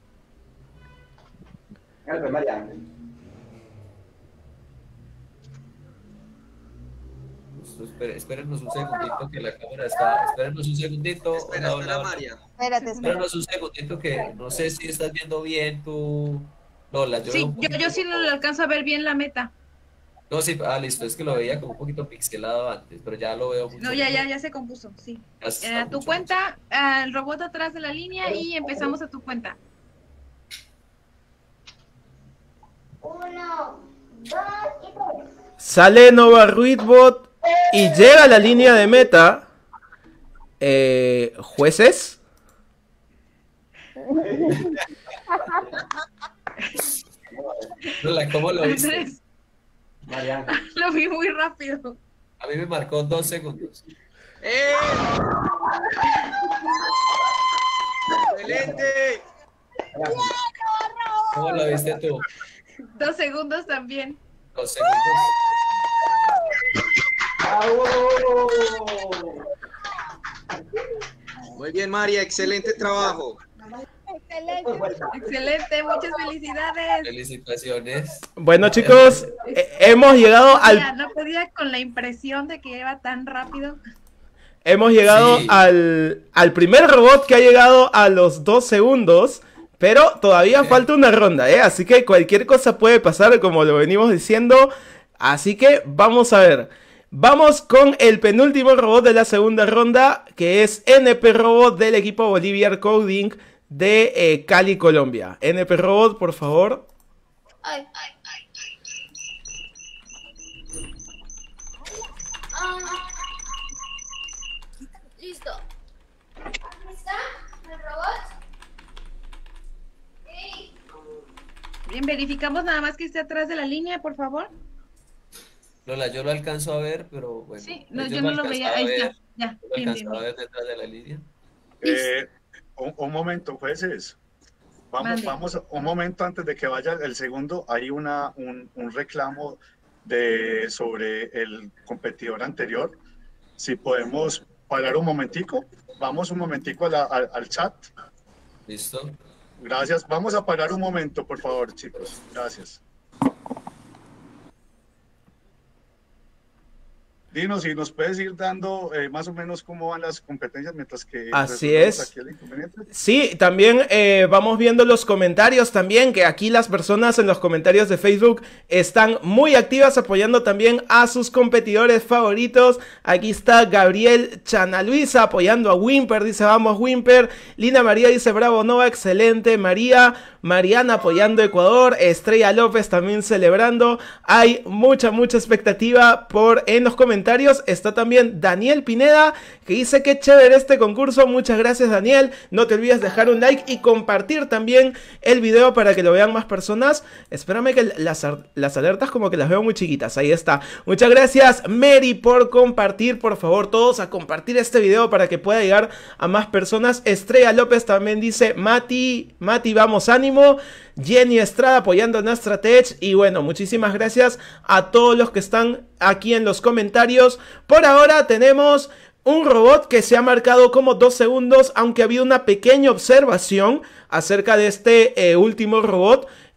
Espere- Espérenos un segundito que la cámara está. Espérenos un segundito. Espera, Hola, espera, hola. María. Espérate, espérate. Espérenos un segundito que no sé si estás viendo bien tú. Lola, yo veo Sí, un yo, poquito- yo sí no le alcanzo a ver bien la meta. No, sí, ah, listo, es que lo veía como un poquito pixelado antes, pero ya lo veo mucho No, ya, ya, mejor. ya se compuso, sí. Ya está Eh, a tu mucho cuenta, ah, el robot atrás de la línea y empezamos a tu cuenta. Uno, dos y tres. Sale Nova Ruidbot y llega a la línea de meta. Eh, ¿Jueces? Lola, ¿cómo lo viste? Andrés, lo vi muy rápido. A mí me marcó dos segundos. ¡Eh! ¡Excelente! ¿Cómo lo viste tú? Dos segundos también. Dos segundos. Muy bien, María, excelente trabajo. Excelente. Excelente, muchas felicidades. Felicitaciones. Bueno, chicos, eh, hemos llegado Mira, al no podía con la impresión de que iba tan rápido. hemos llegado Sí. al al primer robot que ha llegado a los dos segundos. Pero todavía falta una ronda, ¿eh? Así que cualquier cosa puede pasar, como lo venimos diciendo. Así que vamos a ver. Vamos con el penúltimo robot de la segunda ronda, que es N P Robot del equipo Boliviar Coding de eh, Cali, Colombia. N P Robot, por favor. Ay, ay, ay, ay. Ah, listo. Aquí está el robot. Ey, Bien, verificamos nada más que esté atrás de la línea, por favor. Lola, yo lo alcanzo a ver, pero bueno. Sí, no, ahí yo no lo veía. alcanzaba a Ahí ver, está. Ya, yo lo bien, bien, alcanzaba a bien. ver detrás de la línea. Eh, un, un momento, jueces. Vamos, Mande. vamos, a- un momento antes de que vaya el segundo, hay una, un, un reclamo de, sobre el competidor anterior. Si podemos parar un momentico, vamos un momentico a la- al, al chat. ¿Listo? Gracias. Vamos a parar un momento, por favor, chicos. Gracias. Dinos, si nos puedes ir dando eh, más o menos cómo van las competencias mientras que Así resolvemos es. aquí el inconveniente. Sí, también eh, vamos viendo los comentarios también, que aquí las personas en los comentarios de Facebook están muy activas apoyando también a sus competidores favoritos. Aquí está Gabriel Chanaluisa apoyando a Wimper, dice vamos Wimper. Lina María dice bravo Nova, excelente. María, Mariana apoyando a Ecuador. Estrella López también celebrando. Hay mucha, mucha expectativa por en los comentarios. Está también Daniel Pineda, que dice que chévere este concurso. Muchas gracias, Daniel. No te olvides dejar un like y compartir también el video para que lo vean más personas. Espérame que las, las alertas como que las veo muy chiquitas. Ahí está. Muchas gracias, Mary, por compartir. Por favor, todos a compartir este video para que pueda llegar a más personas. Estrella López también dice, Mati, Mati, vamos, ánimo. Jenny Estrada apoyando a nuestra Tech. Y bueno, muchísimas gracias a todos los que están aquí en los comentarios. Por ahora tenemos un robot que se ha marcado como dos segundos, aunque ha habido una pequeña observación acerca de este eh, último robot.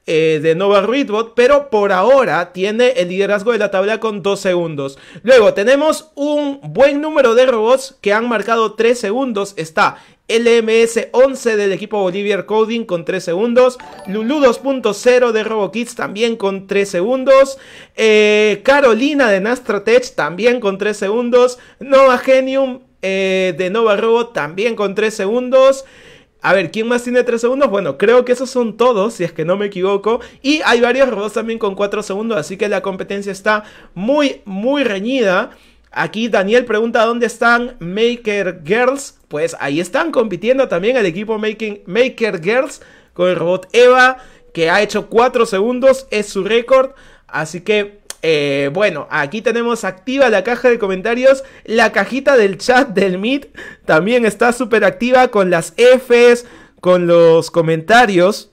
eh, de Nova Ruidbot, pero por ahora tiene el liderazgo de la tabla con dos segundos. Luego tenemos un buen número de robots que han marcado tres segundos. Está L M S once del equipo Boliviar Coding con tres segundos. Lulu dos punto cero de RoboKids también con tres segundos. Eh, Carolina de Nastratech también con tres segundos. Nova Genium eh, de Nova Robot también con tres segundos. A ver, ¿quién más tiene tres segundos? Bueno, creo que esos son todos, si es que no me equivoco. Y hay varios robots también con cuatro segundos, así que la competencia está muy, muy reñida. Aquí Daniel pregunta dónde están Maker Girls. Pues ahí están compitiendo también el equipo Making, Maker Girls con el robot Eva, que ha hecho cuatro segundos, es su récord. Así que, eh, bueno, aquí tenemos activa la caja de comentarios. La cajita del chat del Meet también está súper activa con las Fs, con los comentarios.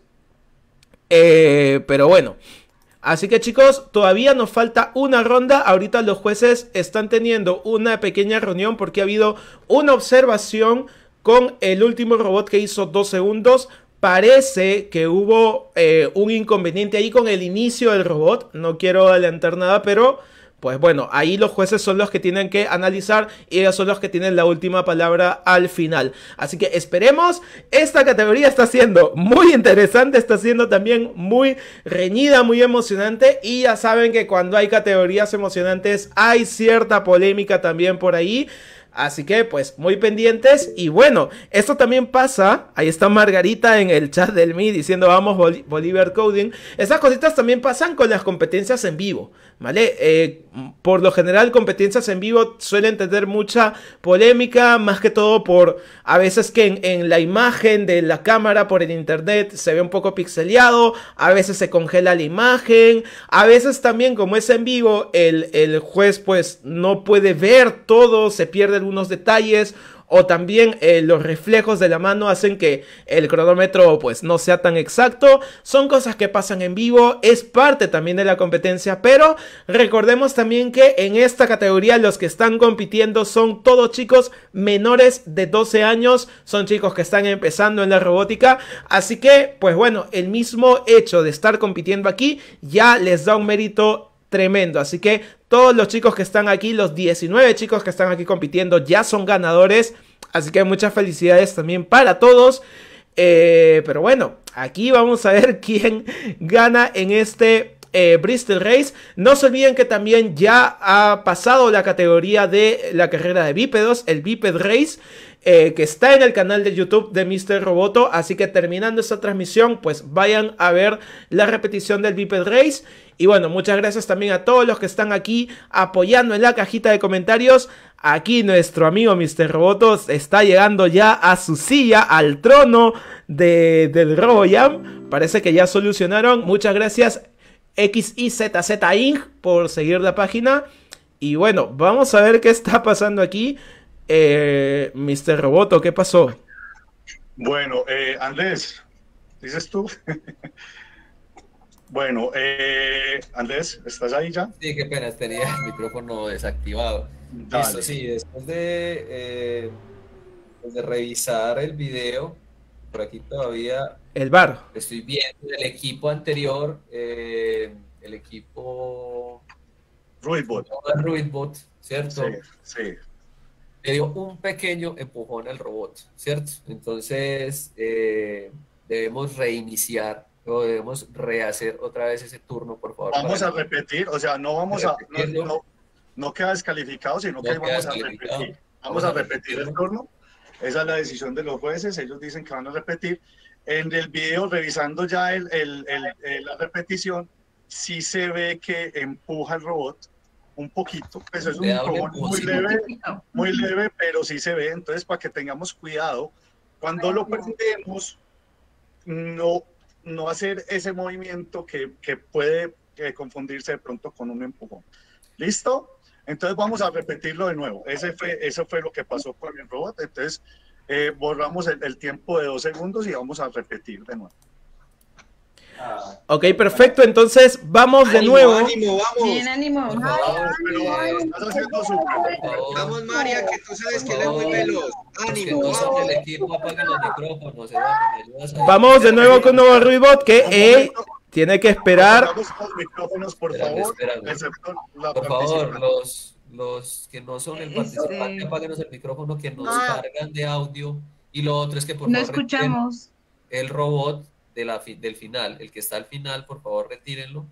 Eh, pero bueno. Así que chicos, todavía nos falta una ronda. Ahorita los jueces están teniendo una pequeña reunión porque ha habido una observación con el último robot que hizo dos segundos. Parece que hubo eh, un inconveniente ahí con el inicio del robot. No quiero adelantar nada, pero pues bueno, ahí los jueces son los que tienen que analizar y ellos son los que tienen la última palabra al final. Así que esperemos. Esta categoría está siendo muy interesante, está siendo también muy reñida, muy emocionante. Y ya saben que cuando hay categorías emocionantes hay cierta polémica también por ahí. Así que pues muy pendientes. Y bueno, esto también pasa. Ahí está Margarita en el chat del Meet diciendo vamos Bol Boliviar Coding. Esas cositas también pasan con las competencias en vivo, ¿vale? Eh, por lo general competencias en vivo suelen tener mucha polémica. Más que todo por a veces que en, en la imagen de la cámara por el internet se ve un poco pixeleado. A veces se congela la imagen. A veces también como es en vivo el, el juez pues no puede ver todo. Se pierde algunos detalles o también eh, los reflejos de la mano hacen que el cronómetro pues no sea tan exacto. Son cosas que pasan en vivo, es parte también de la competencia, pero recordemos también que en esta categoría los que están compitiendo son todos chicos menores de doce años, son chicos que están empezando en la robótica, así que pues bueno, el mismo hecho de estar compitiendo aquí ya les da un mérito tremendo, así que todos los chicos que están aquí, los diecinueve chicos que están aquí compitiendo ya son ganadores, así que muchas felicidades también para todos. Eh, pero bueno, aquí vamos a ver quién gana en este eh, Bristol Race. No se olviden que también ya ha pasado la categoría de la carrera de bípedos, el Biped Race, eh, que está en el canal de YouTube de míster Roboto, así que terminando esta transmisión, pues vayan a ver la repetición del Biped Race. Y bueno, muchas gracias también a todos los que están aquí apoyando en la cajita de comentarios. Aquí nuestro amigo míster Roboto está llegando ya a su silla, al trono de, del RoboJam. Parece que ya solucionaron. Muchas gracias X Y Z Z Inc por seguir la página. Y bueno, vamos a ver qué está pasando aquí. Eh, míster Roboto, ¿qué pasó? Bueno, eh, Andrés, ¿dices tú? Bueno, eh, Andrés, ¿estás ahí ya? Sí, qué pena, tenía el micrófono desactivado. Dale. Listo, sí, después de, eh, de revisar el video, por aquí todavía... El bar. Estoy viendo el equipo anterior, eh, el equipo... Ruidbot. Ruidbot, ¿cierto? Sí, sí. Le dio un pequeño empujón al robot, ¿cierto? Entonces, eh, debemos reiniciar. O debemos rehacer otra vez ese turno, por favor. Vamos a repetir, o sea, no vamos a, no, no, no queda descalificado, sino que No vamos queda a descalificado. repetir. Vamos a repetir el turno. Esa es la decisión de los jueces, ellos dicen que van a repetir. En el video, revisando ya el, el, el, el- la repetición, sí se ve que empuja el robot un poquito. Eso es un Le da un empujón muy empujoncito. leve, muy leve, pero sí se ve. Entonces, para que tengamos cuidado, cuando lo prendemos, no, no hacer ese movimiento que, que puede eh, confundirse de pronto con un empujón. ¿Listo? Entonces vamos a repetirlo de nuevo. Ese fue, eso fue lo que pasó con el robot. Entonces eh, borramos el, el tiempo de dos segundos y vamos a repetir de nuevo. Ok, perfecto. Entonces vamos de Ánimo, nuevo. ánimo, vamos. Bien, ánimo. Estás haciendo súper. Vamos, María, que tú sabes que él es muy veloz. Los que Ánimo, no son vamos. del equipo, apaguen los micrófonos. Eduardo, ¿me ayudas ahí? Vamos de nuevo con Nuevo Ruibot, que eh, Tiene que esperar. Apagamos los micrófonos, por Espérame, favor, espérame. excepto la Por favor, participante. los, los que no son el Este- participante, apáguenos el micrófono que nos Ah. cargan de audio. Y lo otro es que por No favor retiren escuchamos. el robot de la fi- del final. El que está al final, por favor, retírenlo.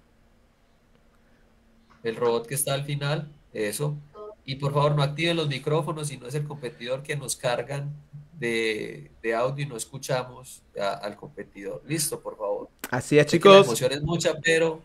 El robot que está al final, eso. Y por favor, no activen los micrófonos si no es el competidor que nos cargan de, de audio y no escuchamos a- al competidor. Listo, por favor. Así es, Sé que la chicos. emoción es mucha, pero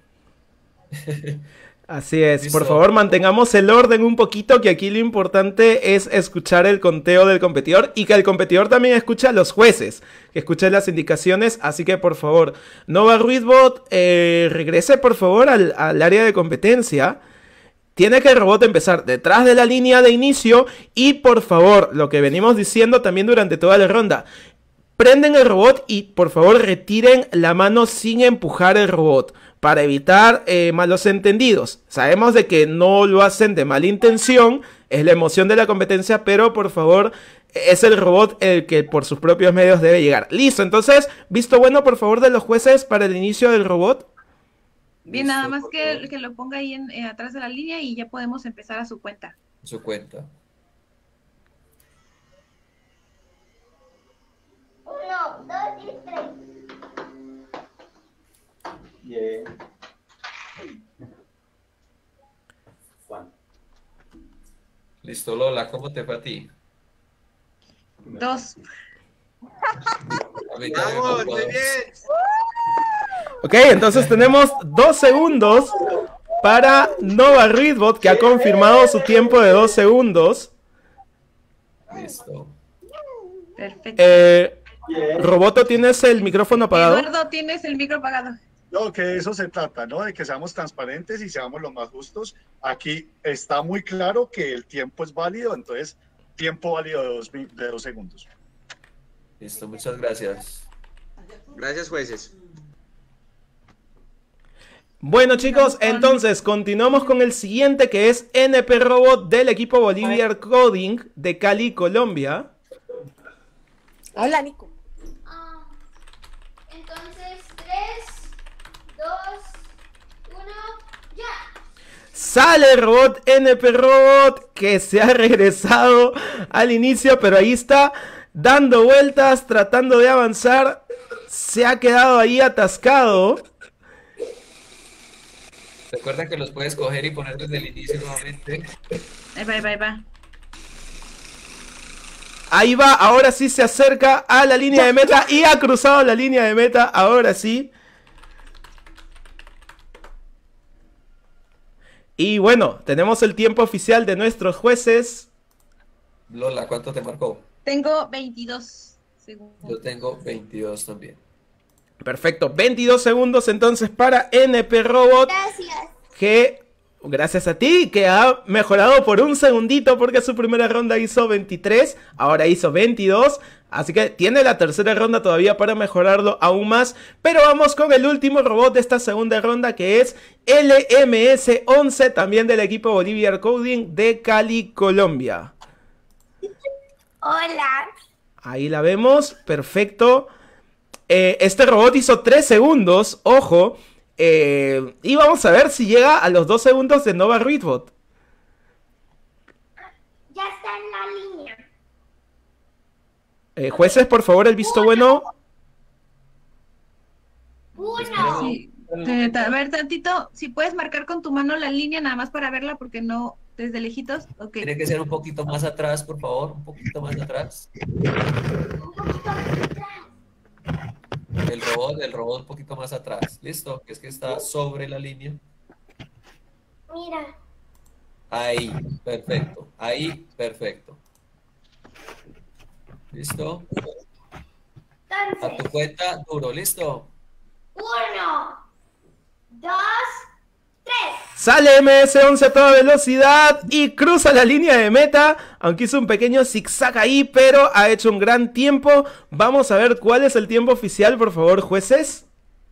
Así es. Listo. Por favor, mantengamos el orden un poquito, que aquí lo importante es escuchar el conteo del competidor y que el competidor también escuche a los jueces, que escuche las indicaciones. Así que, por favor, Nova Ruizbot, eh, regrese, por favor, al, al área de competencia. Tiene que el robot empezar detrás de la línea de inicio y, por favor, lo que venimos diciendo también durante toda la ronda, prenden el robot y, por favor, retiren la mano sin empujar el robot para evitar eh, malos entendidos. Sabemos de que no lo hacen de mala intención, es la emoción de la competencia, pero, por favor, es el robot el que por sus propios medios debe llegar. Listo, entonces, visto bueno, por favor, de los jueces para el inicio del robot. Bien, Listo, nada más por que, favor. que lo ponga ahí en, eh, atrás de la línea y ya podemos empezar a su cuenta. su cuenta. Uno, dos y tres. Bien. Juan. Listo, Lola, ¿cómo te fue a ti? Dos. A mí también me Vamos, fue muy dos. bien. Ok, entonces tenemos dos segundos para Nova Ruizbot, que ha confirmado su tiempo de dos segundos. Listo. Perfecto. Eh, Roboto, ¿tienes el micrófono apagado? Eduardo, tienes el micro apagado. No, que de eso se trata, ¿no? De que seamos transparentes y seamos lo más justos. Aquí está muy claro que el tiempo es válido, entonces tiempo válido de dos, mi- de dos segundos. Listo, muchas gracias. Gracias, jueces. Bueno, chicos, entonces continuamos con el siguiente, que es N P Robot del equipo Bolivia Coding de Cali, Colombia. Hola, Nico. Ah, entonces, tres, dos, uno, ya. Sale el robot N P Robot, que se ha regresado al inicio, pero ahí está dando vueltas, tratando de avanzar. Se ha quedado ahí atascado. Recuerda que los puedes coger y poner desde el inicio nuevamente. Ahí va, ahí va, ahí va. Ahí va, ahora sí se acerca a la línea de meta y ha cruzado la línea de meta, ahora sí. Y bueno, tenemos el tiempo oficial de nuestros jueces. Lola, ¿cuánto te marcó? Tengo veintidós segundos. Yo tengo veintidós también. Perfecto, veintidós segundos entonces para N P Robot. Gracias. Que, gracias a ti, que ha mejorado por un segundito porque su primera ronda hizo veintitrés, ahora hizo veintidós. Así que tiene la tercera ronda todavía para mejorarlo aún más. Pero vamos con el último robot de esta segunda ronda, que es L M S once, también del equipo Bolivia Coding de Cali, Colombia. Hola. Ahí la vemos, perfecto. Eh, este robot hizo tres segundos, ojo. Eh, y vamos a ver si llega a los dos segundos de Nova Ruizbot. Ya está en la línea. Eh, jueces, por favor, el visto bueno. Uno. Sí. Te- te- a ver, tantito, si puedes marcar con tu mano la línea nada más para verla, porque no, desde lejitos. Ok. Tiene que ser un poquito más atrás, por favor, un poquito más atrás. El robot, el robot un poquito más atrás. ¿Listo? Que es que está sobre la línea. Mira. Ahí, perfecto. Ahí, perfecto. ¿Listo? A tu Entonces, cuenta, duro. ¿Listo? uno, dos, tres. Sale M S once a toda velocidad y cruza la línea de meta. Aunque hizo un pequeño zigzag ahí, pero ha hecho un gran tiempo. Vamos a ver cuál es el tiempo oficial, por favor, jueces.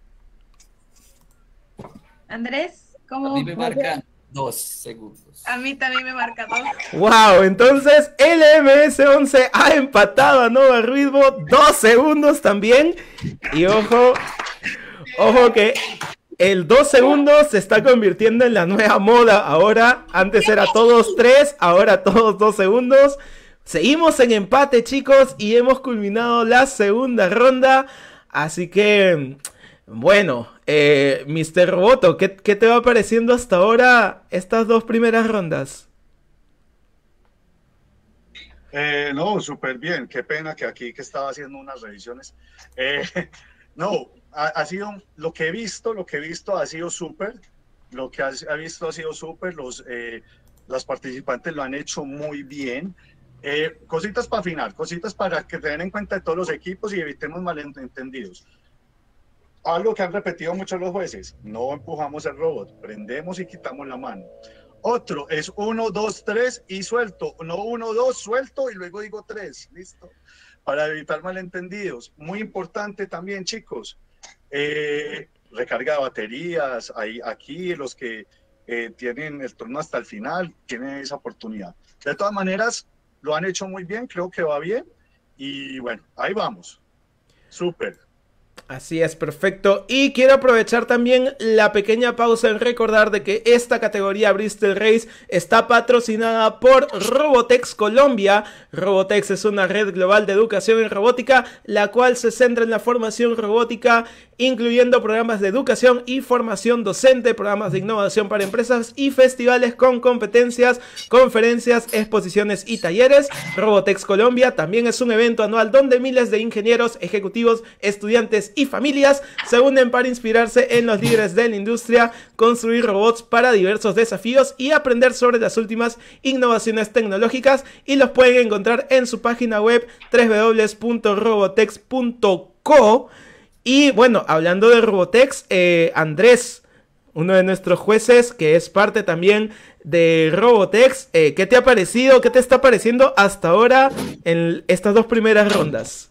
Andrés, ¿cómo? A mí me marca dos segundos. A mí también me marca dos. Wow, entonces L M S once ha empatado a Nova Ruizbot dos segundos también. Y ojo, ojo que El dos segundos se está convirtiendo en la nueva moda ahora. Antes era todos tres, ahora todos dos segundos. Seguimos en empate, chicos, y hemos culminado la segunda ronda. Así que, bueno, eh, mister Roboto, ¿qué, ¿qué te va pareciendo hasta ahora estas dos primeras rondas? Eh, no, súper bien. Qué pena que aquí que estaba haciendo unas revisiones. Eh, no, ha, ha sido lo que he visto, lo que he visto ha sido súper. Lo que ha, ha visto ha sido súper. Los, eh, las participantes lo han hecho muy bien. Eh, cositas para afinar, cositas para que tengan en cuenta de todos los equipos y evitemos malentendidos. Algo que han repetido muchos los jueces: no empujamos el robot, prendemos y quitamos la mano. Otro es uno, dos, tres y suelto. No uno, dos, suelto y luego digo tres. Listo. Para evitar malentendidos. Muy importante también, chicos. Eh, recarga de baterías. Hay, aquí los que eh, tienen el turno hasta el final tienen esa oportunidad. De todas maneras, lo han hecho muy bien. Creo que va bien. Y bueno, ahí vamos. Súper. Así es, perfecto. Y quiero aprovechar también la pequeña pausa en recordar de que esta categoría Bristol Race está patrocinada por Robotex Colombia. Robotex es una red global de educación en robótica, la cual se centra en la formación robótica, incluyendo programas de educación y formación docente, programas de innovación para empresas y festivales con competencias, conferencias, exposiciones y talleres. Robotex Colombia también es un evento anual donde miles de ingenieros, ejecutivos, estudiantes y familias se unen para inspirarse en los líderes de la industria, construir robots para diversos desafíos y aprender sobre las últimas innovaciones tecnológicas, y los pueden encontrar en su página web doble u doble u doble u punto robotex punto co. Y bueno, hablando de Robotex, eh, Andrés, uno de nuestros jueces que es parte también de Robotex, eh, ¿qué te ha parecido? ¿Qué te está pareciendo hasta ahora en estas dos primeras rondas?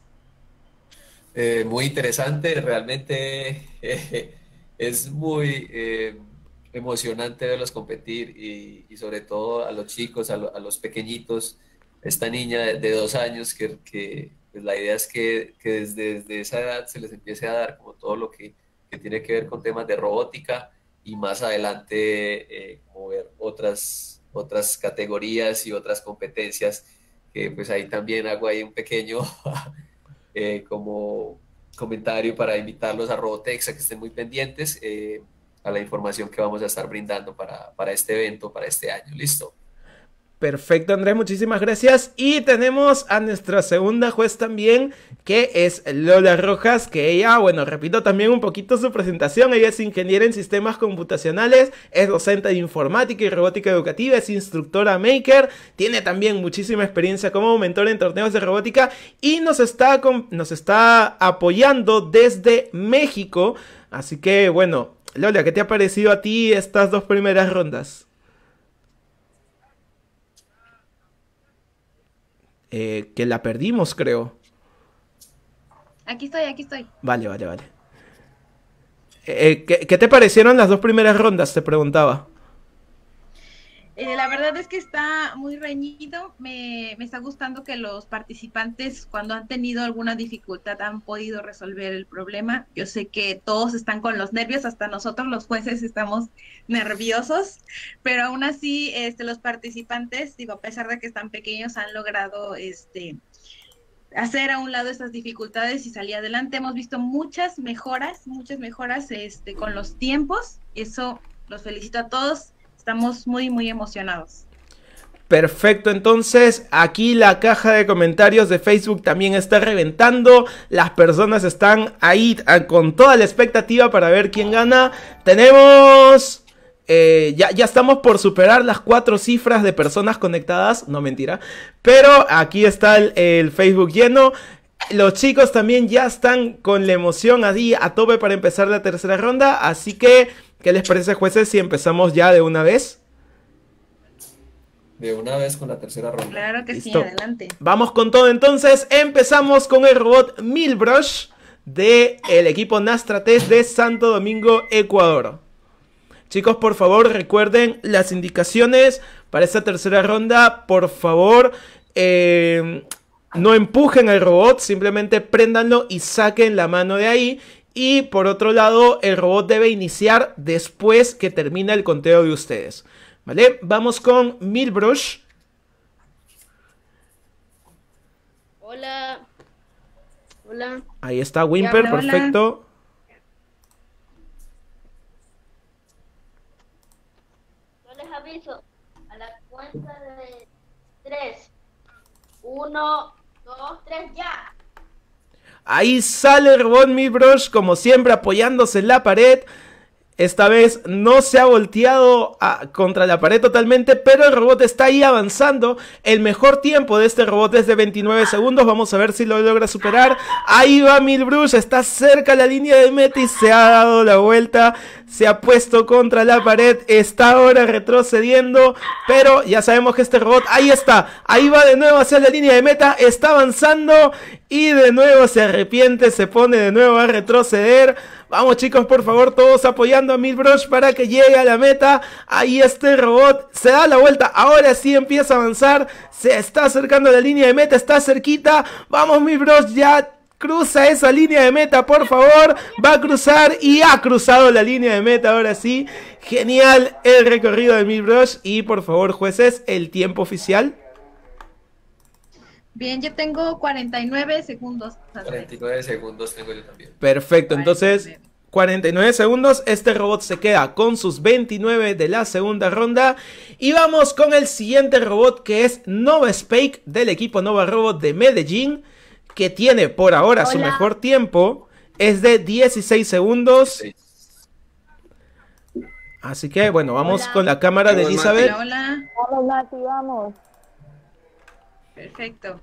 Eh, muy interesante, realmente eh, es muy eh, emocionante verlos competir y, y sobre todo a los chicos, a, lo, a los pequeñitos, esta niña de, de dos años que, que pues la idea es que, que desde, desde esa edad se les empiece a dar como todo lo que, que tiene que ver con temas de robótica y más adelante eh, como ver otras, otras categorías y otras competencias que pues ahí también hago ahí un pequeño... Eh, como comentario para invitarlos a Robotex a que estén muy pendientes eh, a la información que vamos a estar brindando para, para este evento, para este año. ¿Listo? Perfecto, Andrés, muchísimas gracias. Y tenemos a nuestra segunda juez también, que es Lola Rojas, que ella, bueno, repito también un poquito su presentación. Ella es ingeniera en sistemas computacionales, es docente de informática y robótica educativa, es instructora maker, tiene también muchísima experiencia como mentor en torneos de robótica y nos está, nos está apoyando desde México. Así que, bueno, Lola, ¿qué te ha parecido a ti estas dos primeras rondas? Eh, que la perdimos, creo. Aquí estoy, aquí estoy. Vale, vale, vale. Eh, ¿qué, ¿Qué te parecieron las dos primeras rondas? Te preguntaba. Eh, la verdad es que está muy reñido. Me, me está gustando que los participantes, cuando han tenido alguna dificultad, han podido resolver el problema. Yo sé que todos están con los nervios, hasta nosotros los jueces estamos nerviosos, pero aún así este, los participantes, digo, a pesar de que están pequeños, han logrado este, hacer a un lado esas dificultades y salir adelante. Hemos visto muchas mejoras, muchas mejoras este, con los tiempos. Eso los felicito a todos. Estamos muy, muy emocionados. Perfecto, entonces aquí la caja de comentarios de Facebook también está reventando. Las personas están ahí con toda la expectativa para ver quién gana. Tenemos... Eh, ya, ya estamos por superar las cuatro cifras de personas conectadas. No, mentira. Pero aquí está el, el Facebook lleno. Los chicos también ya están con la emoción ahí a tope para empezar la tercera ronda. Así que, ¿qué les parece, jueces, si empezamos ya de una vez? De una vez con la tercera ronda. Claro que Listo. Sí, adelante. Vamos con todo entonces. Empezamos con el robot Milbrush del equipo Nastrates de Santo Domingo, Ecuador. Chicos, por favor, recuerden las indicaciones para esta tercera ronda. Por favor, eh, no empujen al robot, simplemente préndanlo y saquen la mano de ahí. Y por otro lado, el robot debe iniciar después que termine el conteo de ustedes. ¿Vale? Vamos con Milbrush. Hola. Hola. Ahí está Wimper, Hola, hola. perfecto. Yo les aviso a la cuenta de tres. Uno, dos, tres, ya. Ahí sale el robot Milbrush, como siempre, apoyándose en la pared. Esta vez no se ha volteado a, contra la pared totalmente, pero el robot está ahí avanzando. El mejor tiempo de este robot es de veintinueve segundos. Vamos a ver si lo logra superar. Ahí va Milbrush, está cerca la línea de meta y se ha dado la vuelta. Se ha puesto contra la pared, está ahora retrocediendo, pero ya sabemos que este robot, ahí está, ahí va de nuevo hacia la línea de meta, está avanzando y de nuevo se arrepiente, se pone de nuevo a retroceder. Vamos chicos, por favor, todos apoyando a Milbrush para que llegue a la meta. Ahí este robot se da la vuelta, ahora sí empieza a avanzar, se está acercando a la línea de meta, está cerquita. Vamos Milbrush, ya cruza esa línea de meta, por favor. Va a cruzar y ha cruzado la línea de meta, ahora sí. Genial el recorrido de Milbrush. Y por favor, jueces, el tiempo oficial. Bien, yo tengo cuarenta y nueve segundos. cuarenta y nueve segundos tengo yo también. Perfecto, entonces cuarenta y nueve segundos. Este robot se queda con sus veintinueve de la segunda ronda. Y vamos con el siguiente robot, que es Nova Spake del equipo Nova Robot de Medellín, que tiene por ahora Hola. su mejor tiempo. Es de dieciséis segundos. Sí. Así que bueno, vamos Hola. con la cámara vamos, de Elizabeth. Hola, hola. Vamos, Mati, vamos. Perfecto.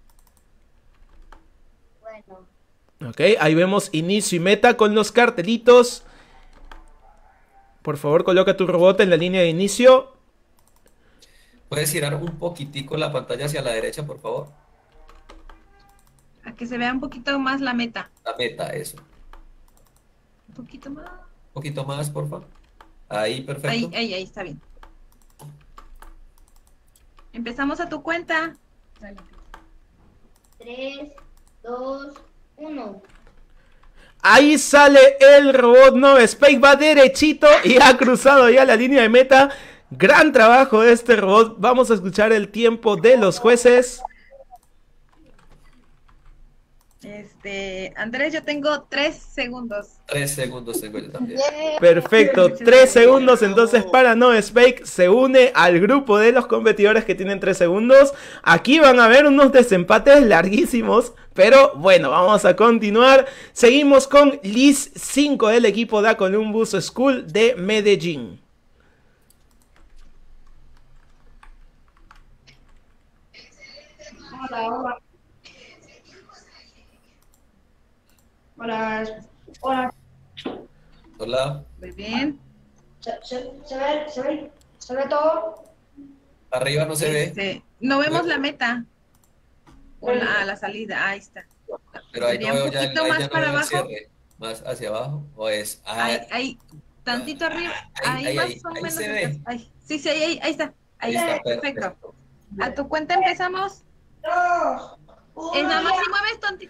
Bueno. Ok, ahí vemos inicio y meta con los cartelitos. Por favor, coloca tu robot en la línea de inicio. ¿Puedes girar un poquitico la pantalla hacia la derecha, por favor? A que se vea un poquito más la meta. La meta, eso. Un poquito más. Un poquito más, por favor. Ahí, perfecto. Ahí, ahí, ahí, está bien. Empezamos a tu cuenta. tres, dos, uno. Ahí sale el robot Nova Spake, va derechito y ha cruzado ya la línea de meta. Gran trabajo de este robot. Vamos a escuchar el tiempo de los jueces. Este, Andrés, yo tengo tres segundos. Tres segundos tengo yo también. Perfecto, tres segundos. Entonces para Nova Spake se une al grupo de los competidores que tienen tres segundos. Aquí van a ver unos desempates larguísimos, pero bueno, vamos a continuar. Seguimos con Liz cinco del equipo de Columbus School de Medellín. Hola, hola. Hola. Hola. Hola. Muy bien. ¿Se, se, se, ve, se, ve, ¿Se ve todo? Arriba no se este, ve. No vemos la meta. O la, la salida, ahí está. Pero ahí no veo ya, ahí ya más no para veo el abajo. cierre. Más hacia abajo. O es. Ah, Ahí, ahí, tantito arriba. Ahí, Ahí, ahí, más ahí, o ahí menos. se ve. Ahí. Sí, sí, ahí, ahí está. Ahí, Ahí está, está, perfecto. perfecto. A tu cuenta empezamos. Es nada más si mueves tantito.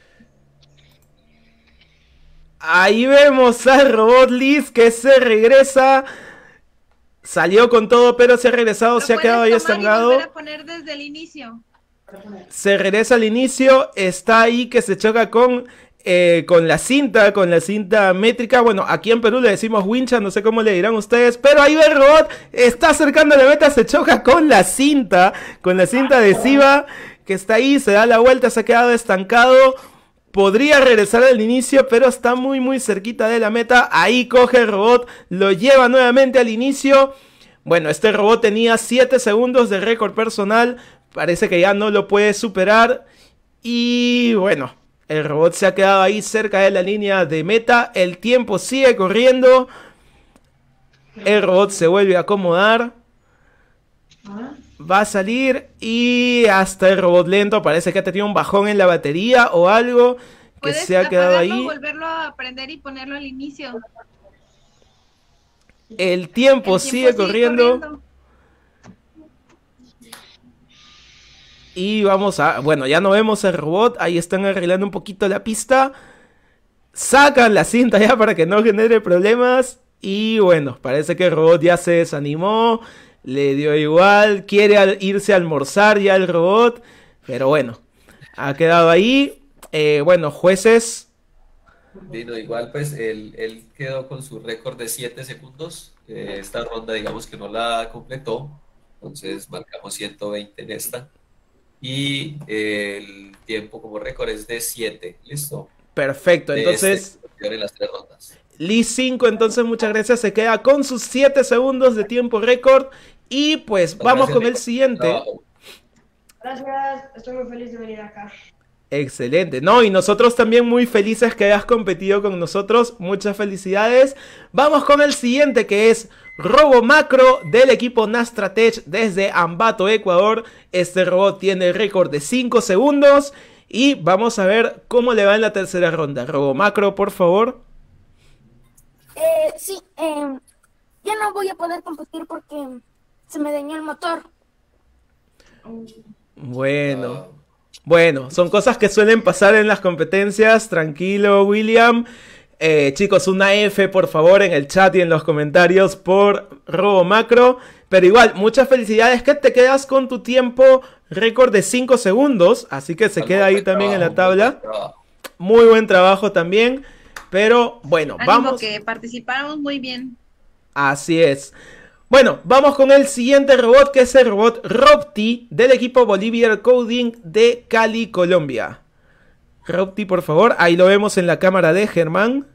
Ahí vemos al robot Liz que se regresa. Salió con todo, pero se ha regresado, se ha quedado ahí estancado. Volver a poner desde el inicio. Se regresa al inicio, está ahí que se choca con, eh, con la cinta, con la cinta métrica. Bueno, aquí en Perú le decimos wincha, no sé cómo le dirán ustedes, pero ahí va el robot, está acercando a la meta, se choca con la cinta, con la cinta adhesiva que está ahí, se da la vuelta, se ha quedado estancado. Podría regresar al inicio, pero está muy muy cerquita de la meta. Ahí coge el robot, lo lleva nuevamente al inicio. Bueno, este robot tenía siete segundos de récord personal. Parece que ya no lo puede superar. Y bueno, el robot se ha quedado ahí cerca de la línea de meta. El tiempo sigue corriendo. El robot se vuelve a acomodar. Va a salir y hasta el robot lento. Parece que ha tenido un bajón en la batería o algo que se ha quedado ahí. Volverlo a prender y ponerlo al inicio. El tiempo, el tiempo sigue, sigue corriendo. corriendo. Y vamos a... Bueno, ya no vemos el robot. Ahí están arreglando un poquito la pista. sacan la cinta ya para que no genere problemas. Y bueno, parece que el robot ya se desanimó, le dio igual, quiere al- irse a almorzar ya el robot, pero bueno, ha quedado ahí. Eh, bueno, jueces, Vino igual, pues él, él quedó con su récord de siete segundos. Eh, esta ronda, digamos que no la completó, entonces marcamos ciento veinte en esta. Y eh, el tiempo como récord es de siete, ¿listo? perfecto, De entonces este, en las tres rondas. Lee cinco, entonces muchas gracias, se queda con sus siete segundos de tiempo récord. Y pues vamos Gracias, con el Nico. siguiente. Trabajo. Gracias, estoy muy feliz de venir acá. Excelente, no, y nosotros también muy felices que hayas competido con nosotros, muchas felicidades. Vamos con el siguiente, que es Robo Macro del equipo Nastratech desde Ambato, Ecuador. Este robot tiene récord de cinco segundos y vamos a ver cómo le va en la tercera ronda. Robo Macro, por favor. Eh, sí, eh, ya no voy a poder competir porque se me dañó el motor. Bueno, bueno, son cosas que suelen pasar en las competencias. Tranquilo, William. Eh, chicos, una F por favor en el chat y en los comentarios por Robo Macro. Pero igual, muchas felicidades, que te quedas con tu tiempo récord de cinco segundos. Así que se Algo queda ahí buen también en la trabajo, muy tabla. buen trabajo. Muy buen trabajo también. Pero bueno, Ánimo, vamos. que participamos muy bien. Así es. Bueno, vamos con el siguiente robot, que es el robot Robti del equipo Bolivian Coding de Cali, Colombia. Robti, por favor, ahí lo vemos en la cámara de Germán.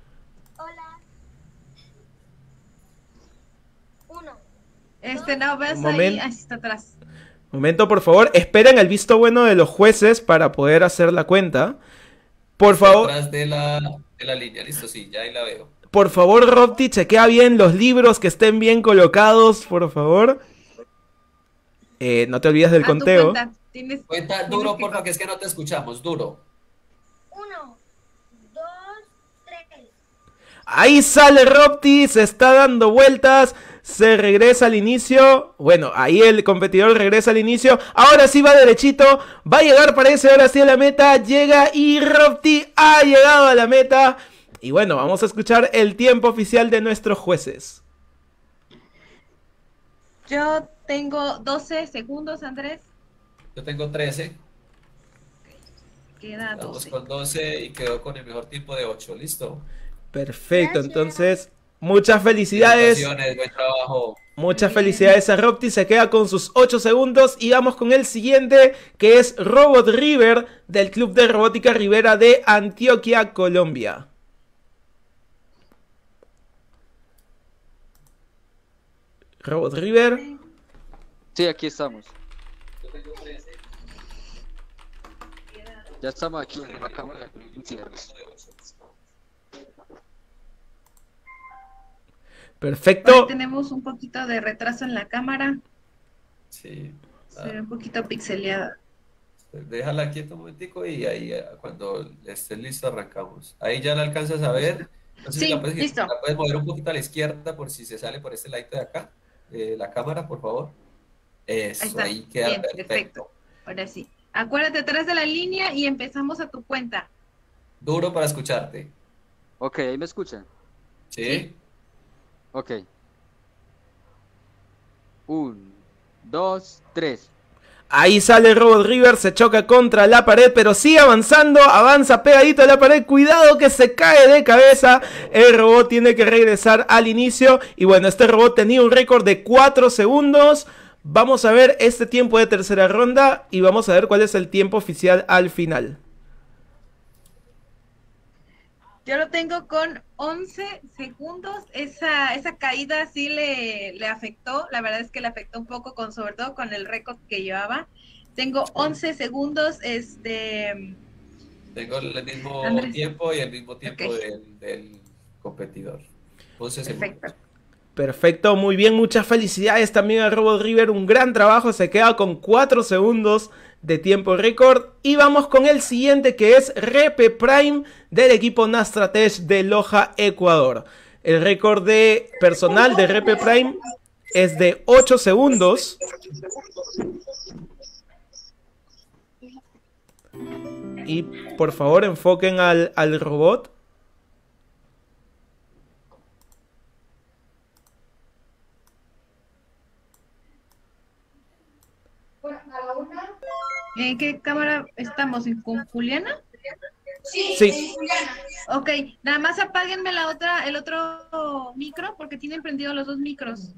Este, no, ves Un ahí, momento. así está atrás. Momento, por favor, esperen el visto bueno de los jueces para poder hacer la cuenta. Por favor, Detrás de la, de la línea, listo, sí, ya ahí la veo. por favor, Robti, chequea bien los libros, que estén bien colocados, por favor. Eh, no te olvides del A tu conteo. cuenta, tienes- Cuenta tienes duro, que- porfa, que es que no te escuchamos, duro. Uno, dos, tres. Ahí sale Robti, se está dando vueltas, se regresa al inicio. Bueno, ahí el competidor regresa al inicio. Ahora sí va derechito, va a llegar, parece, ahora sí a la meta. Llega y Robti ha llegado a la meta. Y bueno, vamos a escuchar el tiempo oficial de nuestros jueces. Yo tengo doce segundos, Andrés. Yo tengo trece, Queda vamos doce. con doce y quedó con el mejor tiempo de ocho, listo. Perfecto, entonces, muchas felicidades. Felicitaciones, buen trabajo. Muchas felicidades a Robti, se queda con sus ocho segundos y vamos con el siguiente, que es Robot River del Club de Robótica Rivera de Antioquia, Colombia. Robot River, Sí, aquí estamos. Ya estamos aquí en la cámara de Gutiérrez. perfecto. Hoy tenemos un poquito de retraso en la cámara, Sí. se ve un poquito pixeleada. Déjala quieta un momentico y ahí eh, cuando estés listo arrancamos. Ahí ya la alcanzas a ver. No sé si Sí, la puedes, listo. la puedes mover un poquito a la izquierda por si se sale por este ladito de acá. Eh, la cámara, por favor. Eso, Ahí está. ahí queda Bien, perfecto. perfecto. Ahora sí. Acuérdate atrás de la línea y empezamos a tu cuenta. Duro para escucharte. Ok, ahí me escuchan. ¿Sí? Ok. Un, dos, tres. Ahí sale Robot River, se choca contra la pared, pero sigue avanzando, avanza pegadito a la pared, cuidado que se cae de cabeza. El robot tiene que regresar al inicio. Y bueno, este robot tenía un récord de cuatro segundos. Vamos a ver este tiempo de tercera ronda y vamos a ver cuál es el tiempo oficial al final. Yo lo tengo con once segundos. Esa, esa caída sí le, le afectó. La verdad es que le afectó un poco, con, sobre todo con el récord que llevaba. Tengo once segundos. Este, Tengo el mismo Andrés. tiempo y el mismo tiempo Ok. del, del competidor. once segundos. perfecto. Perfecto, muy bien, muchas felicidades también a Robot River, un gran trabajo, se queda con cuatro segundos de tiempo récord. Y vamos con el siguiente, que es Repe Prime del equipo Nastratech de Loja, Ecuador. El récord de personal de Repe Prime es de ocho segundos. Y por favor enfoquen al, al robot. ¿En qué cámara estamos? ¿Con Juliana? Sí, Sí. sí, Juliana. Ok, nada más apáguenme la otra, el otro micro porque tienen prendidos los dos micros.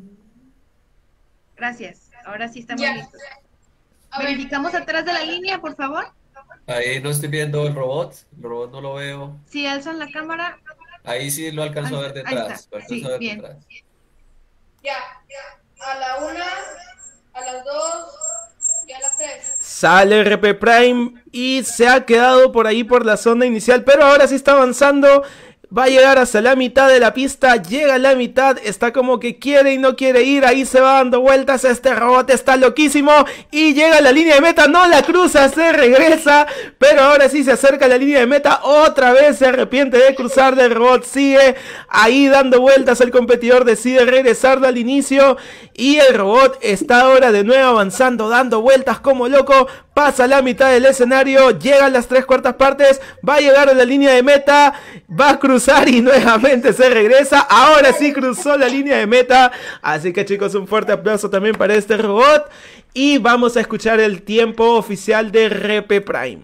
Gracias. Ahora sí estamos Ya. listos. A ver. Verificamos atrás de la línea, por favor. Ahí no estoy viendo el robot, el robot no lo veo. Si alzan la cámara. Ahí sí lo alcanzo a ver Ahí está. detrás. Lo alcanzo Sí, a ver bien. detrás. Ya, a la una, a las dos y a las tres. Sale R P Prime y se ha quedado por ahí por la zona inicial, pero ahora sí está avanzando. Va a llegar hasta la mitad de la pista, llega a la mitad, está como que quiere y no quiere ir, ahí se va dando vueltas, este robot está loquísimo y llega a la línea de meta, no la cruza, se regresa, pero ahora sí se acerca a la línea de meta, otra vez se arrepiente de cruzar, del robot sigue ahí dando vueltas, el competidor decide regresar al inicio y el robot está ahora de nuevo avanzando, dando vueltas como loco, pasa la mitad del escenario, llega a las tres cuartas partes, va a llegar a la línea de meta, va a cruzar y nuevamente se regresa, ahora sí cruzó la línea de meta, así que chicos un fuerte aplauso también para este robot y vamos a escuchar el tiempo oficial de R P Prime.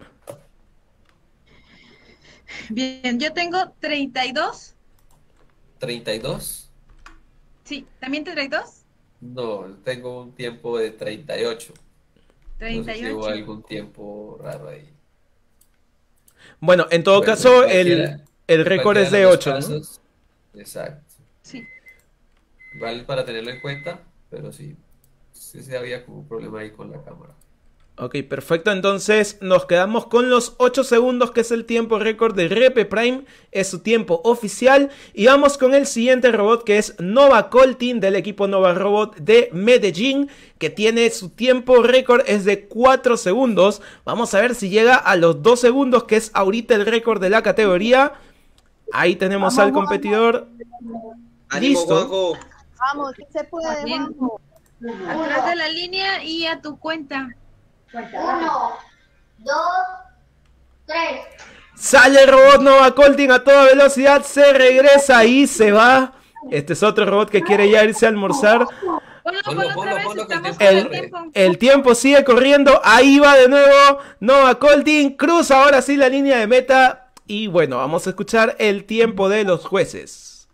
Bien, yo tengo treinta y dos. ¿treinta y dos? Sí, ¿también treinta y dos? No, tengo un tiempo de treinta y ocho. treinta No sé y si hubo ocho. algún tiempo raro ahí. Bueno, en todo Bueno, caso cualquiera- el, el récord es cualquiera de los ocho, ¿no? casos, exacto. Sí. Vale para tenerlo en cuenta, pero sí, sí, sí había como un problema ahí con la cámara. Ok, perfecto, entonces nos quedamos con los ocho segundos que es el tiempo récord de R P Prime, es su tiempo oficial y vamos con el siguiente robot que es Nova Coltin del equipo Nova Robot de Medellín, que tiene su tiempo récord es de cuatro segundos, vamos a ver si llega a los dos segundos que es ahorita el récord de la categoría, ahí tenemos al competidor, Ánimo, listo. Juanjo. Vamos, que se puede, Bien. Juanjo. Atrás de la línea y a tu cuenta. Uno, dos, tres. Sale el robot Nova Coltin a toda velocidad, se regresa y se va. Este es otro robot que quiere ya irse a almorzar. Ponlo, Ponlo, ponlo otra ponlo, vez, ponlo, que el estamos tiempo con el corre. tiempo. El tiempo sigue corriendo, ahí va de nuevo Nova Coltin, cruza ahora sí la línea de meta. Y bueno, vamos a escuchar el tiempo de los jueces.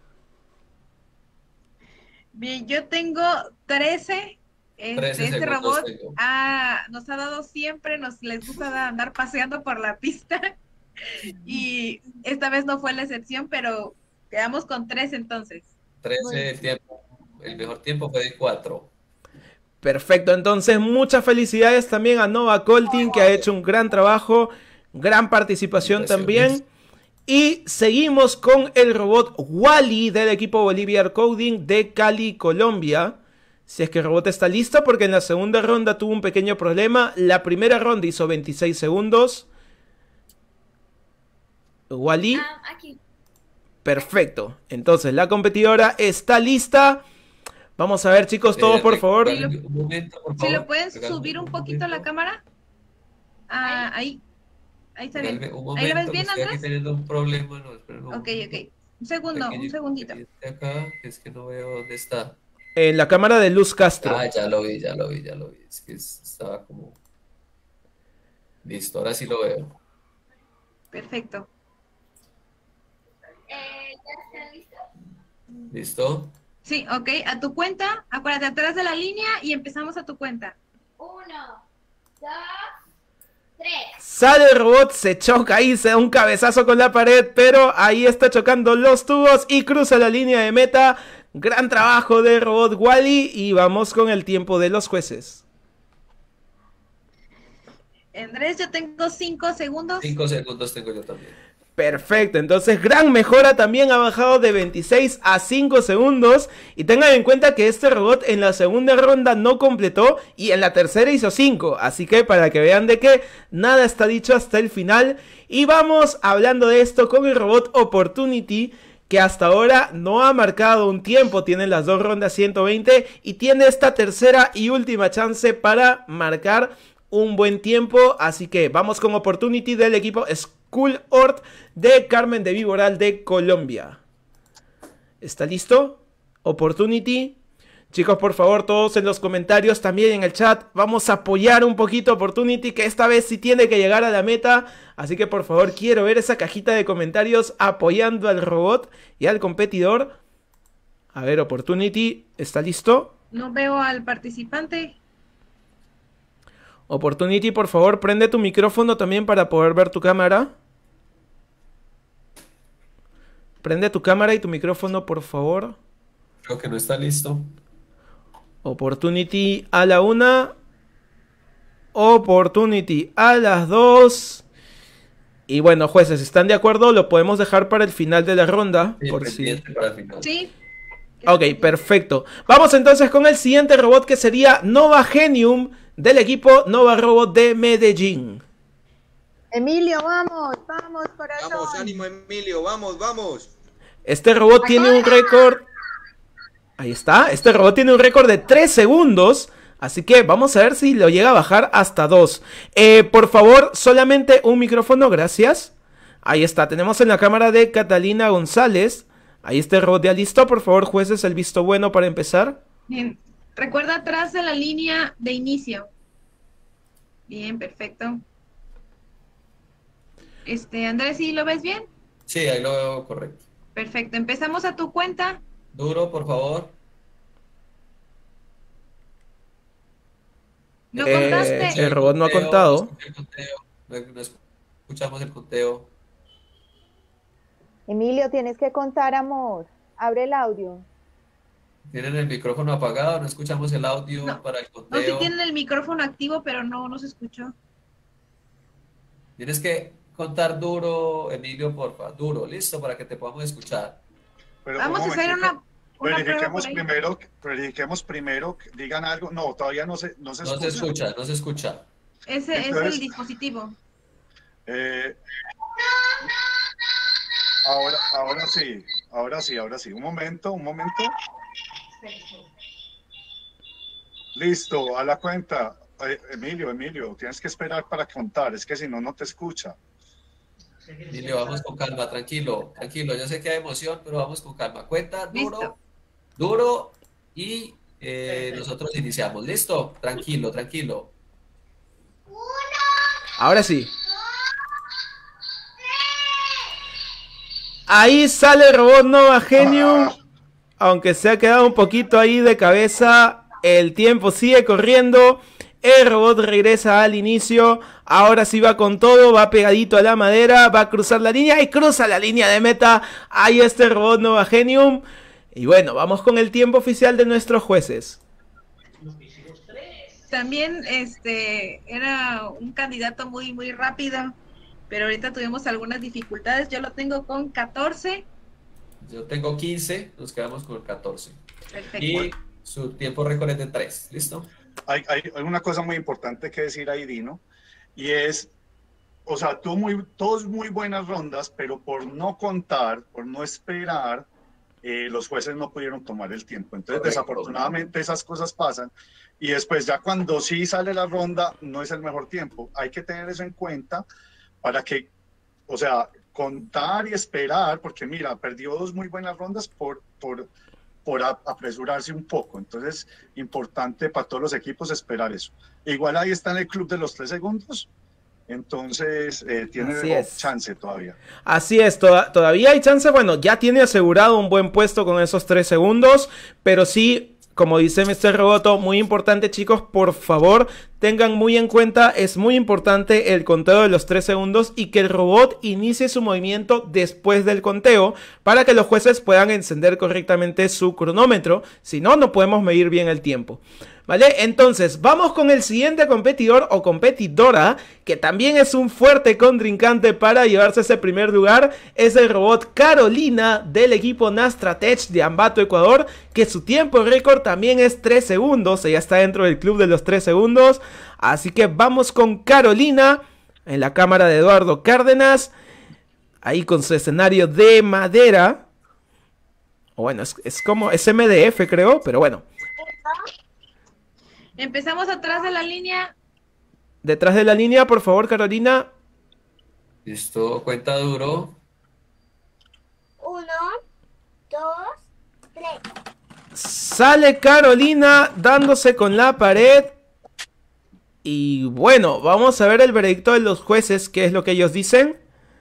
Bien, yo tengo trece. Este, trece este segundos robot tengo. ha- nos ha dado siempre, nos les gusta andar paseando por la pista. Y esta vez no fue la excepción, pero quedamos con tres entonces. trece el tiempo. El mejor tiempo fue de cuatro. Perfecto, entonces muchas felicidades también a Nova Coltin que ha hecho un gran trabajo, gran participación también. Y seguimos con el robot Wally del equipo Bolivian Coding de Cali, Colombia. Si es que el robot está listo, porque en la segunda ronda tuvo un pequeño problema. La primera ronda hizo veintiséis segundos. Wally. Ah, aquí. Perfecto. Entonces la competidora está lista. Vamos a ver, chicos, todos Eh, por favor. regálame un momento, por Si favor. lo puedes Regálame subir un un poquito la momento. cámara. Ah, ahí. Ahí está bien. Regálame un ¿Ahí lo ves momento, que bien, estoy aquí Andrés? teniendo un problema. No, espera un Ok, momento. ok. Un segundo, un Pequeñito, segundito. pequeñito de acá, que es que no veo dónde está. En la cámara de Luz Castro. Ah, ya lo vi, ya lo vi, ya lo vi. Es que es- estaba como... Listo, ahora sí lo veo. Perfecto. Eh, ¿ya está listo? ¿Listo? Sí, ok. A tu cuenta. Acuérdate, atrás de la línea y empezamos a tu cuenta. Uno, dos, tres. Sale el robot, se choca ahí, se da un cabezazo con la pared, pero ahí está chocando los tubos y cruza la línea de meta. Gran trabajo de robot Wally y vamos con el tiempo de los jueces. Andrés, yo tengo cinco segundos. Cinco segundos tengo yo también. Perfecto, entonces gran mejora, también ha bajado de veintiséis a cinco segundos. Y tengan en cuenta que este robot en la segunda ronda no completó y en la tercera hizo cinco. Así que para que vean de que nada está dicho hasta el final. Y vamos hablando de esto con el robot Opportunity, que hasta ahora no ha marcado un tiempo, tiene las dos rondas ciento veinte y tiene esta tercera y última chance para marcar un buen tiempo, así que vamos con Opportunity del equipo School Ort de Carmen de Viboral de Colombia. ¿Está listo? Opportunity, Chicos, por favor, todos en los comentarios, también en el chat, vamos a apoyar un poquito a Opportunity, que esta vez sí tiene que llegar a la meta. Así que por favor, quiero ver esa cajita de comentarios apoyando al robot y al competidor. A ver, Opportunity, ¿está listo? No veo al participante. Opportunity, por favor, prende tu micrófono también para poder ver tu cámara. Prende tu cámara y tu micrófono, por favor. Creo que no está listo. Opportunity a la una. Opportunity a las dos. Y bueno, jueces, ¿están de acuerdo? Lo podemos dejar para el final de la ronda. Sí, por si... para el final. Sí. Ok, perfecto. Vamos entonces con el siguiente robot, que sería Nova Genium, del equipo Nova Robot de Medellín. Emilio, vamos, vamos, corazón. Vamos, ánimo, Emilio, vamos, vamos. Este robot tiene un récord... Ahí está, este robot tiene un récord de tres segundos. Así que vamos a ver si lo llega a bajar hasta dos. Eh, por favor, solamente un micrófono, gracias. Ahí está, tenemos en la cámara de Catalina González. Ahí está el robot ya listo. Por favor, jueces, el visto bueno para empezar. Bien, recuerda atrás de la línea de inicio. Bien, perfecto. Este, Andrés, ¿sí lo ves bien? Sí, ahí lo veo correcto. Perfecto, empezamos a tu cuenta. Duro, por favor. ¿No Eh, contaste? el robot no ha contado. No, conteo, no, no escuchamos el conteo. Emilio, tienes que contar, amor. Abre el audio. Tienen el micrófono apagado, no escuchamos el audio No. para el No, sí conteo. tienen el micrófono activo, pero no, no se escuchó. Tienes que contar duro, Emilio, porfa. Duro, listo, para que te podamos escuchar. Pero Vamos un a hacer momentico. una, una prueba Verifiquemos por ahí. primero, verifiquemos primero, digan algo. No, todavía no se, no se No escucha. se escucha, no se escucha. Ese es Entonces- el dispositivo. Eh, ahora, ahora sí, ahora sí, ahora sí. Un momento, un momento. Listo, a la cuenta. Eh, Emilio, Emilio, tienes que esperar para contar, es que si no, no te escucha. Emilio, vamos con calma, tranquilo, tranquilo. Yo sé que hay emoción, pero vamos con calma. Cuenta duro, Listo. duro y eh, nosotros iniciamos. ¿Listo? Tranquilo, tranquilo. Ahora sí. Ahí sale el robot Nova Genium. Aunque se ha quedado un poquito ahí de cabeza, el tiempo sigue corriendo. El robot regresa al inicio. Ahora sí va con todo, va pegadito a la madera, va a cruzar la línea y cruza la línea de meta. Ahí está el robot Nova Genium. Y bueno, vamos con el tiempo oficial de nuestros jueces. También este era un candidato muy, muy rápido, pero ahorita tuvimos algunas dificultades. Yo lo tengo con catorce. Yo tengo quince, nos quedamos con catorce. Perfecto. Y su tiempo récord es de tres. ¿Listo? Hay, hay, hay una cosa muy importante que decir ahí, Dino, y es, o sea, tú muy, todos muy buenas rondas, pero por no contar, por no esperar, eh, los jueces no pudieron tomar el tiempo. Entonces, Correcto. desafortunadamente, esas cosas pasan. Y después, ya cuando sí sale la ronda, no es el mejor tiempo. Hay que tener eso en cuenta para que, o sea, contar y esperar, porque mira, perdió dos muy buenas rondas por, por, por a- apresurarse un poco. Entonces, importante para todos los equipos esperar eso. Igual ahí está en el club de los tres segundos. Entonces, eh, tiene Así es. chance todavía. Así es, toda- todavía hay chance. Bueno, ya tiene asegurado un buen puesto con esos tres segundos. Pero sí, como dice mister Roboto, muy importante, chicos, por favor, tengan muy en cuenta, es muy importante el conteo de los tres segundos y que el robot inicie su movimiento después del conteo para que los jueces puedan encender correctamente su cronómetro. Si no, no podemos medir bien el tiempo. ¿Vale? Entonces, vamos con el siguiente competidor o competidora, que también es un fuerte contrincante para llevarse ese primer lugar. Es el robot Carolina del equipo Nastratech de Ambato, Ecuador, que su tiempo récord también es tres segundos. Ella está dentro del club de los tres segundos. Así que vamos con Carolina en la cámara de Eduardo Cárdenas. Ahí con su escenario de madera. O bueno, es, es como, es M D F creo, pero bueno. Empezamos atrás de la línea. Detrás de la línea, por favor, Carolina. Listo, cuenta duro. Uno, dos, tres. Sale Carolina dándose con la pared. Y bueno, vamos a ver el veredicto de los jueces, qué es lo que ellos dicen.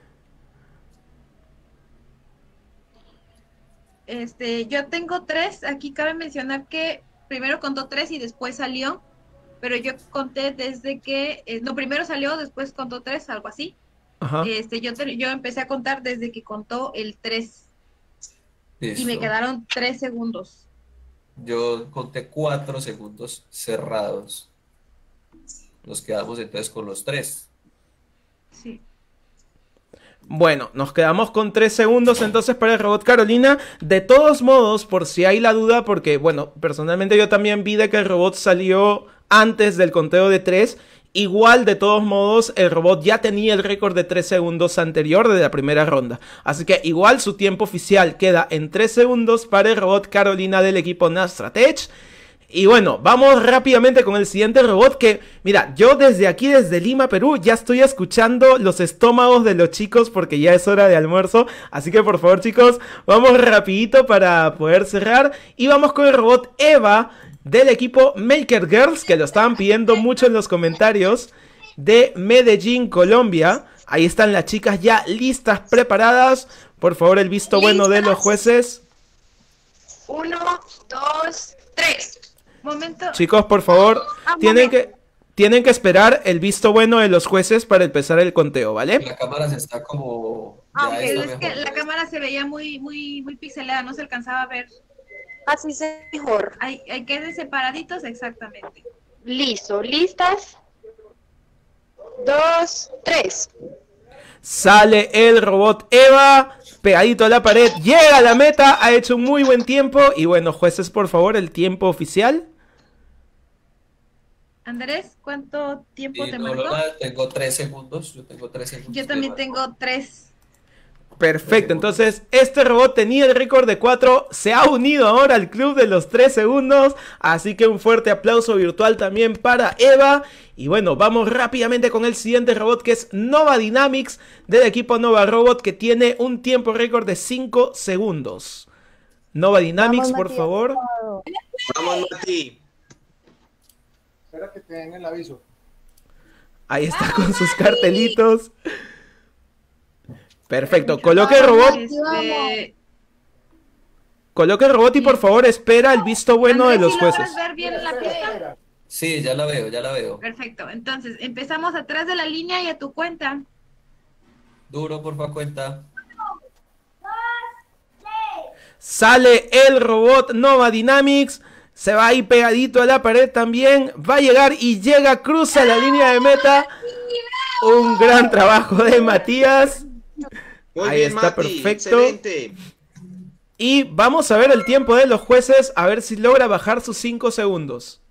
Este, yo tengo tres. Aquí cabe mencionar que primero contó tres y después salió. Pero yo conté desde que, eh, no, primero salió, después contó tres, algo así. Ajá. Este, yo, te- yo empecé a contar desde que contó el tres. Y me Listo. quedaron tres segundos. Yo conté cuatro segundos cerrados. Nos quedamos entonces con los tres. Sí. Bueno, nos quedamos con tres segundos entonces para el robot Carolina. De todos modos, por si hay la duda, porque bueno, personalmente yo también vi de que el robot salió antes del conteo de tres. Igual, de todos modos, el robot ya tenía el récord de tres segundos anterior de la primera ronda. Así que igual su tiempo oficial queda en tres segundos para el robot Carolina del equipo Nastratech. Y bueno, vamos rápidamente con el siguiente robot que, mira, yo desde aquí, desde Lima, Perú, ya estoy escuchando los estómagos de los chicos porque ya es hora de almuerzo. Así que por favor, chicos, vamos rapidito para poder cerrar. Y vamos con el robot Eva del equipo Maker Girls, que lo estaban pidiendo mucho en los comentarios, de Medellín, Colombia. Ahí están las chicas ya listas, preparadas. Por favor, el visto bueno de los jueces. Uno, dos, tres. Momento. Chicos, por favor, Ah, tienen momento. que, tienen que esperar el visto bueno de los jueces para empezar el conteo, ¿vale? La cámara se está como... Ah, ya ok, está es que mejor. la cámara se veía muy, muy, muy pixelada, no se alcanzaba a ver. Así es mejor. Hay, hay que ir separaditos, exactamente. Listo, listas. Dos, tres. Sale el robot Eva, pegadito a la pared, llega a la meta, ha hecho un muy buen tiempo. Y bueno, jueces, por favor, el tiempo oficial. Andrés, ¿cuánto tiempo Sí, te no, marcó? Lola, tengo tres segundos. Yo tengo tres segundos. Yo me también marcó. tengo tres. Perfecto, entonces este robot tenía el récord de cuatro, se ha unido ahora al club de los tres segundos, así que un fuerte aplauso virtual también para Eva. Y bueno, vamos rápidamente con el siguiente robot, que es Nova Dynamics del equipo Nova Robot, que tiene un tiempo récord de cinco segundos. Nova Dynamics, Vamos, por Matías, favor. todo. Vamos, Mati. Espera que te den el aviso. Ahí está con sus cartelitos. Perfecto, coloque el robot. Este, Coloque el robot y por favor espera el visto bueno de Andrés, los ¿sí logras jueces. ver bien la pista? Sí, ya la veo, ya la veo. Perfecto, entonces empezamos atrás de la línea y a tu cuenta. Duro, porfa, cuenta. Sale el robot Nova Dynamics. Se va ahí pegadito a la pared también. Va a llegar y llega, cruza la línea de meta. Un gran trabajo de Matías. Muy Ahí bien, está, Mati. perfecto. Excelente. Y vamos a ver el tiempo de los jueces. A ver si logra bajar sus cinco segundos.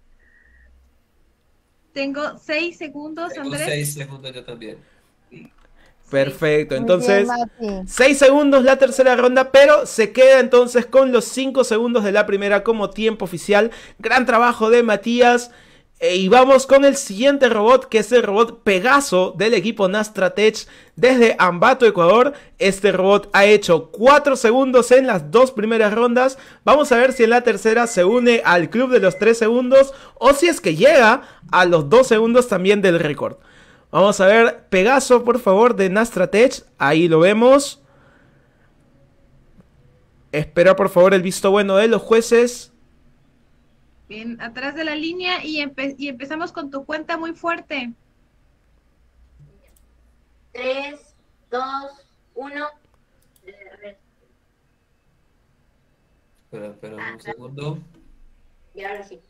Tengo seis segundos, Tengo Andrés. seis segundos yo también. Perfecto, Muy entonces bien, Mati. seis segundos la tercera ronda, pero se queda entonces con los cinco segundos de la primera como tiempo oficial. Gran trabajo de Matías. E- y vamos con el siguiente robot, que es el robot Pegaso del equipo Nastratech desde Ambato, Ecuador. Este robot ha hecho cuatro segundos en las dos primeras rondas. Vamos a ver si en la tercera se une al club de los tres segundos o si es que llega a los dos segundos también del récord. Vamos a ver, Pegaso, por favor, de Nastratech. Ahí lo vemos. Espera, por favor, el visto bueno de los jueces. Bien, atrás de la línea y, empe- y empezamos con tu cuenta muy fuerte. Tres, dos, uno. Espera, espera un segundo. Y ahora sí.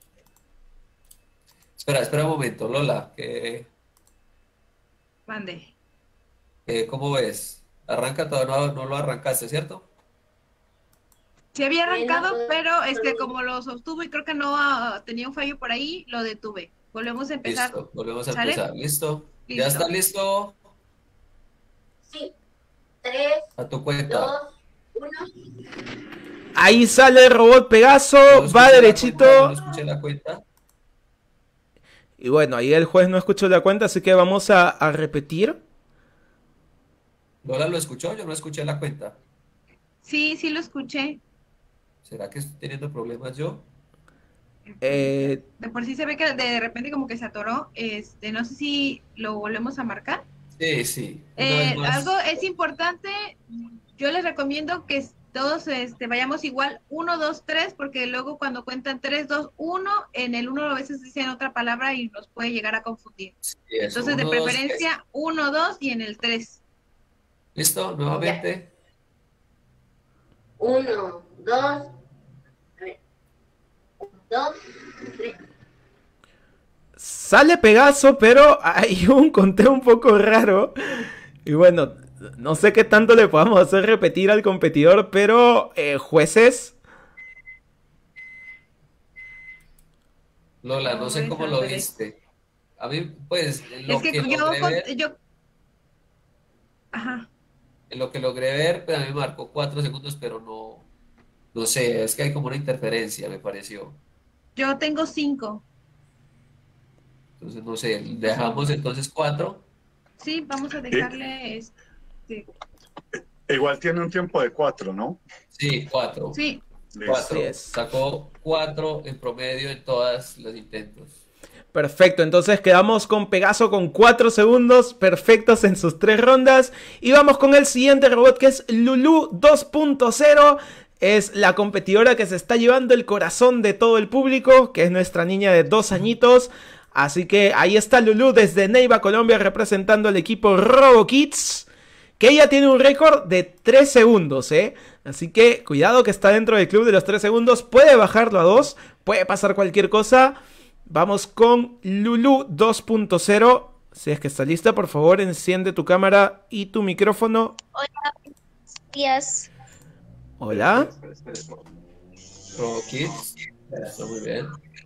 Espera, espera un momento, Lola. Que, Mande. que, ¿cómo ves? Arranca, todavía no, no lo arrancaste, ¿cierto? Se había arrancado, Bueno, pero este como lo sostuvo y creo que no ah, tenía un fallo por ahí, lo detuve. Volvemos a empezar. Listo, volvemos a ¿Sale? empezar. ¿Listo? Listo. ¿Ya está listo? Sí. Tres, A tu cuenta. dos, uno. Ahí sale el robot Pegaso, No va escuché la derechito. cuenta, no escuché la cuenta. Y bueno, ahí el juez no escuchó la cuenta, así que vamos a, a repetir. Lola lo escuchó, yo no escuché la cuenta. Sí, sí lo escuché. ¿Será que estoy teniendo problemas yo? Eh, De por sí se ve que de repente como que se atoró. Este, no sé si lo volvemos a marcar. Sí, sí. Una vez Eh, más. algo es importante, yo les recomiendo que todos este, vayamos igual uno, dos, tres, porque luego cuando cuentan tres, dos, uno, en el uno a veces dicen otra palabra y nos puede llegar a confundir. Sí, eso. Entonces, de Uno, dos, preferencia, uno, dos y en el tres. ¿Listo? Nuevamente. Uno, dos, a ver, dos, tres. Sale Pegaso, pero hay un conteo un poco raro. Y bueno, no sé qué tanto le podamos hacer repetir al competidor, pero eh, jueces. Lola, no sé cómo lo viste. A mí, pues, lo Es que, que yo, logré con- ver, yo... Ajá. en lo que logré ver, pues a mí me marcó cuatro segundos, pero no, no sé, es que hay como una interferencia, me pareció. Yo tengo cinco. Entonces, no sé, dejamos entonces cuatro. Sí, vamos a dejarle este. Igual tiene un tiempo de cuatro, ¿no? Sí, cuatro. Sí. Cuatro. Así es. Sacó cuatro en promedio en todos los intentos. Perfecto, entonces quedamos con Pegaso con cuatro segundos perfectos en sus tres rondas. Y vamos con el siguiente robot, que es Lulu dos punto cero. Es la competidora que se está llevando el corazón de todo el público, que es nuestra niña de dos añitos. Así que ahí está Lulu desde Neiva, Colombia, representando al equipo RoboKids, que ella tiene un récord de tres segundos, ¿eh? Así que cuidado, que está dentro del club de los tres segundos. Puede bajarlo a dos, puede pasar cualquier cosa. Vamos con Lulu dos punto cero. Si es que está lista, por favor, enciende tu cámara y tu micrófono. Hola, buenos días. Hola. RoboKids. Está muy bien.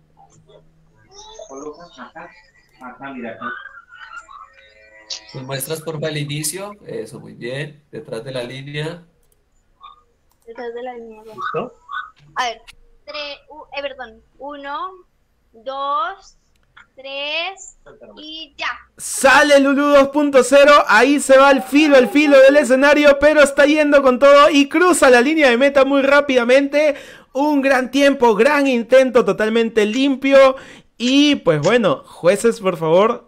Pues muestras porfa el inicio. Eso, muy bien. Detrás de la línea. Detrás de la línea. ¿Listo? A ver, tres, u- eh, perdón, uno, dos, tres y ya. Sale Lulu dos punto cero. Ahí se va al filo, al filo del escenario, pero está yendo con todo y cruza la línea de meta muy rápidamente. Un gran tiempo, gran intento, totalmente limpio. Y pues bueno, jueces, por favor.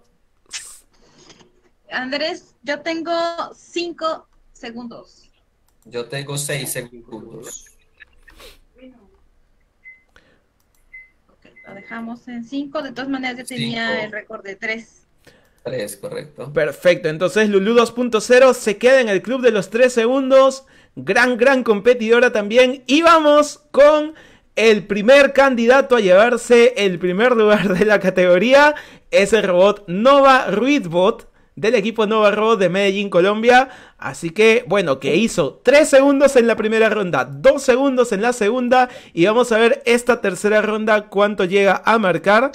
Andrés, yo tengo cinco segundos. Yo tengo seis segundos. Lo dejamos en cinco. De todas maneras, yo tenía Cinco. el récord de tres. Tres, correcto. Perfecto, entonces Lulu dos punto cero se queda en el club de los tres segundos. Gran, gran competidora también. Y vamos con el primer candidato a llevarse el primer lugar de la categoría. Es el robot Nova Ruizbot, del equipo Nova Robot de Medellín, Colombia. Así que, bueno, que hizo tres segundos en la primera ronda, dos segundos en la segunda. Y vamos a ver esta tercera ronda cuánto llega a marcar.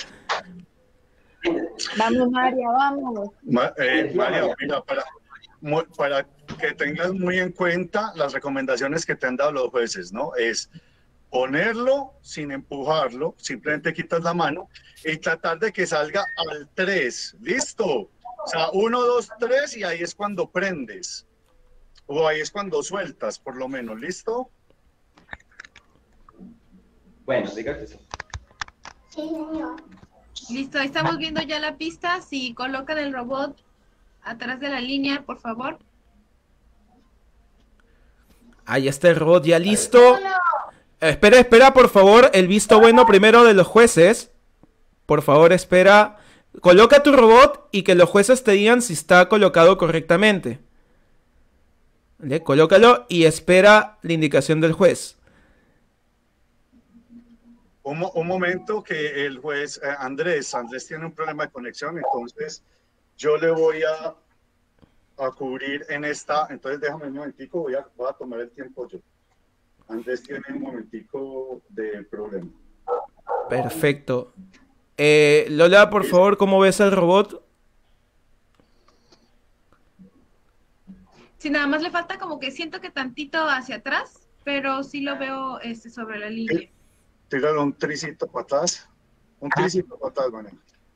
Vamos, María, vamos. Ma- eh, María, mira, para, mu- para que tengas muy en cuenta las recomendaciones que te han dado los jueces, ¿no? Es ponerlo sin empujarlo, simplemente quitas la mano y tratar de que salga al tres. ¿Listo? O sea, uno, dos, tres y ahí es cuando prendes. O ahí es cuando sueltas, por lo menos. ¿Listo? Bueno, diga que sí. Sí, señor. Listo, ahí estamos viendo ya la pista. Si colocan el robot atrás de la línea, por favor. Ahí está el robot ya listo. Espera, espera, por favor, el visto bueno primero de los jueces. Por favor, espera. Coloca tu robot y que los jueces te digan si está colocado correctamente. ¿Vale? Colócalo y espera la indicación del juez. Un, mo- un momento que el juez eh, Andrés, Andrés tiene un problema de conexión, entonces yo le voy a, a cubrir en esta, entonces déjame un momentico, voy a, voy a tomar el tiempo yo. Andrés tiene un momentico de problema. Perfecto. Eh, Lola, por favor, ¿cómo ves al robot? Si nada más le falta como que siento que tantito hacia atrás, pero sí lo veo este, sobre la línea. Tíralo un tricito para atrás, un tricito para atrás, María.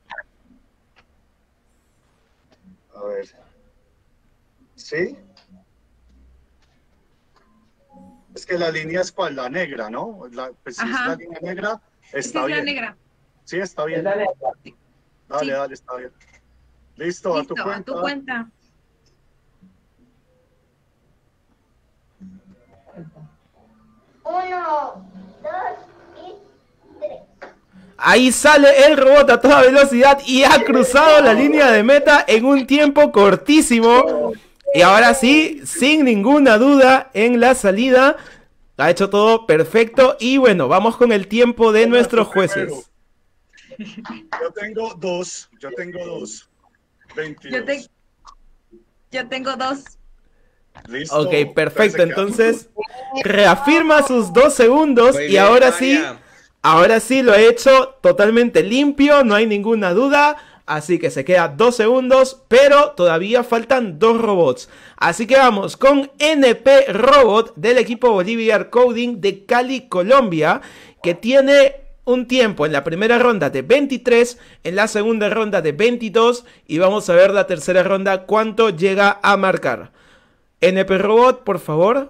A ver. ¿Sí? Es que la línea es para la negra, ¿no? La, pues, si es Ajá. la línea negra, está Esa es bien. la negra. Sí, está bien. Dale, Sí. dale, está bien. Listo, a tu Listo, a cuenta. tu cuenta. Uno, dos y tres. Ahí sale el robot a toda velocidad y ha cruzado la línea de meta en un tiempo cortísimo. Y ahora sí, sin ninguna duda en la salida, ha hecho todo perfecto. Y bueno, vamos con el tiempo de nuestros jueces. Yo tengo dos, yo tengo dos. veintidós. Yo, te- yo tengo dos. Listo. Ok, perfecto. Entonces, Entonces, reafirma sus dos segundos Muy y bien, ahora sí, Maya. ahora sí lo he hecho totalmente limpio, no hay ninguna duda. Así que se queda dos segundos, pero todavía faltan dos robots. Así que vamos con N P Robot del equipo Boliviar Coding de Cali, Colombia, que tiene un tiempo en la primera ronda de veintitrés, en la segunda ronda de veintidós y vamos a ver la tercera ronda cuánto llega a marcar. N P Robot, por favor.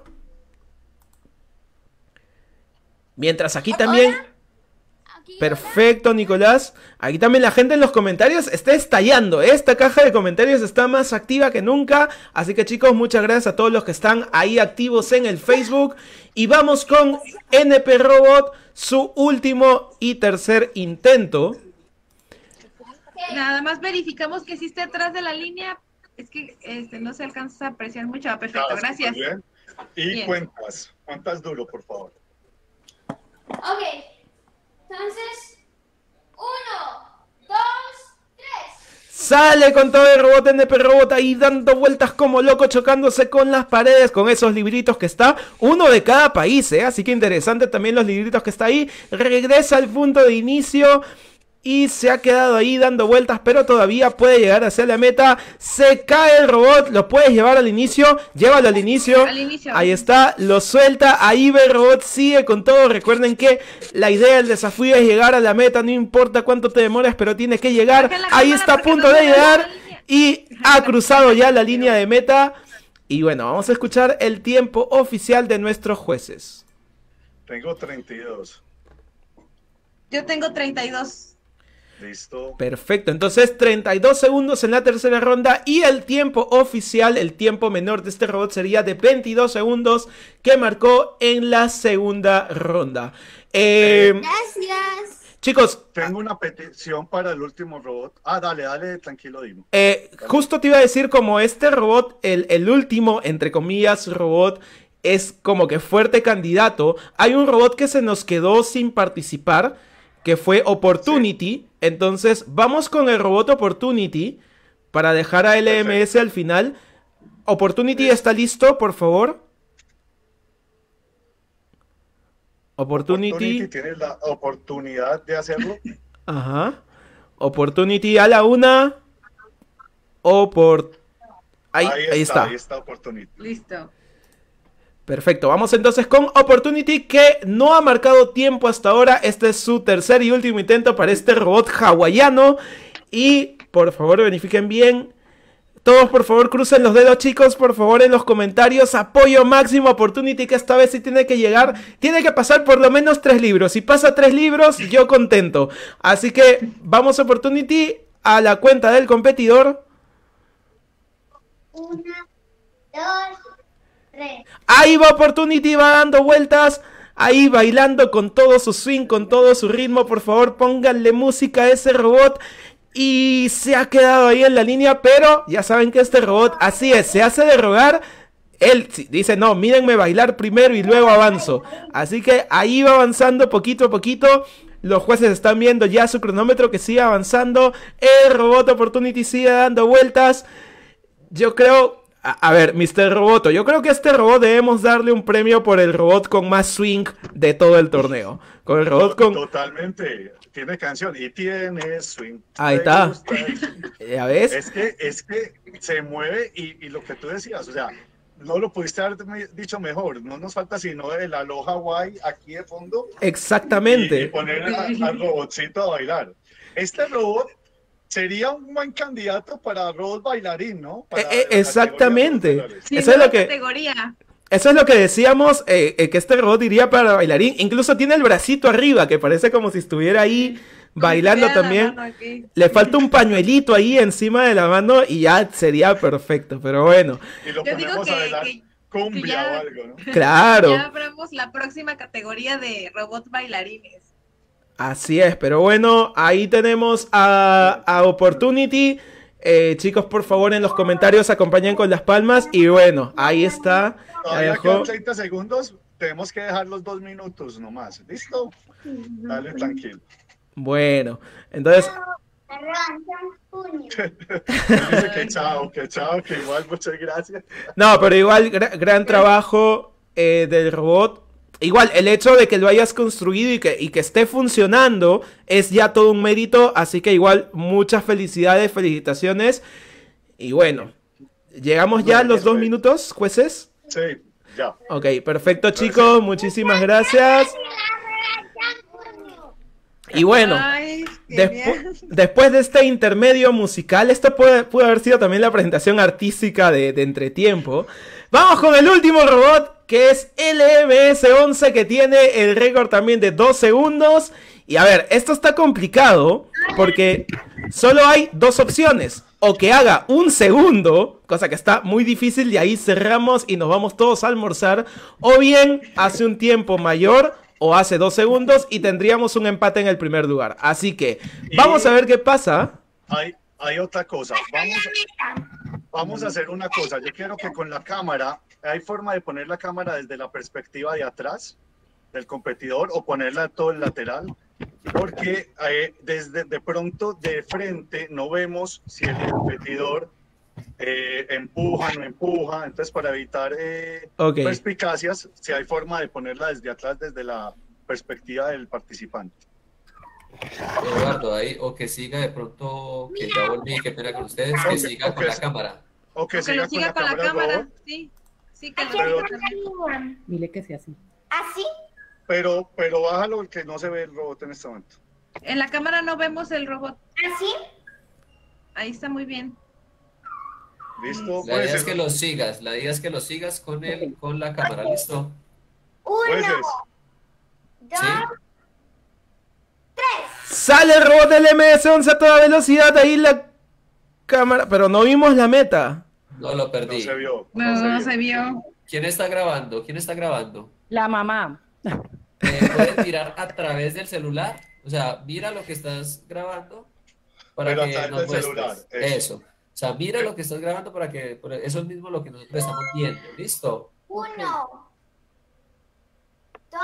Mientras aquí también... Perfecto, Nicolás. Aquí también la gente en los comentarios está estallando. Esta caja de comentarios está más activa que nunca. Así que chicos, muchas gracias a todos los que están ahí activos en el Facebook. Y vamos con N P Robot, su último y tercer intento. Nada más verificamos que sí esté atrás de la línea. Es que este, no se alcanza a apreciar mucho. Ah, perfecto, Ah, gracias. súper bien. Y Bien. cuentas, cuentas duro, por favor. Ok. Entonces, uno, dos, tres. Sale con todo el robot N P Robot ahí dando vueltas como loco, chocándose con las paredes, con esos libritos que está, uno de cada país, ¿eh? Así que interesante también los libritos que está ahí. Regresa al punto de inicio y se ha quedado ahí dando vueltas, pero todavía puede llegar hacia la meta. Se cae el robot, lo puedes llevar al inicio, llévalo al inicio. Al inicio. Ahí está, lo suelta, ahí ve el robot, sigue con todo. Recuerden que la idea del desafío es llegar a la meta, no importa cuánto te demores, pero tienes que llegar. Baja la Ahí cámara está a porque punto no de se ve la llegar línea. y ha cruzado ya la línea de meta. Y bueno, vamos a escuchar el tiempo oficial de nuestros jueces. Tengo treinta y dos. Yo tengo treinta y dos. Listo. Perfecto, entonces treinta y dos segundos en la tercera ronda y el tiempo oficial, el tiempo menor de este robot sería de veintidós segundos que marcó en la segunda ronda. Eh, Gracias. chicos, Tengo una petición para el último robot. Ah, dale, dale, tranquilo, Dimo. eh, justo te iba a decir como este robot, el, el último, entre comillas, robot, es como que fuerte candidato. Hay un robot que se nos quedó sin participar, que fue Opportunity. Entonces, vamos con el robot Opportunity para dejar a L M S al final. Opportunity, ¿está listo, por favor? Opportunity. Opportunity tiene la oportunidad de hacerlo. Ajá. Opportunity a la una. O por... Ahí, ahí, ahí está. Ahí está Opportunity. Listo. Perfecto, vamos entonces con Opportunity, que no ha marcado tiempo hasta ahora. Este es su tercer y último intento para este robot hawaiano. Y por favor verifiquen bien. Todos por favor crucen los dedos, chicos, por favor en los comentarios. Apoyo máximo a Opportunity, que esta vez sí tiene que llegar. Tiene que pasar por lo menos tres libros. Si pasa tres libros, yo contento. Así que vamos Opportunity a la cuenta del competidor. Una, dos, tres. Ahí va Opportunity, va dando vueltas, ahí bailando con todo su swing, con todo su ritmo. Por favor, pónganle música a ese robot. Y se ha quedado ahí en la línea, pero ya saben que este robot, así es, se hace de rogar. Él dice, no, mírenme bailar primero y luego avanzo. Así que ahí va avanzando poquito a poquito. Los jueces están viendo ya su cronómetro que sigue avanzando. El robot Opportunity sigue dando vueltas. Yo creo... A, a ver, mister Roboto, yo creo que a este robot debemos darle un premio por el robot con más swing de todo el torneo. Con el robot con... Totalmente. Tiene canción y tiene swing. Ahí Me está. gusta el swing. ¿Ya ves? Es que, es que se mueve y, y lo que tú decías, o sea, no lo pudiste haber dicho mejor. No nos falta sino el Aloha Hawaii aquí de fondo. Exactamente. Y, y poner a- al robotcito a bailar. Este robot sería un buen candidato para robot bailarín, ¿no? Para Eh, eh, la exactamente. categoría Sí, Eso es nueva lo que... categoría. Eso es lo que decíamos, eh, eh, que este robot iría para bailarín. Incluso tiene el bracito arriba, que parece como si estuviera ahí bailando también. Le falta un pañuelito ahí encima de la mano y ya sería perfecto, pero bueno. Y lo Yo digo ponemos que- a bailar que- cumbia que ya- o algo, ¿no? Claro. Ya abramos la próxima categoría de robots bailarines. Así es, pero bueno, ahí tenemos a, a Opportunity. Eh, chicos, por favor, en los comentarios acompañen con las palmas. Y bueno, ahí está. Ya Todavía dejó. quedan treinta segundos. Tenemos que dejar los dos minutos nomás. ¿Listo? Dale, tranquilo. Bueno, entonces, Dice que chao, que chao, que igual, muchas gracias. no, pero igual, gra- gran trabajo eh, del robot. Igual, el hecho de que lo hayas construido y que, y que esté funcionando es ya todo un mérito. Así que igual, muchas felicidades, felicitaciones. Y bueno, ¿llegamos ya a los dos minutos, jueces? Sí, ya. Ok, perfecto, chicos. Muchísimas gracias. Y bueno, Ay, despu- genial. después de este intermedio musical, esto puede, pudo haber sido también la presentación artística de, de Entretiempo. Vamos con el último robot, que es L M S once, que tiene el récord también de dos segundos. Y a ver, esto está complicado porque solo hay dos opciones. O que haga un segundo, cosa que está muy difícil, y ahí cerramos y nos vamos todos a almorzar. O bien hace un tiempo mayor o hace dos segundos y tendríamos un empate en el primer lugar. Así que vamos a ver qué pasa. Hay, hay otra cosa. Vamos, vamos a hacer una cosa. Yo quiero que con la cámara, hay forma de poner la cámara desde la perspectiva de atrás del competidor o ponerla todo el lateral, porque eh, desde de pronto de frente no vemos si el competidor eh, empuja, no empuja. Entonces, para evitar eh, Ok. perspicacias, si hay forma de ponerla desde atrás, desde la perspectiva del participante. Eduardo, ahí, o que siga de pronto, que ya volví, qué pena con ustedes, que Ok, siga ok, con la sí. cámara. O que Que lo siga con la cámara. Sí, sí, que lo Pero- siga también. Dile que sea así. ¿Así? Pero, pero bájalo, que no se ve el robot en este momento. En la cámara no vemos el robot. ¿Así? Ahí está muy bien. ¿Listo? La idea es que lo sigas, la idea es que lo sigas con el, con la cámara, ¿listo? Jueces. Dos, Sí. Sale el robot del M S once a toda velocidad. Ahí la cámara. Pero no vimos la meta. No lo perdí. No se vio. No, no se vio. ¿Quién está grabando? ¿Quién está grabando? La mamá. Eh, ¿Puedes mirar a través del celular? O sea, mira lo que estás grabando para Pero a que través nos del muestres. celular, Eso. eso. O sea, mira lo que estás grabando para que por- eso es mismo lo que nosotros estamos viendo. ¿Listo? uno, dos,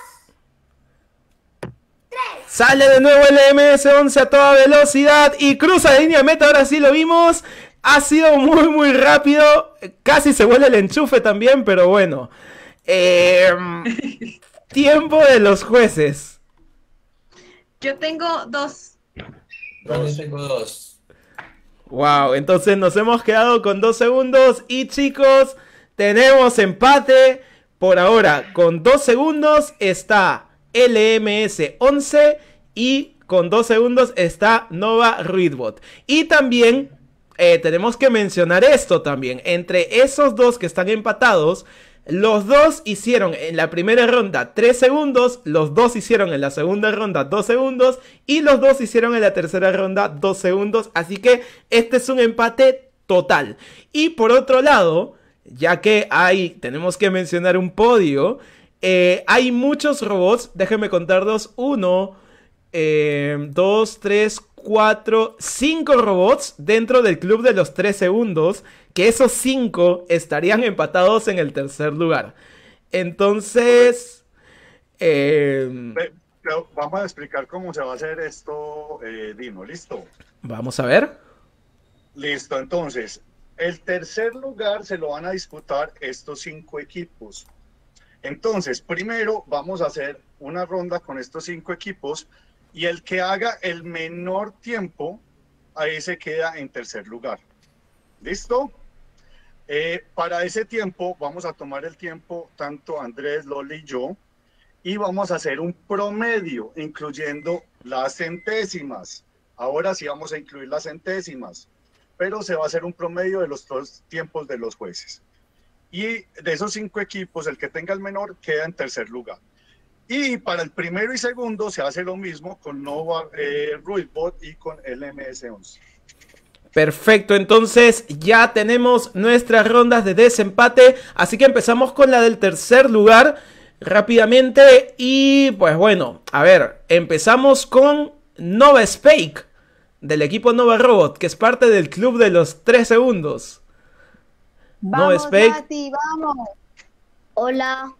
tres. Sale de nuevo el M S once a toda velocidad y cruza la línea de meta. Ahora sí lo vimos. Ha sido muy, muy rápido. Casi se vuelve el enchufe también, pero bueno. Eh, tiempo de los jueces. Yo tengo dos. Yo tengo dos. Wow, entonces nos hemos quedado con dos segundos. Y chicos, tenemos empate. Por ahora, con dos segundos está L M S once y con dos segundos está Nova Ruidbot. Y también eh, tenemos que mencionar esto también. Entre esos dos que están empatados, los dos hicieron en la primera ronda tres segundos, los dos hicieron en la segunda ronda dos segundos y los dos hicieron en la tercera ronda dos segundos. Así que este es un empate total. Y por otro lado, ya que hay, tenemos que mencionar un podio, eh, hay muchos robots, déjenme contarlos, uno, eh, dos, tres, cuatro, cinco robots dentro del club de los tres segundos, que esos cinco estarían empatados en el tercer lugar. Entonces, eh, Ve, pero vamos a explicar cómo se va a hacer esto, eh, Dino. ¿Listo? vamos a ver. Listo, entonces, el tercer lugar se lo van a disputar estos cinco equipos. Entonces, primero vamos a hacer una ronda con estos cinco equipos y el que haga el menor tiempo, ahí se queda en tercer lugar. ¿Listo? Eh, para ese tiempo vamos a tomar el tiempo tanto Andrés, Loli y yo y vamos a hacer un promedio incluyendo las centésimas. Ahora sí vamos a incluir las centésimas, pero se va a hacer un promedio de los dos tiempos de los jueces. y de esos cinco equipos, el que tenga el menor queda en tercer lugar. Y para el primero y segundo se hace lo mismo con Nova eh, Ruizbot y con el M S once. Perfecto, entonces ya tenemos nuestras rondas de desempate, así que empezamos con la del tercer lugar rápidamente. Y pues bueno, a ver, empezamos con Nova Spake, del equipo Nova Robot, que es parte del club de los tres segundos. Vamos, Nova Spake. Mati, vamos. Hola.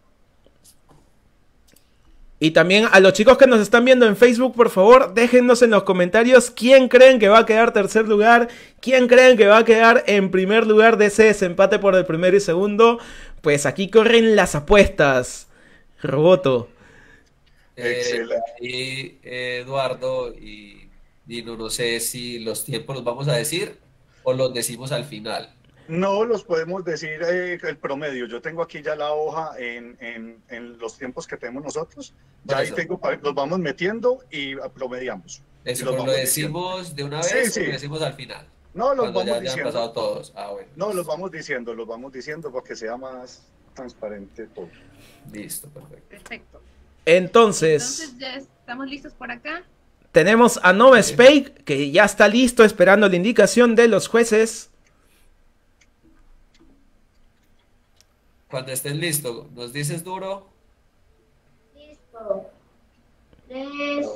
Y también a los chicos que nos están viendo en Facebook, por favor, déjennos en los comentarios quién creen que va a quedar tercer lugar, quién creen que va a quedar en primer lugar de ese desempate por el primero y segundo. Pues aquí corren las apuestas. Roboto. Eh, y eh, Eduardo y Dino, no sé si los tiempos los vamos a decir o los decimos al final. No los podemos decir eh, el promedio. Yo tengo aquí ya la hoja en, en, en los tiempos que tenemos nosotros. Ya ahí tengo, los vamos metiendo y promediamos. Eso, ¿lo decimos diciendo de una vez sí, o sí. lo decimos al final? No, los Cuando vamos ya diciendo. pasado todos. Ah, bueno. No, los vamos diciendo, los vamos diciendo para que sea más transparente todo. Listo, perfecto. Perfecto. Entonces, Entonces ya estamos listos por acá. tenemos a Nova Spake, que ya está listo esperando la indicación de los jueces. Cuando estés listo, ¿nos dices duro? Listo. Tres.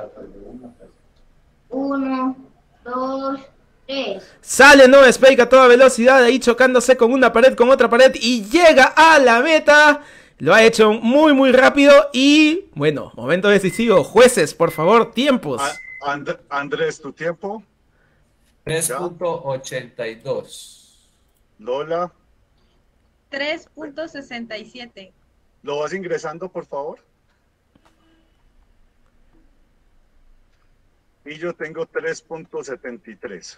Uno, dos, tres. Sale Nova Spake a toda velocidad, ahí chocándose con una pared, con otra pared, y llega a la meta. Lo ha hecho muy muy rápido y, bueno, momento decisivo. Jueces, por favor, tiempos. A- And- Andrés, ¿tu tiempo? tres punto ochenta y dos. Lola, tres punto sesenta y siete. ¿lo vas ingresando, por favor? Y yo tengo tres punto setenta y tres.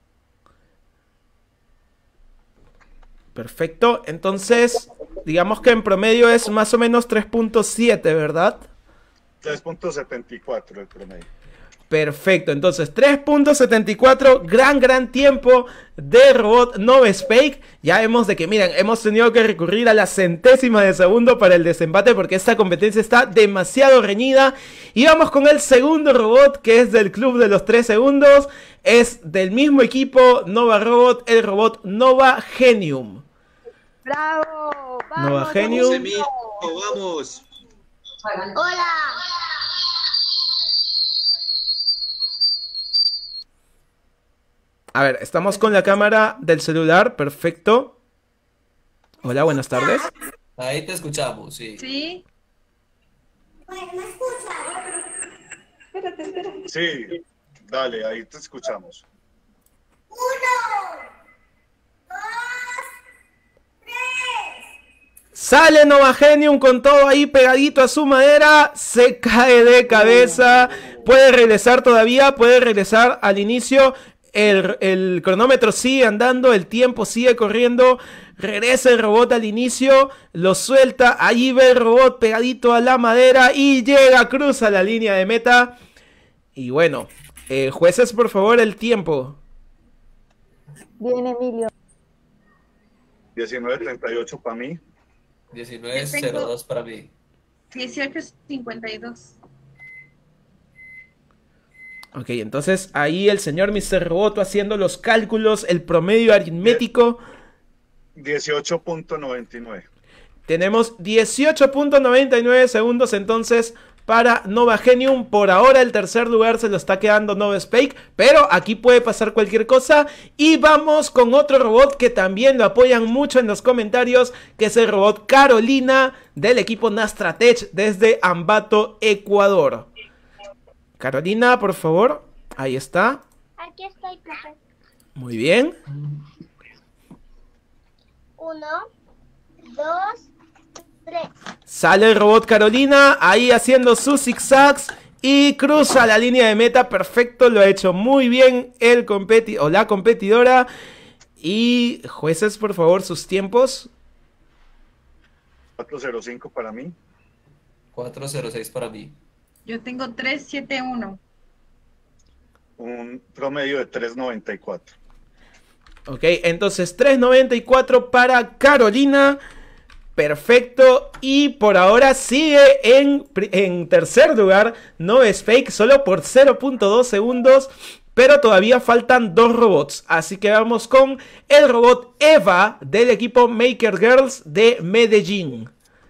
Perfecto, entonces, digamos que en promedio es más o menos tres punto siete, ¿verdad? tres punto setenta y cuatro el promedio. Perfecto, entonces tres punto setenta y cuatro, gran, gran tiempo de robot Nova Spake. Ya vemos de que, miren, hemos tenido que recurrir a la centésima de segundo para el desempate porque esta competencia está demasiado reñida. Y vamos con el segundo robot, que es del club de los tres segundos. Es del mismo equipo Nova Robot, el robot Nova Genium. ¡Bravo! ¡Vamos! Nova Genium. Vamos, Emilio, vamos. Hola. A ver, estamos con la cámara del celular, perfecto. Hola, buenas tardes. Ahí te escuchamos, sí. Sí. Espérate, espérate. Sí, dale, ahí te escuchamos. Sale Nova Genium con todo ahí pegadito a su madera. Se cae de cabeza. Puede regresar todavía, puede regresar al inicio. El, el cronómetro sigue andando, el tiempo sigue corriendo. Regresa el robot al inicio, lo suelta. Allí ve el robot pegadito a la madera y llega, cruza la línea de meta. Y bueno, eh, jueces, por favor, el tiempo. Bien, Emilio. diecinueve treinta y ocho para mí. diecinueve cero dos para mí. dieciocho cincuenta y dos. Ok, entonces ahí el señor mister Roboto haciendo los cálculos, el promedio aritmético. dieciocho punto noventa y nueve. Tenemos dieciocho punto noventa y nueve segundos entonces para Nova Genium. Por ahora el tercer lugar se lo está quedando Nova Spake, pero aquí puede pasar cualquier cosa. Y vamos con otro robot que también lo apoyan mucho en los comentarios, que es el robot Carolina del equipo Nastratech desde Ambato, Ecuador. Carolina, por favor, ahí está. Aquí estoy, profe. Muy bien. Uno, dos, tres. Sale el robot Carolina, ahí haciendo sus zigzags y cruza la línea de meta. Perfecto, lo ha hecho muy bien el competi o la competidora. Y jueces, por favor, sus tiempos. cuatro cero cinco para mí. cuatro cero seis para mí. Yo tengo tres siete uno. Un promedio de tres noventa y cuatro. Ok, entonces tres noventa y cuatro para Carolina. Perfecto. Y por ahora sigue en, en tercer lugar NoSfake, solo por cero punto dos segundos. Pero todavía faltan dos robots. Así que vamos con el robot Eva del equipo Maker Girls de Medellín.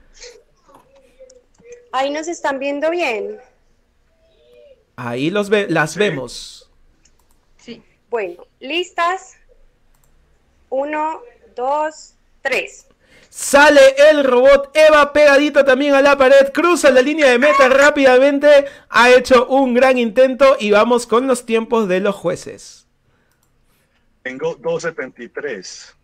Ahí nos están viendo bien. Ahí los ve las vemos. Sí. Bueno, listas. Uno, dos, tres. Sale el robot Eva pegadito también a la pared. Cruza la línea de meta rápidamente. Ha hecho un gran intento. Y vamos con los tiempos de los jueces. Tengo dos setenta y tres.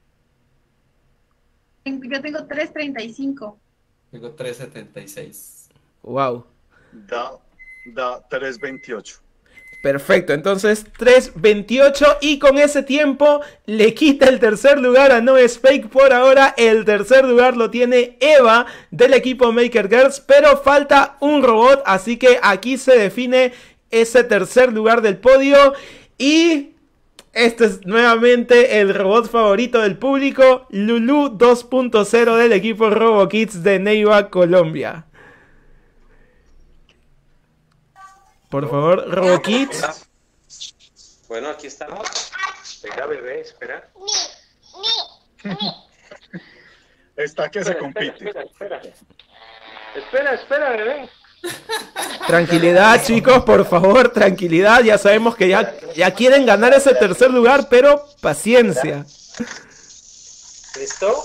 Yo tengo tres treinta y cinco. Tengo tres setenta y seis. Wow. Da, da tres veintiocho. Perfecto, entonces tres veintiocho y con ese tiempo le quita el tercer lugar a NoSfake. Por ahora el tercer lugar lo tiene Eva del equipo Maker Girls, pero falta un robot, así que aquí se define ese tercer lugar del podio. Y este es nuevamente el robot favorito del público, Lulu dos punto cero del equipo RoboKids de Neiva, Colombia. Por favor, RoboKids. Bueno, aquí estamos. Espera, bebé, espera. Está que se compite. Espera, espera, espera, espera, bebé. Tranquilidad, chicos, por favor, tranquilidad. Ya sabemos que ya, ya quieren ganar ese tercer lugar, pero paciencia. ¿Listo?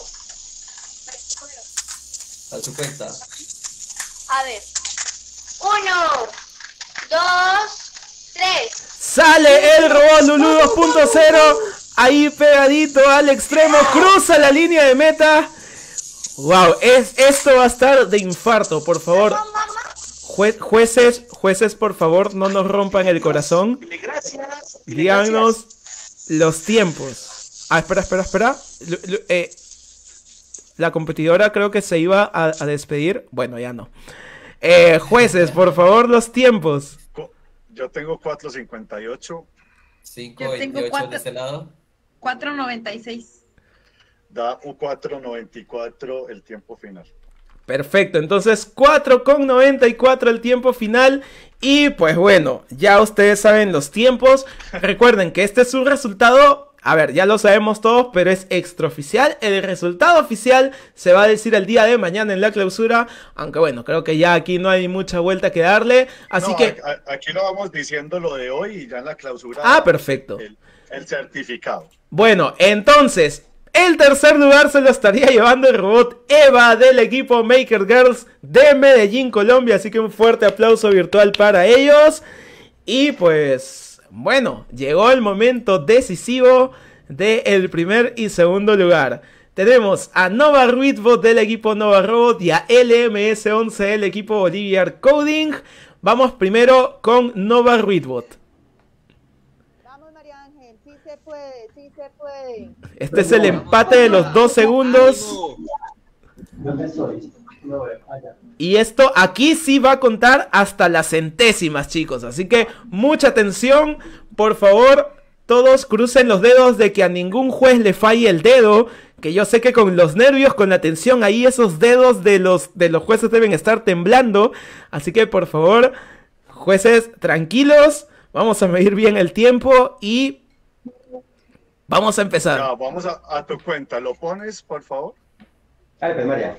A su cuenta. A ver. Uno, dos, tres. Sale el robot Lulu dos punto cero. Ahí pegadito al extremo. Cruza la línea de meta. Wow, es, esto va a estar de infarto, por favor. Jue, jueces, jueces, por favor, no nos rompan el corazón. Díganos los tiempos. Ah, espera, espera, espera. L eh, la competidora creo que se iba a, a despedir. Bueno, ya no. Eh, jueces, por favor, los tiempos. Yo tengo cuatro cincuenta y ocho. cinco veintiocho de este lado. cuatro noventa y seis. Da un cuatro noventa y cuatro el tiempo final. Perfecto, entonces cuatro con noventa y cuatro el tiempo final. Y pues bueno, ya ustedes saben los tiempos. Recuerden que este es un resultado, a ver, ya lo sabemos todos, pero es extraoficial. El resultado oficial se va a decir el día de mañana en la clausura. Aunque bueno, creo que ya aquí no hay mucha vuelta que darle. Así no, que... a, aquí lo vamos diciendo lo de hoy y ya en la clausura. Ah, perfecto. El, el certificado. Bueno, entonces... el tercer lugar se lo estaría llevando el robot Eva del equipo Maker Girls de Medellín, Colombia. Así que un fuerte aplauso virtual para ellos. Y pues, bueno, llegó el momento decisivo del primer y segundo lugar. Tenemos a Nova Ruidbot del equipo Nova Robot y a L M S once del equipo Boliviar Coding. Vamos primero con Nova Ruidbot. Se puede, sí se puede. Este es el empate de los dos segundos. Y esto aquí sí va a contar hasta las centésimas, chicos. Así que mucha atención. Por favor, todos crucen los dedos de que a ningún juez le falle el dedo. Que yo sé que con los nervios, con la tensión ahí, esos dedos de los, de los jueces deben estar temblando. Así que por favor, jueces, tranquilos. Vamos a medir bien el tiempo y... vamos a empezar. Ya, vamos a, a tu cuenta. ¿Lo pones, por favor? Dale, pues, María.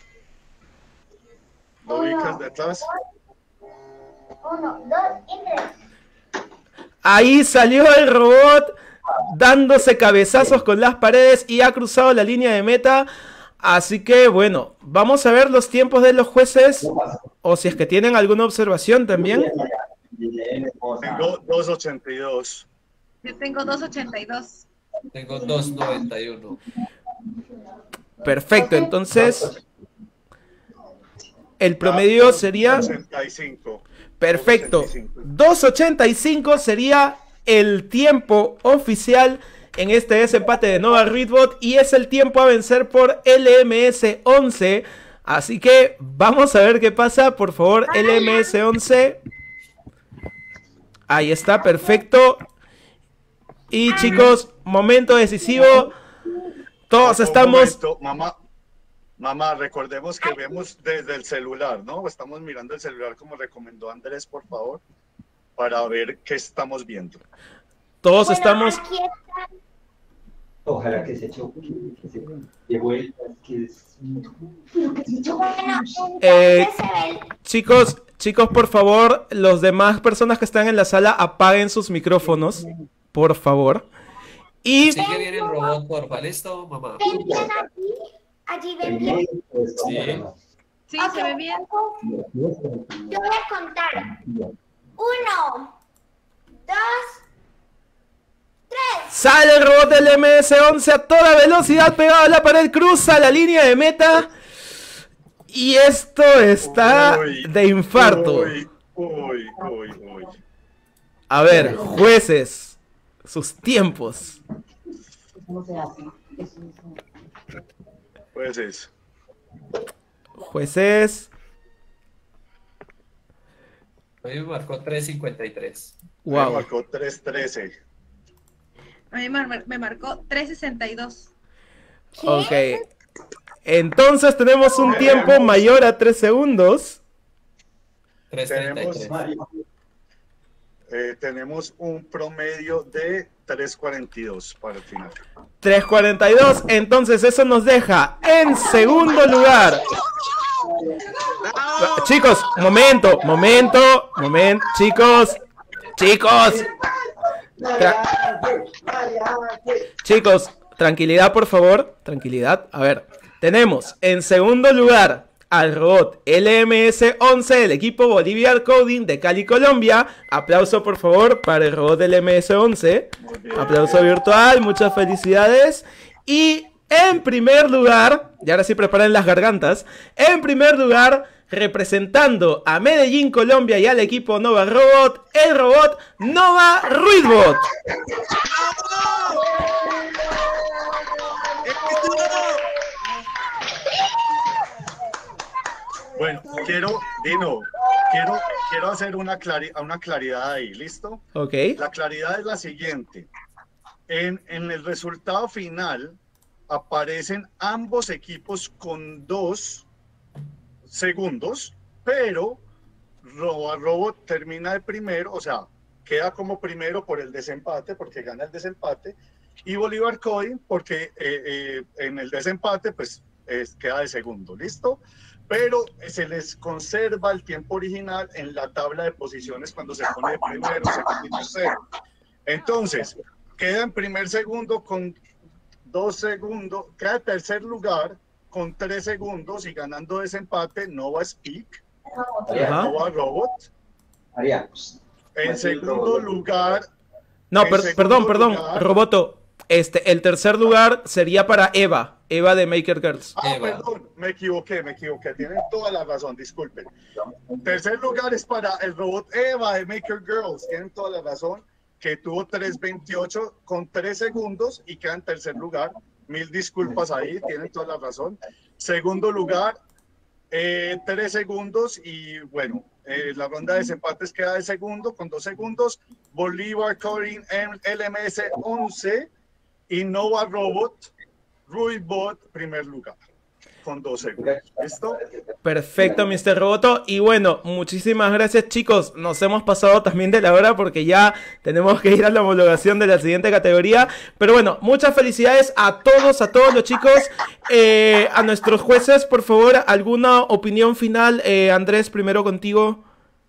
¿Lo ubicas detrás? Uno, dos y tres. Ahí salió el robot dándose cabezazos con las paredes y ha cruzado la línea de meta. Así que, bueno, vamos a ver los tiempos de los jueces. O si es que tienen alguna observación también. Tengo dos ochenta y dos. Yo tengo dos ochenta y dos. Tengo dos noventa y uno. Perfecto, entonces el promedio sería ochenta y cinco. perfecto. dos ochenta y cinco sería el tiempo oficial en este desempate de Nova Ruidbot y es el tiempo a vencer por L M S once. Así que vamos a ver qué pasa. Por favor, L M S once. Ahí está, perfecto. Y chicos, momento decisivo. Todos Un estamos... momento, mamá, mamá, recordemos que vemos desde el celular, ¿no? Estamos mirando el celular como recomendó Andrés, por favor, para ver qué estamos viendo. Todos Bueno, estamos... aquí está. Ojalá que se choque, que se de vueltas, que es... Bueno, Eh, entonces se ve el- chicos, chicos, por favor, los demás personas que están en la sala apaguen sus micrófonos, por favor. Y Sigue bien el robot, porfa. ¿Listo, mamá? ¿Ven bien allí? ¿Allí ven bien? Sí. Sí, se ve bien. Yo voy a contar. Uno, dos, tres. sale el robot del M S once a toda velocidad, pegado a la pared, cruza la línea de meta. Y esto está Uy, de infarto. Uy, uy, uy, uy. A ver, jueces, sus tiempos. ¿Cómo se hace? Pues eso. Jueces, A mí me marcó tres cincuenta y tres. Me wow. marcó tres trece. A mí me me marcó tres sesenta y dos. Ok. Entonces tenemos un tiempo mayor a tres segundos. tres treinta y Tenemos, tres. eh, tenemos un promedio de tres cuarenta y dos para el final. tres cuarenta y dos. Entonces eso nos deja en segundo lugar. Chicos, momento, momento, momento, chicos, chicos. Tra- chicos, tranquilidad, por favor, tranquilidad. A ver, tenemos en segundo lugar al robot L M S once del equipo Bolivia Coding de Cali, Colombia. Aplauso, por favor, para el robot L M S once. Aplauso virtual, muchas felicidades. Y en primer lugar, y ahora sí preparen las gargantas, en primer lugar, representando a Medellín, Colombia y al equipo Nova Robot, el robot Nova Ruizbot. Bueno, quiero, Dino, quiero, quiero hacer una, clari- una claridad ahí, ¿listo? Ok. La claridad es la siguiente. En, en el resultado final aparecen ambos equipos con dos segundos, pero Robo Robot termina de primero, o sea, queda como primero por el desempate, porque gana el desempate, y Bolívar Coding, porque eh, eh, en el desempate, pues es, queda de segundo, ¿listo? Pero se les conserva el tiempo original en la tabla de posiciones cuando se pone de primero, segundo y tercero. Entonces, queda en primer segundo con dos segundos, queda en tercer lugar con tres segundos y ganando desempate Nova Speak, Ajá. Nova Robot. María. En segundo lugar, No, en per- segundo perdón, perdón, lugar- Roboto. Este, el tercer lugar sería para Eva, Eva de Maker Girls. Ah, perdón, me equivoqué, me equivoqué. Tienen toda la razón, disculpen. Tercer lugar es para el robot Eva de Maker Girls. Tienen toda la razón, que tuvo tres veintiocho con tres segundos y queda en tercer lugar. Mil disculpas ahí, tienen toda la razón. Segundo lugar, eh, tres segundos y bueno, eh, la ronda de desempates queda de segundo con dos segundos. Bolívar Coding en L M S once y Nova Robot, Ruizbot, primer lugar, con dos segundos. ¿Listo? Perfecto, mister Roboto. Y bueno, muchísimas gracias, chicos. Nos hemos pasado también de la hora porque ya tenemos que ir a la homologación de la siguiente categoría. Pero bueno, muchas felicidades a todos, a todos los chicos. Eh, a nuestros jueces, por favor, ¿alguna opinión final? Eh, Andrés, primero contigo.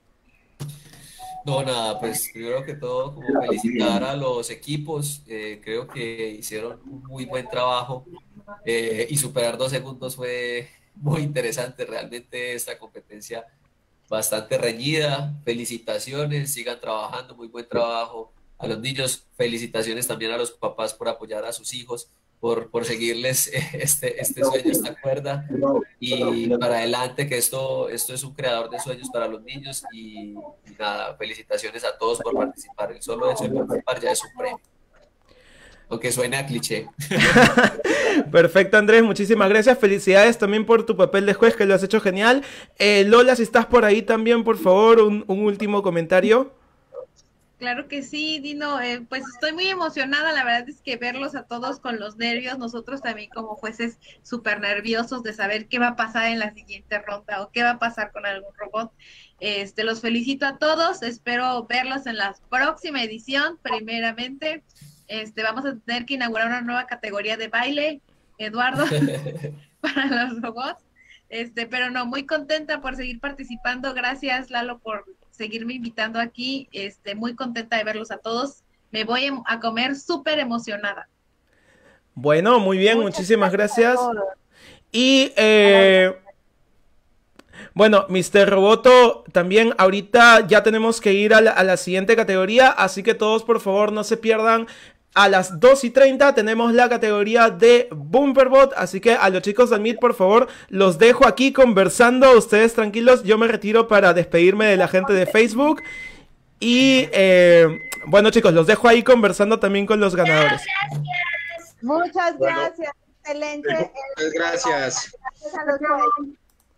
No, nada, pues primero que todo, como felicitar a los equipos, eh, creo que hicieron un muy buen trabajo eh, y superar dos segundos fue muy interesante, realmente esta competencia bastante reñida, felicitaciones, sigan trabajando, muy buen trabajo a los niños, felicitaciones también a los papás por apoyar a sus hijos, por, por seguirles este, este sueño, esta cuerda y para adelante que esto, esto es un creador de sueños para los niños y, y nada, felicitaciones a todos por participar, el solo hecho de participar ya es un premio, aunque suene a cliché. Perfecto, Andrés, muchísimas gracias. Felicidades también por tu papel de juez, que lo has hecho genial. Eh, Lola, si estás por ahí también, por favor, un, un último comentario. Claro que sí, Dino, eh, pues estoy muy emocionada, la verdad es que verlos a todos con los nervios, nosotros también como jueces súper nerviosos de saber qué va a pasar en la siguiente ronda o qué va a pasar con algún robot. Este, los felicito a todos, espero verlos en la próxima edición, primeramente. Este, vamos a tener que inaugurar una nueva categoría de baile, Eduardo, para los robots. Este, pero no, muy contenta por seguir participando. Gracias, Lalo, por seguirme invitando aquí. Este, muy contenta de verlos a todos. Me voy a comer súper emocionada. Bueno, muy bien, Muchas muchísimas gracias. gracias. Y eh, bueno, mister Roboto, también ahorita ya tenemos que ir a la, a la siguiente categoría, así que todos por favor no se pierdan. A las dos y treinta tenemos la categoría de Bumperbot, así que a los chicos del Meet, por favor, los dejo aquí conversando, ustedes tranquilos, yo me retiro para despedirme de la gente de Facebook. Y eh, bueno chicos, los dejo ahí conversando también con los ganadores. Gracias. Muchas gracias, bueno, excelente. Muchas gracias. Gracias a los dos.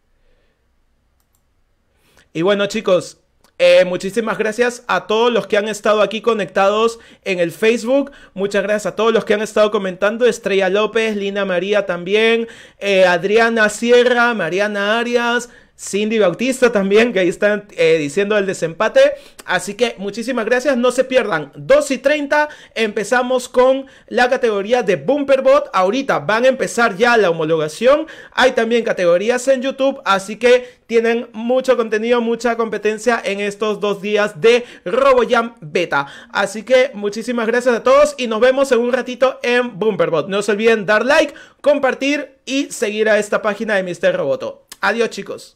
Y bueno chicos, Eh, muchísimas gracias a todos los que han estado aquí conectados en el Facebook. Muchas gracias a todos los que han estado comentando. Estrella López, Lina María también, eh, Adriana Sierra, Mariana Arias, Cindy Bautista también, que ahí están eh, diciendo el desempate. Así que muchísimas gracias, no se pierdan. dos y treinta empezamos con la categoría de Bumperbot. Ahorita van a empezar ya la homologación. Hay también categorías en YouTube, así que tienen mucho contenido, mucha competencia en estos dos días de RoboJam Beta. Así que muchísimas gracias a todos y nos vemos en un ratito en Bumperbot. No se olviden dar like, compartir y seguir a esta página de mister Roboto. Adiós chicos.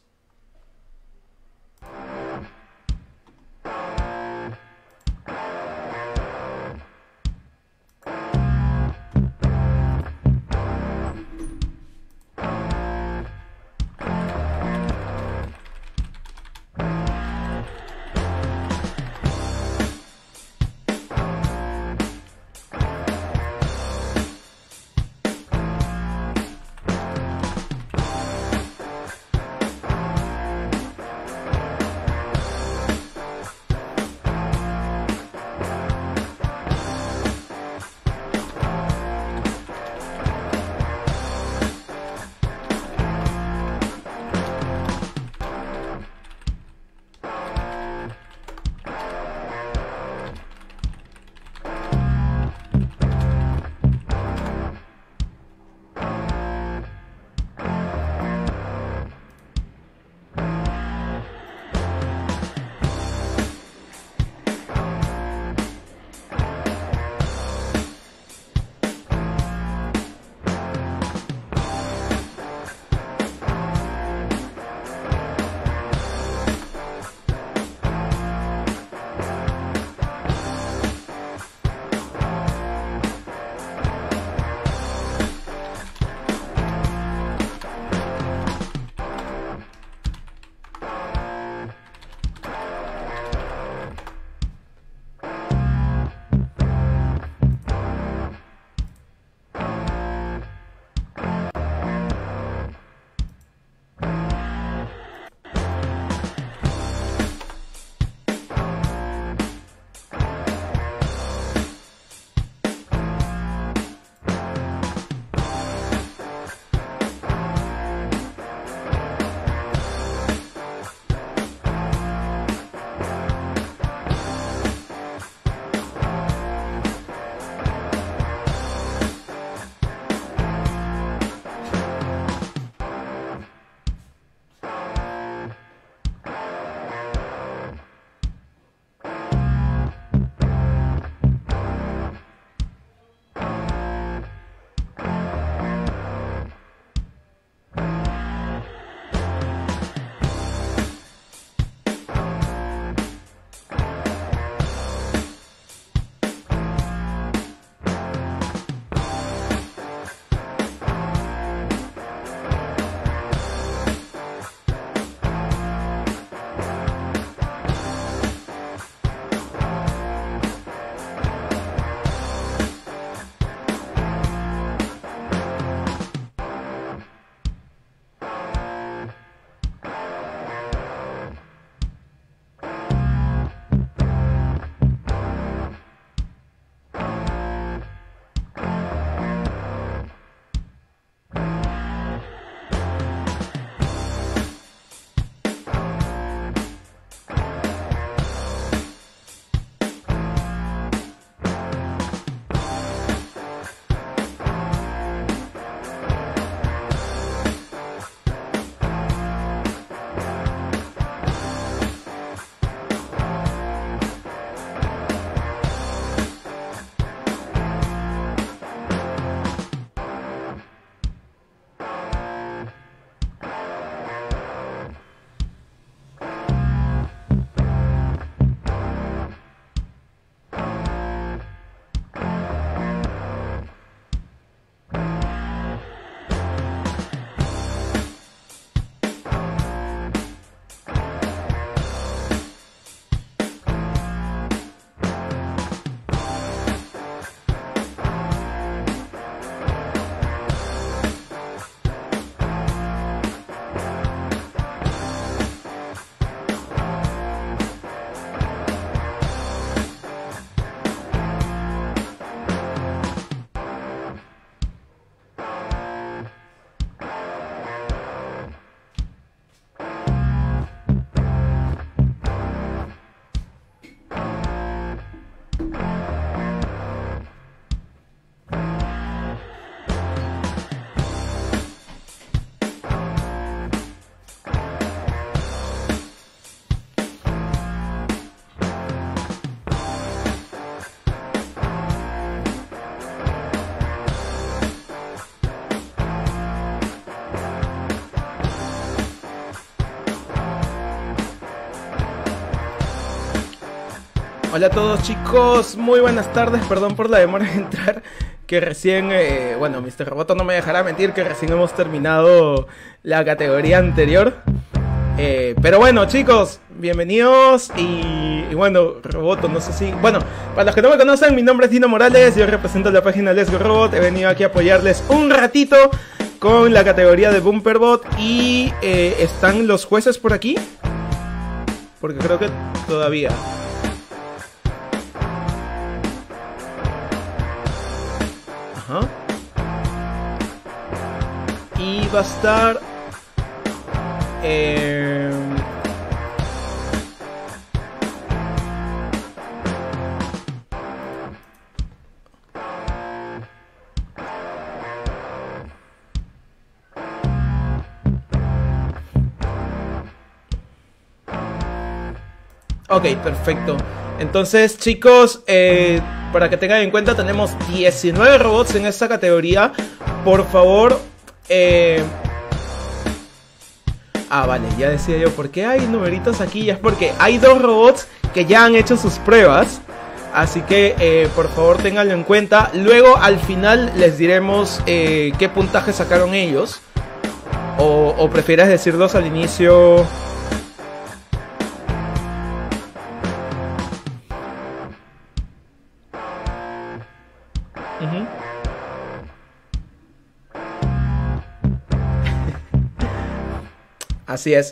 Hola a todos chicos, muy buenas tardes, perdón por la demora en entrar, que recién, eh, bueno, mister Roboto no me dejará mentir que recién hemos terminado la categoría anterior. Eh, pero bueno chicos, bienvenidos y, y bueno, Roboto, no sé si... Bueno, para los que no me conocen, mi nombre es Dino Morales, yo represento la página Let's Go Robot, he venido aquí a apoyarles un ratito con la categoría de Bumperbot y eh, ¿están los jueces por aquí? Porque creo que todavía... Ajá. Y va a estar... Eh... Ok, perfecto. Entonces, chicos, eh, para que tengan en cuenta, tenemos diecinueve robots en esta categoría. Por favor, eh... Ah, vale, ya decía yo, ¿por qué hay numeritos aquí? Y es porque hay dos robots que ya han hecho sus pruebas. Así que, eh, por favor, ténganlo en cuenta. Luego, al final, les diremos eh, qué puntaje sacaron ellos. O, o prefieres decirlos al inicio... Uh-huh. Así es.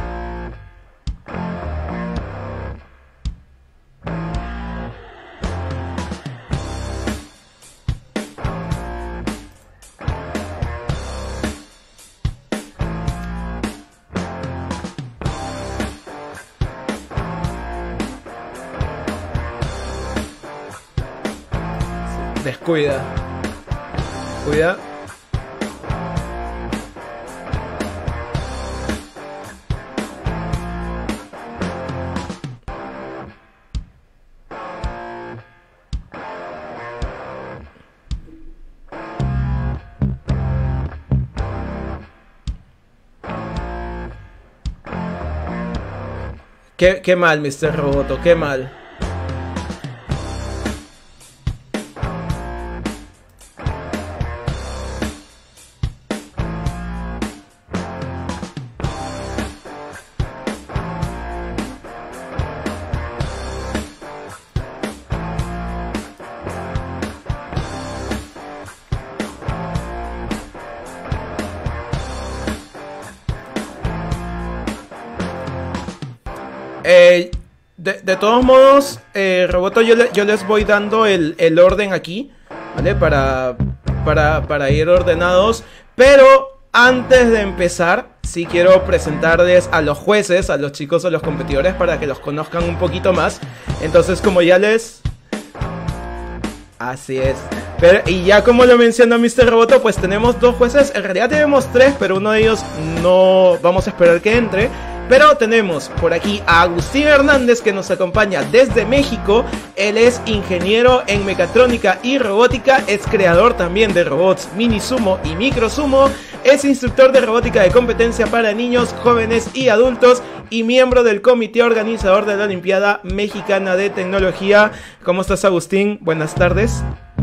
Descuida. Cuida. Qué, qué mal, mister Roboto, qué mal. Eh, de, de todos modos, eh, Roboto, yo, le, yo les voy dando el, el orden aquí, ¿vale? Para, para, para ir ordenados. Pero antes de empezar, sí quiero presentarles a los jueces, a los chicos, a los competidores, para que los conozcan un poquito más. Entonces, como ya les... Así es. Pero, y ya como lo mencionó mister Roboto, pues tenemos dos jueces. En realidad tenemos tres, pero uno de ellos no vamos a esperar que entre. Pero tenemos por aquí a Agustín Hernández, que nos acompaña desde México. Él es ingeniero en mecatrónica y robótica, es creador también de robots Mini Sumo y Micro Sumo, es instructor de robótica de competencia para niños, jóvenes y adultos y miembro del comité organizador de la Olimpiada Mexicana de Tecnología. ¿Cómo estás, Agustín? Buenas tardes.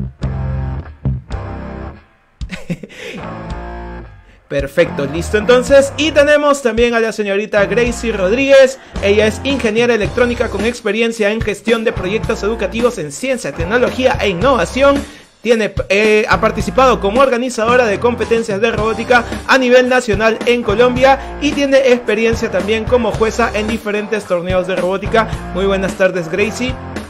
Perfecto, listo entonces. Y tenemos también a la señorita Gracie Rodríguez. Ella es ingeniera electrónica con experiencia en gestión de proyectos educativos en ciencia, tecnología e innovación. Tiene, eh, ha participado como organizadora de competencias de robótica a nivel nacional en Colombia y tiene experiencia también como jueza en diferentes torneos de robótica. Muy buenas tardes, Gracie.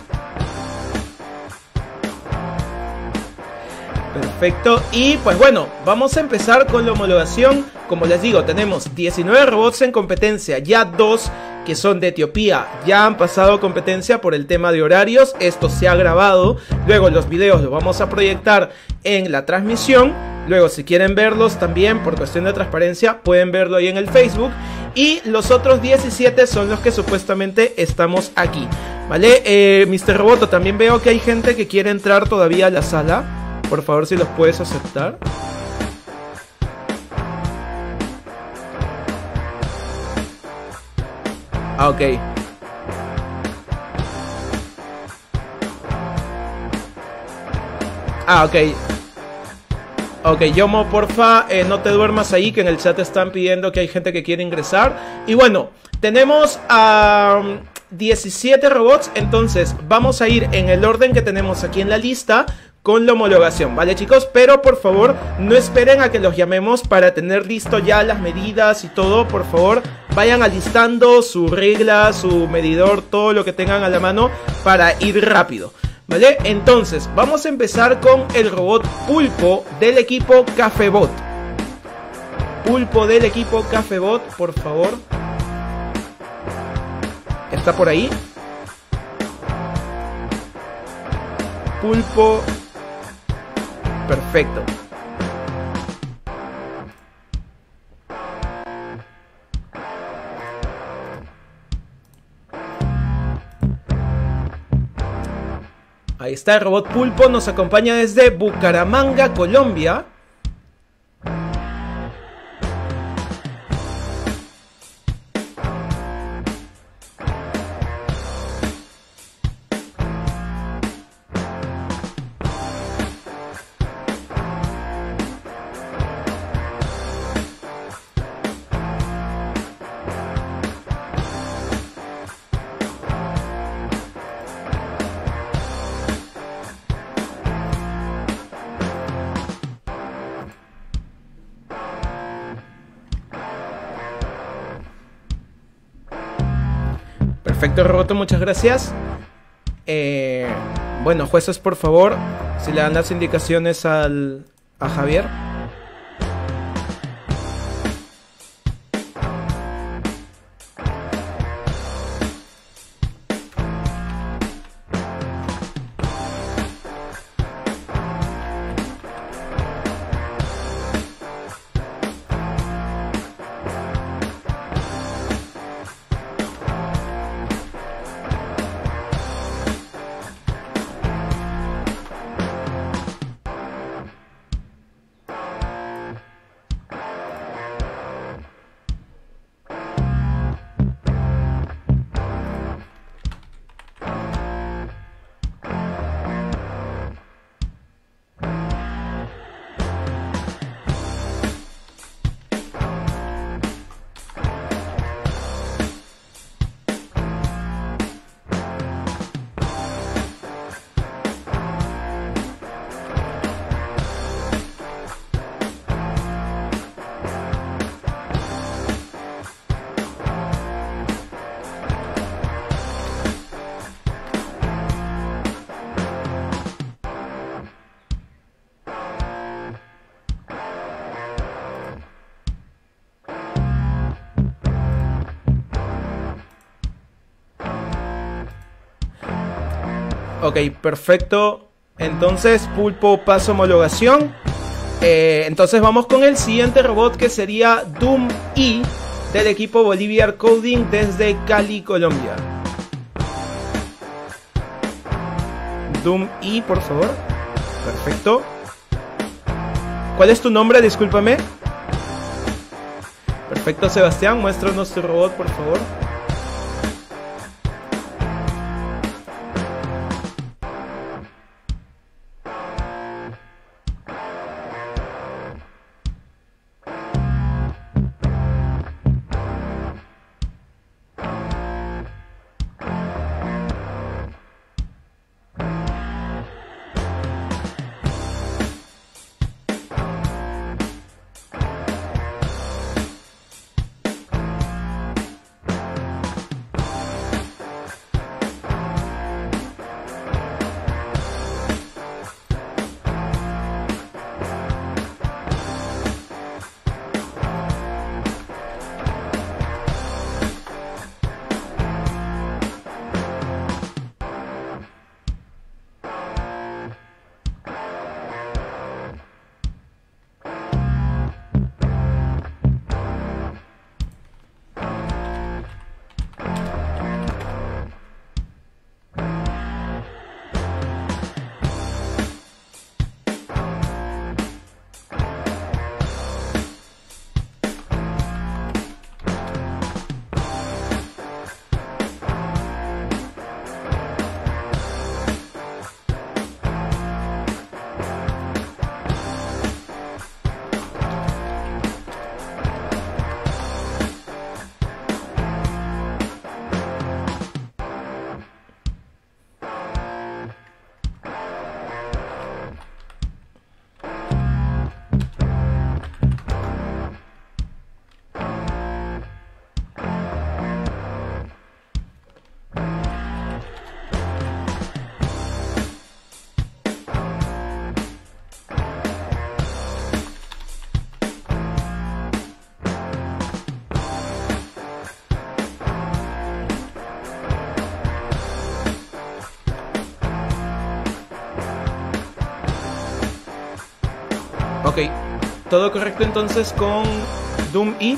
Perfecto, y pues bueno, vamos a empezar con la homologación. Como les digo, tenemos diecinueve robots en competencia, ya dos que son de Etiopía ya han pasado competencia por el tema de horarios. Esto se ha grabado, luego los videos los vamos a proyectar en la transmisión. Luego, si quieren verlos también por cuestión de transparencia, pueden verlo ahí en el Facebook. Y los otros diecisiete son los que supuestamente estamos aquí, ¿vale? Eh, mister Roboto, también veo que hay gente que quiere entrar todavía a la sala. Por favor, si los puedes aceptar. Ah, ok. Ah, ok. Ok, Yomo, porfa, eh, no te duermas ahí, que en el chat están pidiendo que hay gente que quiere ingresar. Y bueno, tenemos a um, diecisiete robots, entonces vamos a ir en el orden que tenemos aquí en la lista con la homologación, ¿vale, chicos? Pero por favor, no esperen a que los llamemos para tener listo ya las medidas y todo. Por favor, vayan alistando su regla, su medidor, todo lo que tengan a la mano para ir rápido, ¿vale? Entonces, vamos a empezar con el robot Pulpo del equipo Cafebot. Pulpo del equipo Cafebot, por favor. ¿Está por ahí? Pulpo. Perfecto. Ahí está, el robot Pulpo nos acompaña desde Bucaramanga, Colombia. Perfecto, Roboto, muchas gracias. Eh, bueno, jueces, por favor, si le dan las indicaciones al, a Javier. Ok, perfecto. Entonces, Pulpo pasa homologación. Eh, entonces vamos con el siguiente robot, que sería Doom E del equipo Boliviar Coding desde Cali, Colombia. Doom E, por favor. Perfecto. ¿Cuál es tu nombre? Discúlpame. Perfecto, Sebastián. Muéstranos tu robot, por favor. Ok, todo correcto entonces con Doom E.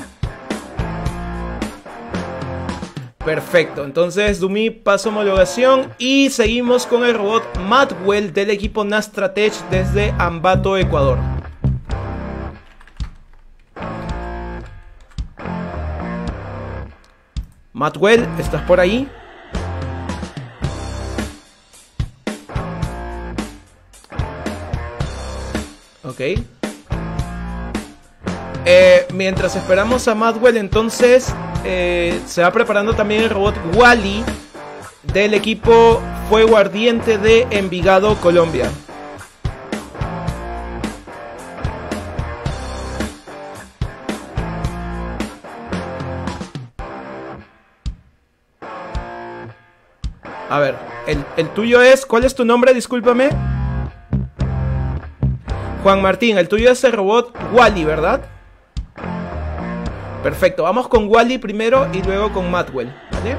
Perfecto, entonces Doom E pasa homologación y seguimos con el robot Madwell del equipo Nastratech desde Ambato, Ecuador. Madwell, ¿estás por ahí? Ok. Eh, mientras esperamos a Madwell, entonces eh, se va preparando también el robot Wally del equipo Fuego Ardiente de Envigado, Colombia. A ver, el, el tuyo es... ¿Cuál es tu nombre? Discúlpame. Juan Martín, el tuyo es el robot Wally, ¿verdad? Perfecto, vamos con Wally primero y luego con Madwell, ¿vale?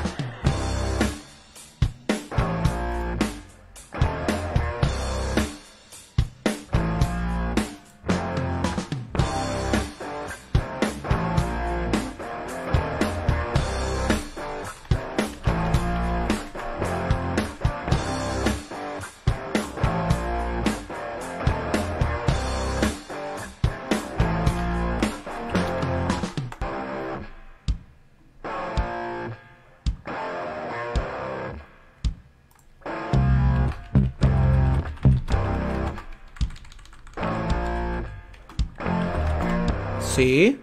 Sí.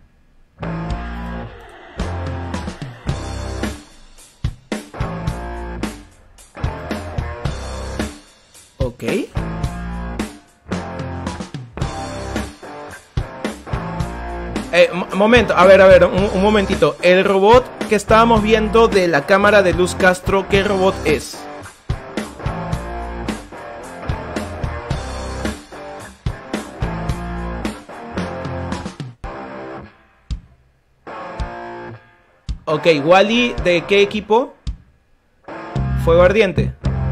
Ok. Eh, momento, a ver, a ver, un, un momentito. El robot que estábamos viendo de la cámara de Luz Castro, ¿qué robot es? Ok, Wally, ¿de qué equipo? Fuego Ardiente.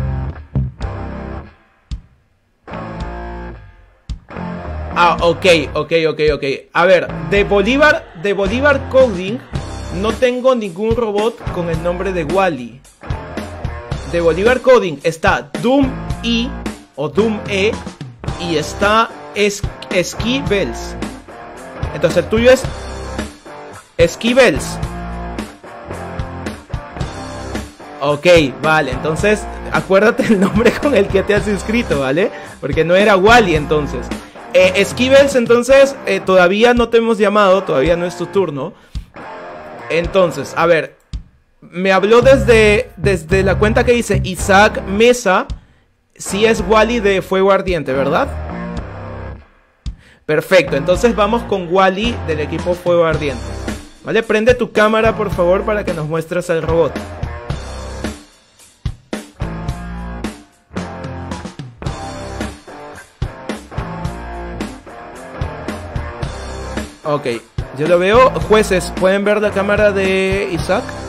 Ah, ok, ok, ok, ok. A ver, de Bolívar, de Bolívar Coding no tengo ningún robot con el nombre de Wally. De Bolívar Coding está Doom E o Doom E y está es Ski Bells. Entonces el tuyo es Ski Bells. Ok, vale, entonces acuérdate el nombre con el que te has inscrito, ¿vale? Porque no era Wally entonces. Eh, Esquivels, entonces, eh, todavía no te hemos llamado, todavía no es tu turno. Entonces, a ver, me habló desde, desde la cuenta que dice Isaac Mesa. Sí es Wally de Fuego Ardiente, ¿verdad? Perfecto, entonces vamos con Wally del equipo Fuego Ardiente. Vale, prende tu cámara por favor para que nos muestres al robot. Ok, yo lo veo. Jueces, ¿pueden ver la cámara de Isaac?